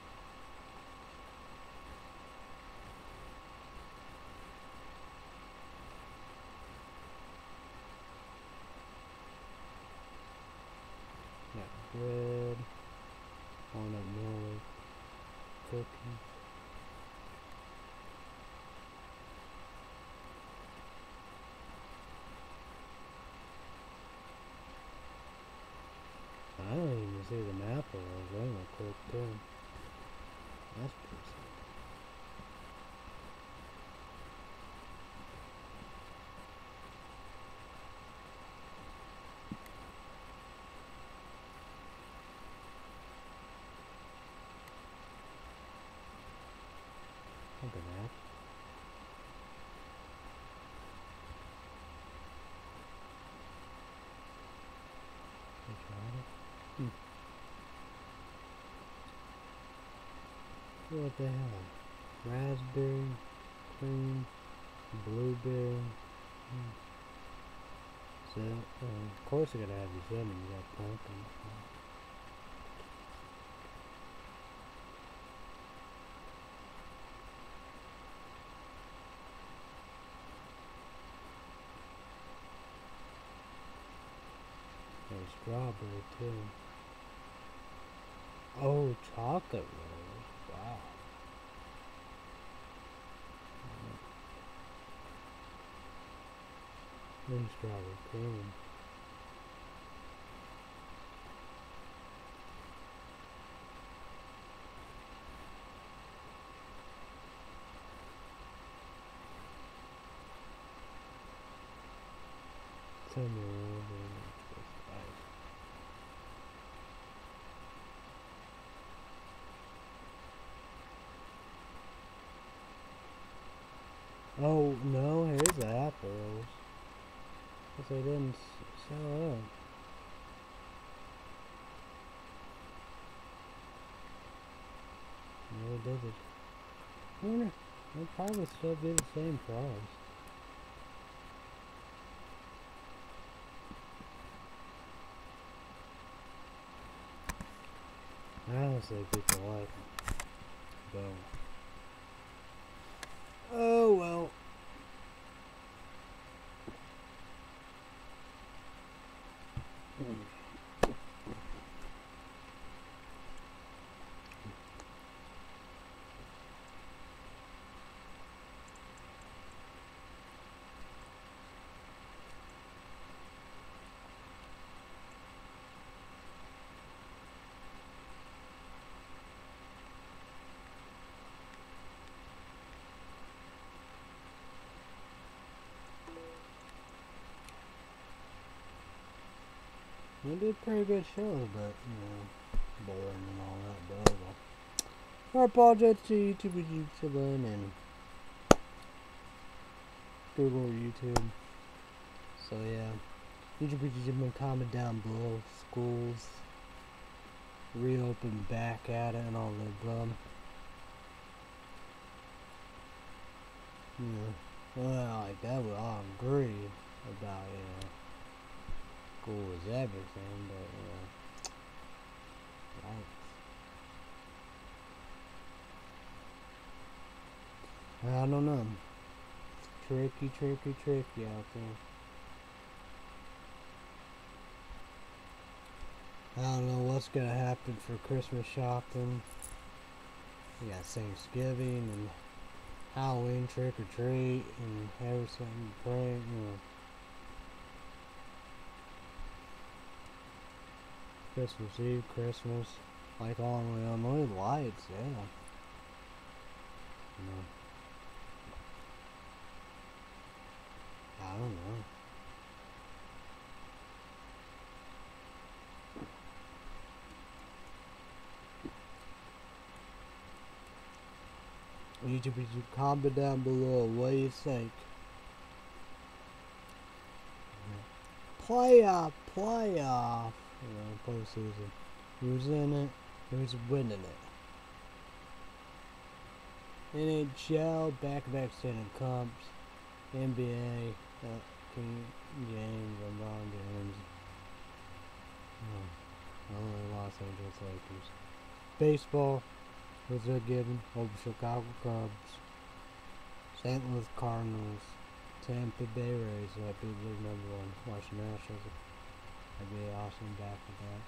Got bread, walnut milk, cookies. I don't even see the apple rolls. They look quick too. That's pretty simple. Look at that. You tried it? What the hell? Raspberry, cream, blueberry. So, of course you gotta have your cinnamon. You got pumpkin. There's strawberry too. Oh, chocolate rolls. Wow. Then strawberry cream. Cinnamon roll. Oh no, here's the apple rolls. Guess they didn't sell out. never did it. I wonder, they'll probably still be the same price. Honestly, people like bow. Oh well. We did pretty good shows, but, you know, boring and all that, but well. I apologize to YouTube and YouTube and Google or YouTube. So yeah, YouTube, comment down below. Schools reopen back at it and all that above. Yeah, well, like that we all agree about, you know, school is everything, but you know, I don't know. Tricky out there. I don't know what's gonna happen for Christmas shopping. We got Thanksgiving and Halloween trick or treat and everything prank, you know. Christmas Eve, Christmas, like all the way on the lights, yeah. You know. I don't know. YouTube, comment down below. What do you think? Playoff. You know, postseason. Who's in it? Who's winning it? NHL, back-to-back Stanley Cups. NBA, King James, LeBron James. Only Los Angeles Lakers. Baseball, who's a given? Over Chicago Cubs. St. Louis Cardinals. Tampa Bay Rays, that'd be the number one. Washington Nationals, that'd be awesome back-to-back.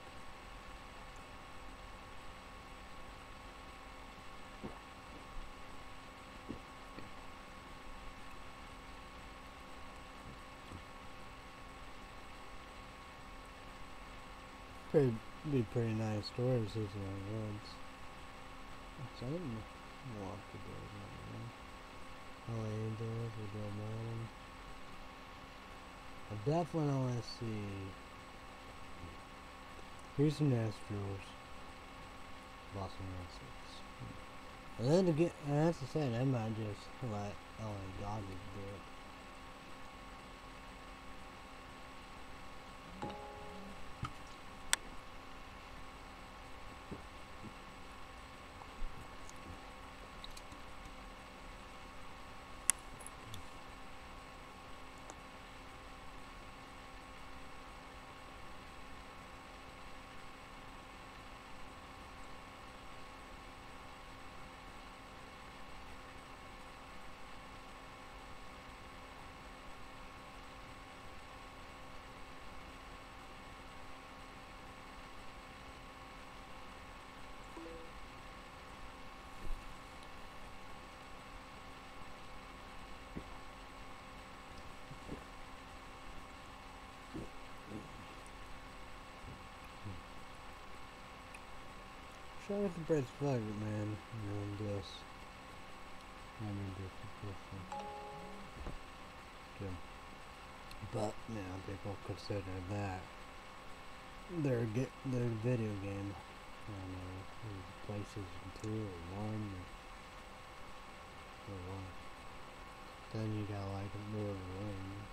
Be pretty nice stories as Reds. Something Milwaukee does, LA Angels with Joe Madden. I definitely want to see Houston Astros, Boston Red Sox. And then again, that's the same. I might just let LA Dodgers do it. Shout out to Brett's Flaggart, man. You know, and bless. I mean, different. Yeah. But, you know, people consider that their video game. I don't know, PlayStation 2 or 1 or what. Then you got like Lord of the Rings.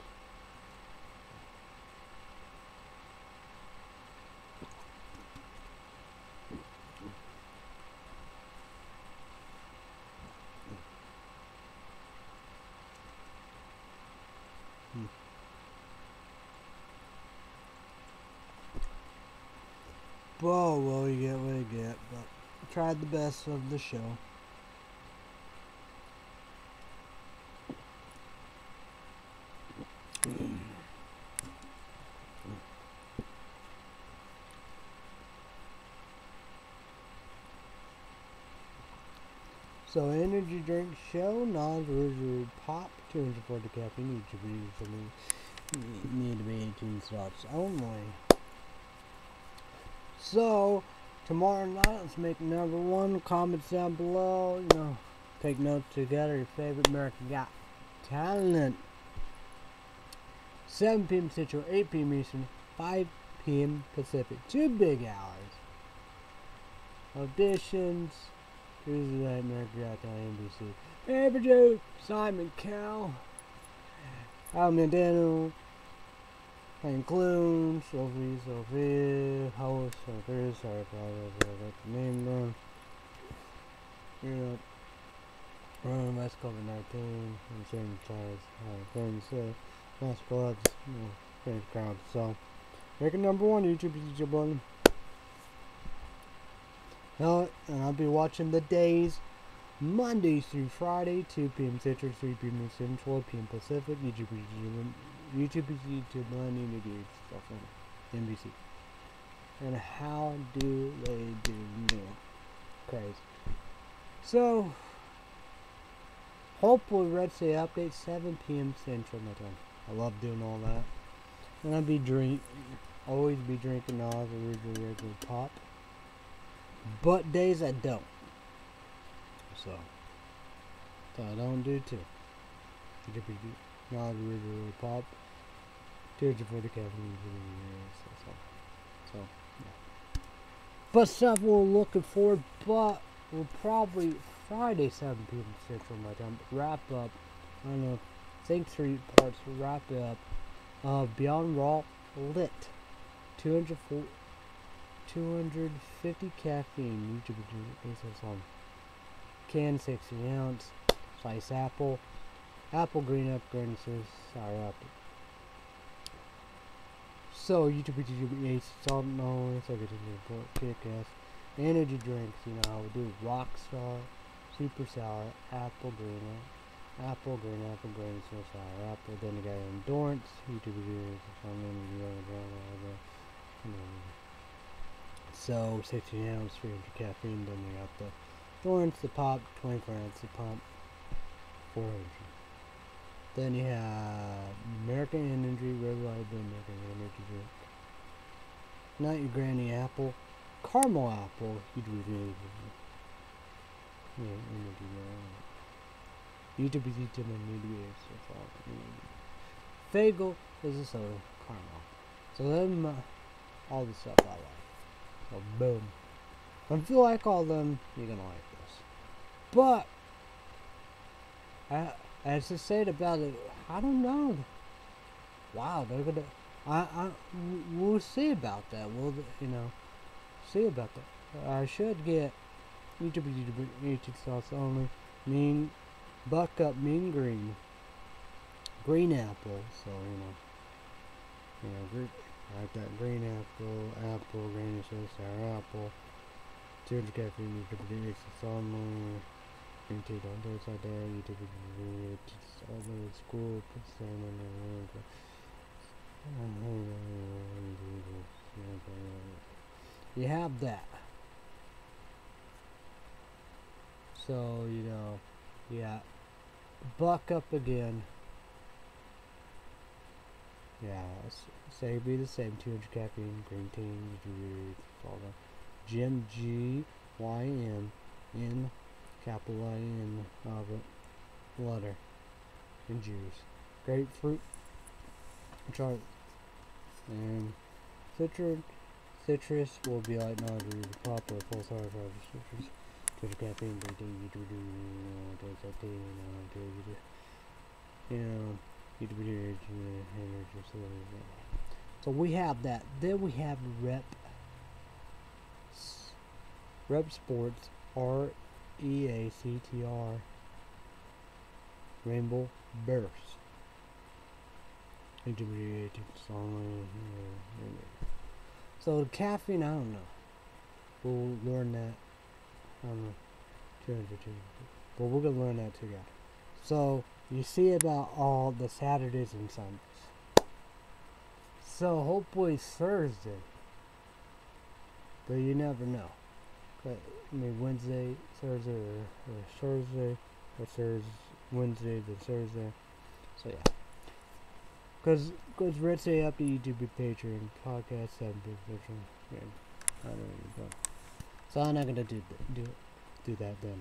But well, you get what you get. But I tried the best of the show. So energy drink show, non-original pop, 240 caffeine, each of these need to be 18 slots only. So tomorrow night, let's make number one. Comments down below. You know, take notes together. Your favorite American Got Talent. 7 p.m. Central, 8 p.m. Eastern, 5 p.m. Pacific. 2 big hours. Auditions. Who's that American Got Talent? NBC. Paper Joke. Simon Cowell. Alman Daniel. Playing Clune. Sophie. Host. Sorry if I got the name wrong. Running West COVID-19. And certain charges. Friends. Mass floods. Friends crowd. So, making number one. YouTube is your button. And I'll be watching the days Monday through Friday, 2 p.m. Central, 3 p.m. Central, 12 p.m. Pacific. YouTube is YouTube Monday, New Year's stuff on NBC. And how do they do? Crazy. So, hopefully Red State update 7 p.m. Central my time. I love doing all that. And I'll always be drinking all the regular pop. But days I don't. So I don't do too. Not original pop. 240 caffeine. So yeah. But stuff we're looking for, but we'll probably Friday 7 p.m. Central my time. Wrap up. I don't know. I think 3 parts. We'll wrap it up. Beyond Raw Lit. 250 caffeine. YouTube is on. Can 60 ounce. Slice apple. Apple green up, green sour apple. So YouTube is salt and oil. So good to report. Kick-ass. Energy drinks. You know how we do. Rockstar. Super sour. Apple green up. Apple green, sour apple. Then you got Endurance. YouTube is so 16 ounce, 300 caffeine. Then you got the Endurance, the pop, 24 ounce, the pump, 400. Then you have American Energy, Red Light, American Energy drink. Not your Granny Apple, Caramel Apple. YouTube YouTube is YouTube and media so far. Fagel is a soda, caramel. So them, all the stuff I like. So boom. If you like all of them, you're gonna like this. But as I said about it, I don't know. Wow, they're gonna. We'll see about that. We'll see about that. I should get YouTube sauce only. Buck up mean green apple. So like that green apple, green sour apple. 200 caffeine, YouTube sauce only. Green tea, don't do it like that. YouTube only school, put some in there. You have that. So yeah. Buck up again. Yeah, say it'd be the same. 200 caffeine, green tea, all that. Jim GYM in capital I-N of it, letter, and juice. Grapefruit, chart, and citrus will be like not the proper full size of citrus. 200 caffeine, green tea, so we have that. Then we have Rep Sports REACTR Rainbow Burst. So the caffeine, I don't know. We'll learn that. I don't know. But we're gonna learn that together. So you see about all the Saturdays and Sundays. So hopefully Thursday. But you never know. I mean Wednesday, Thursday, or Thursday, or Thursday, Wednesday, then Thursday. So yeah. Because Red Say up to YouTube page and podcast 7 version. Yeah, I don't know. So I'm not gonna do that then.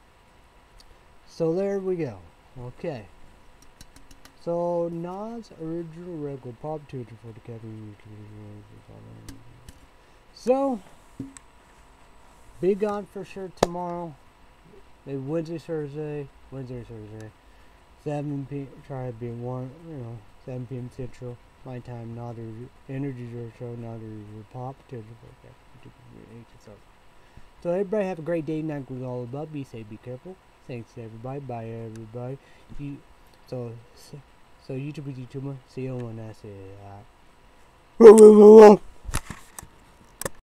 So there we go. Okay. So Nas original record pop tutor for the Kevin YouTube. So be gone for sure tomorrow. Maybe Wednesday, Thursday, 7 p.m. Try to be 7 p.m. Central. My time, not a energy show, not a pop tutor for So everybody have a great day. Night with all above. Be safe, be careful. Thanks everybody. Bye everybody. So YouTube, see you when I say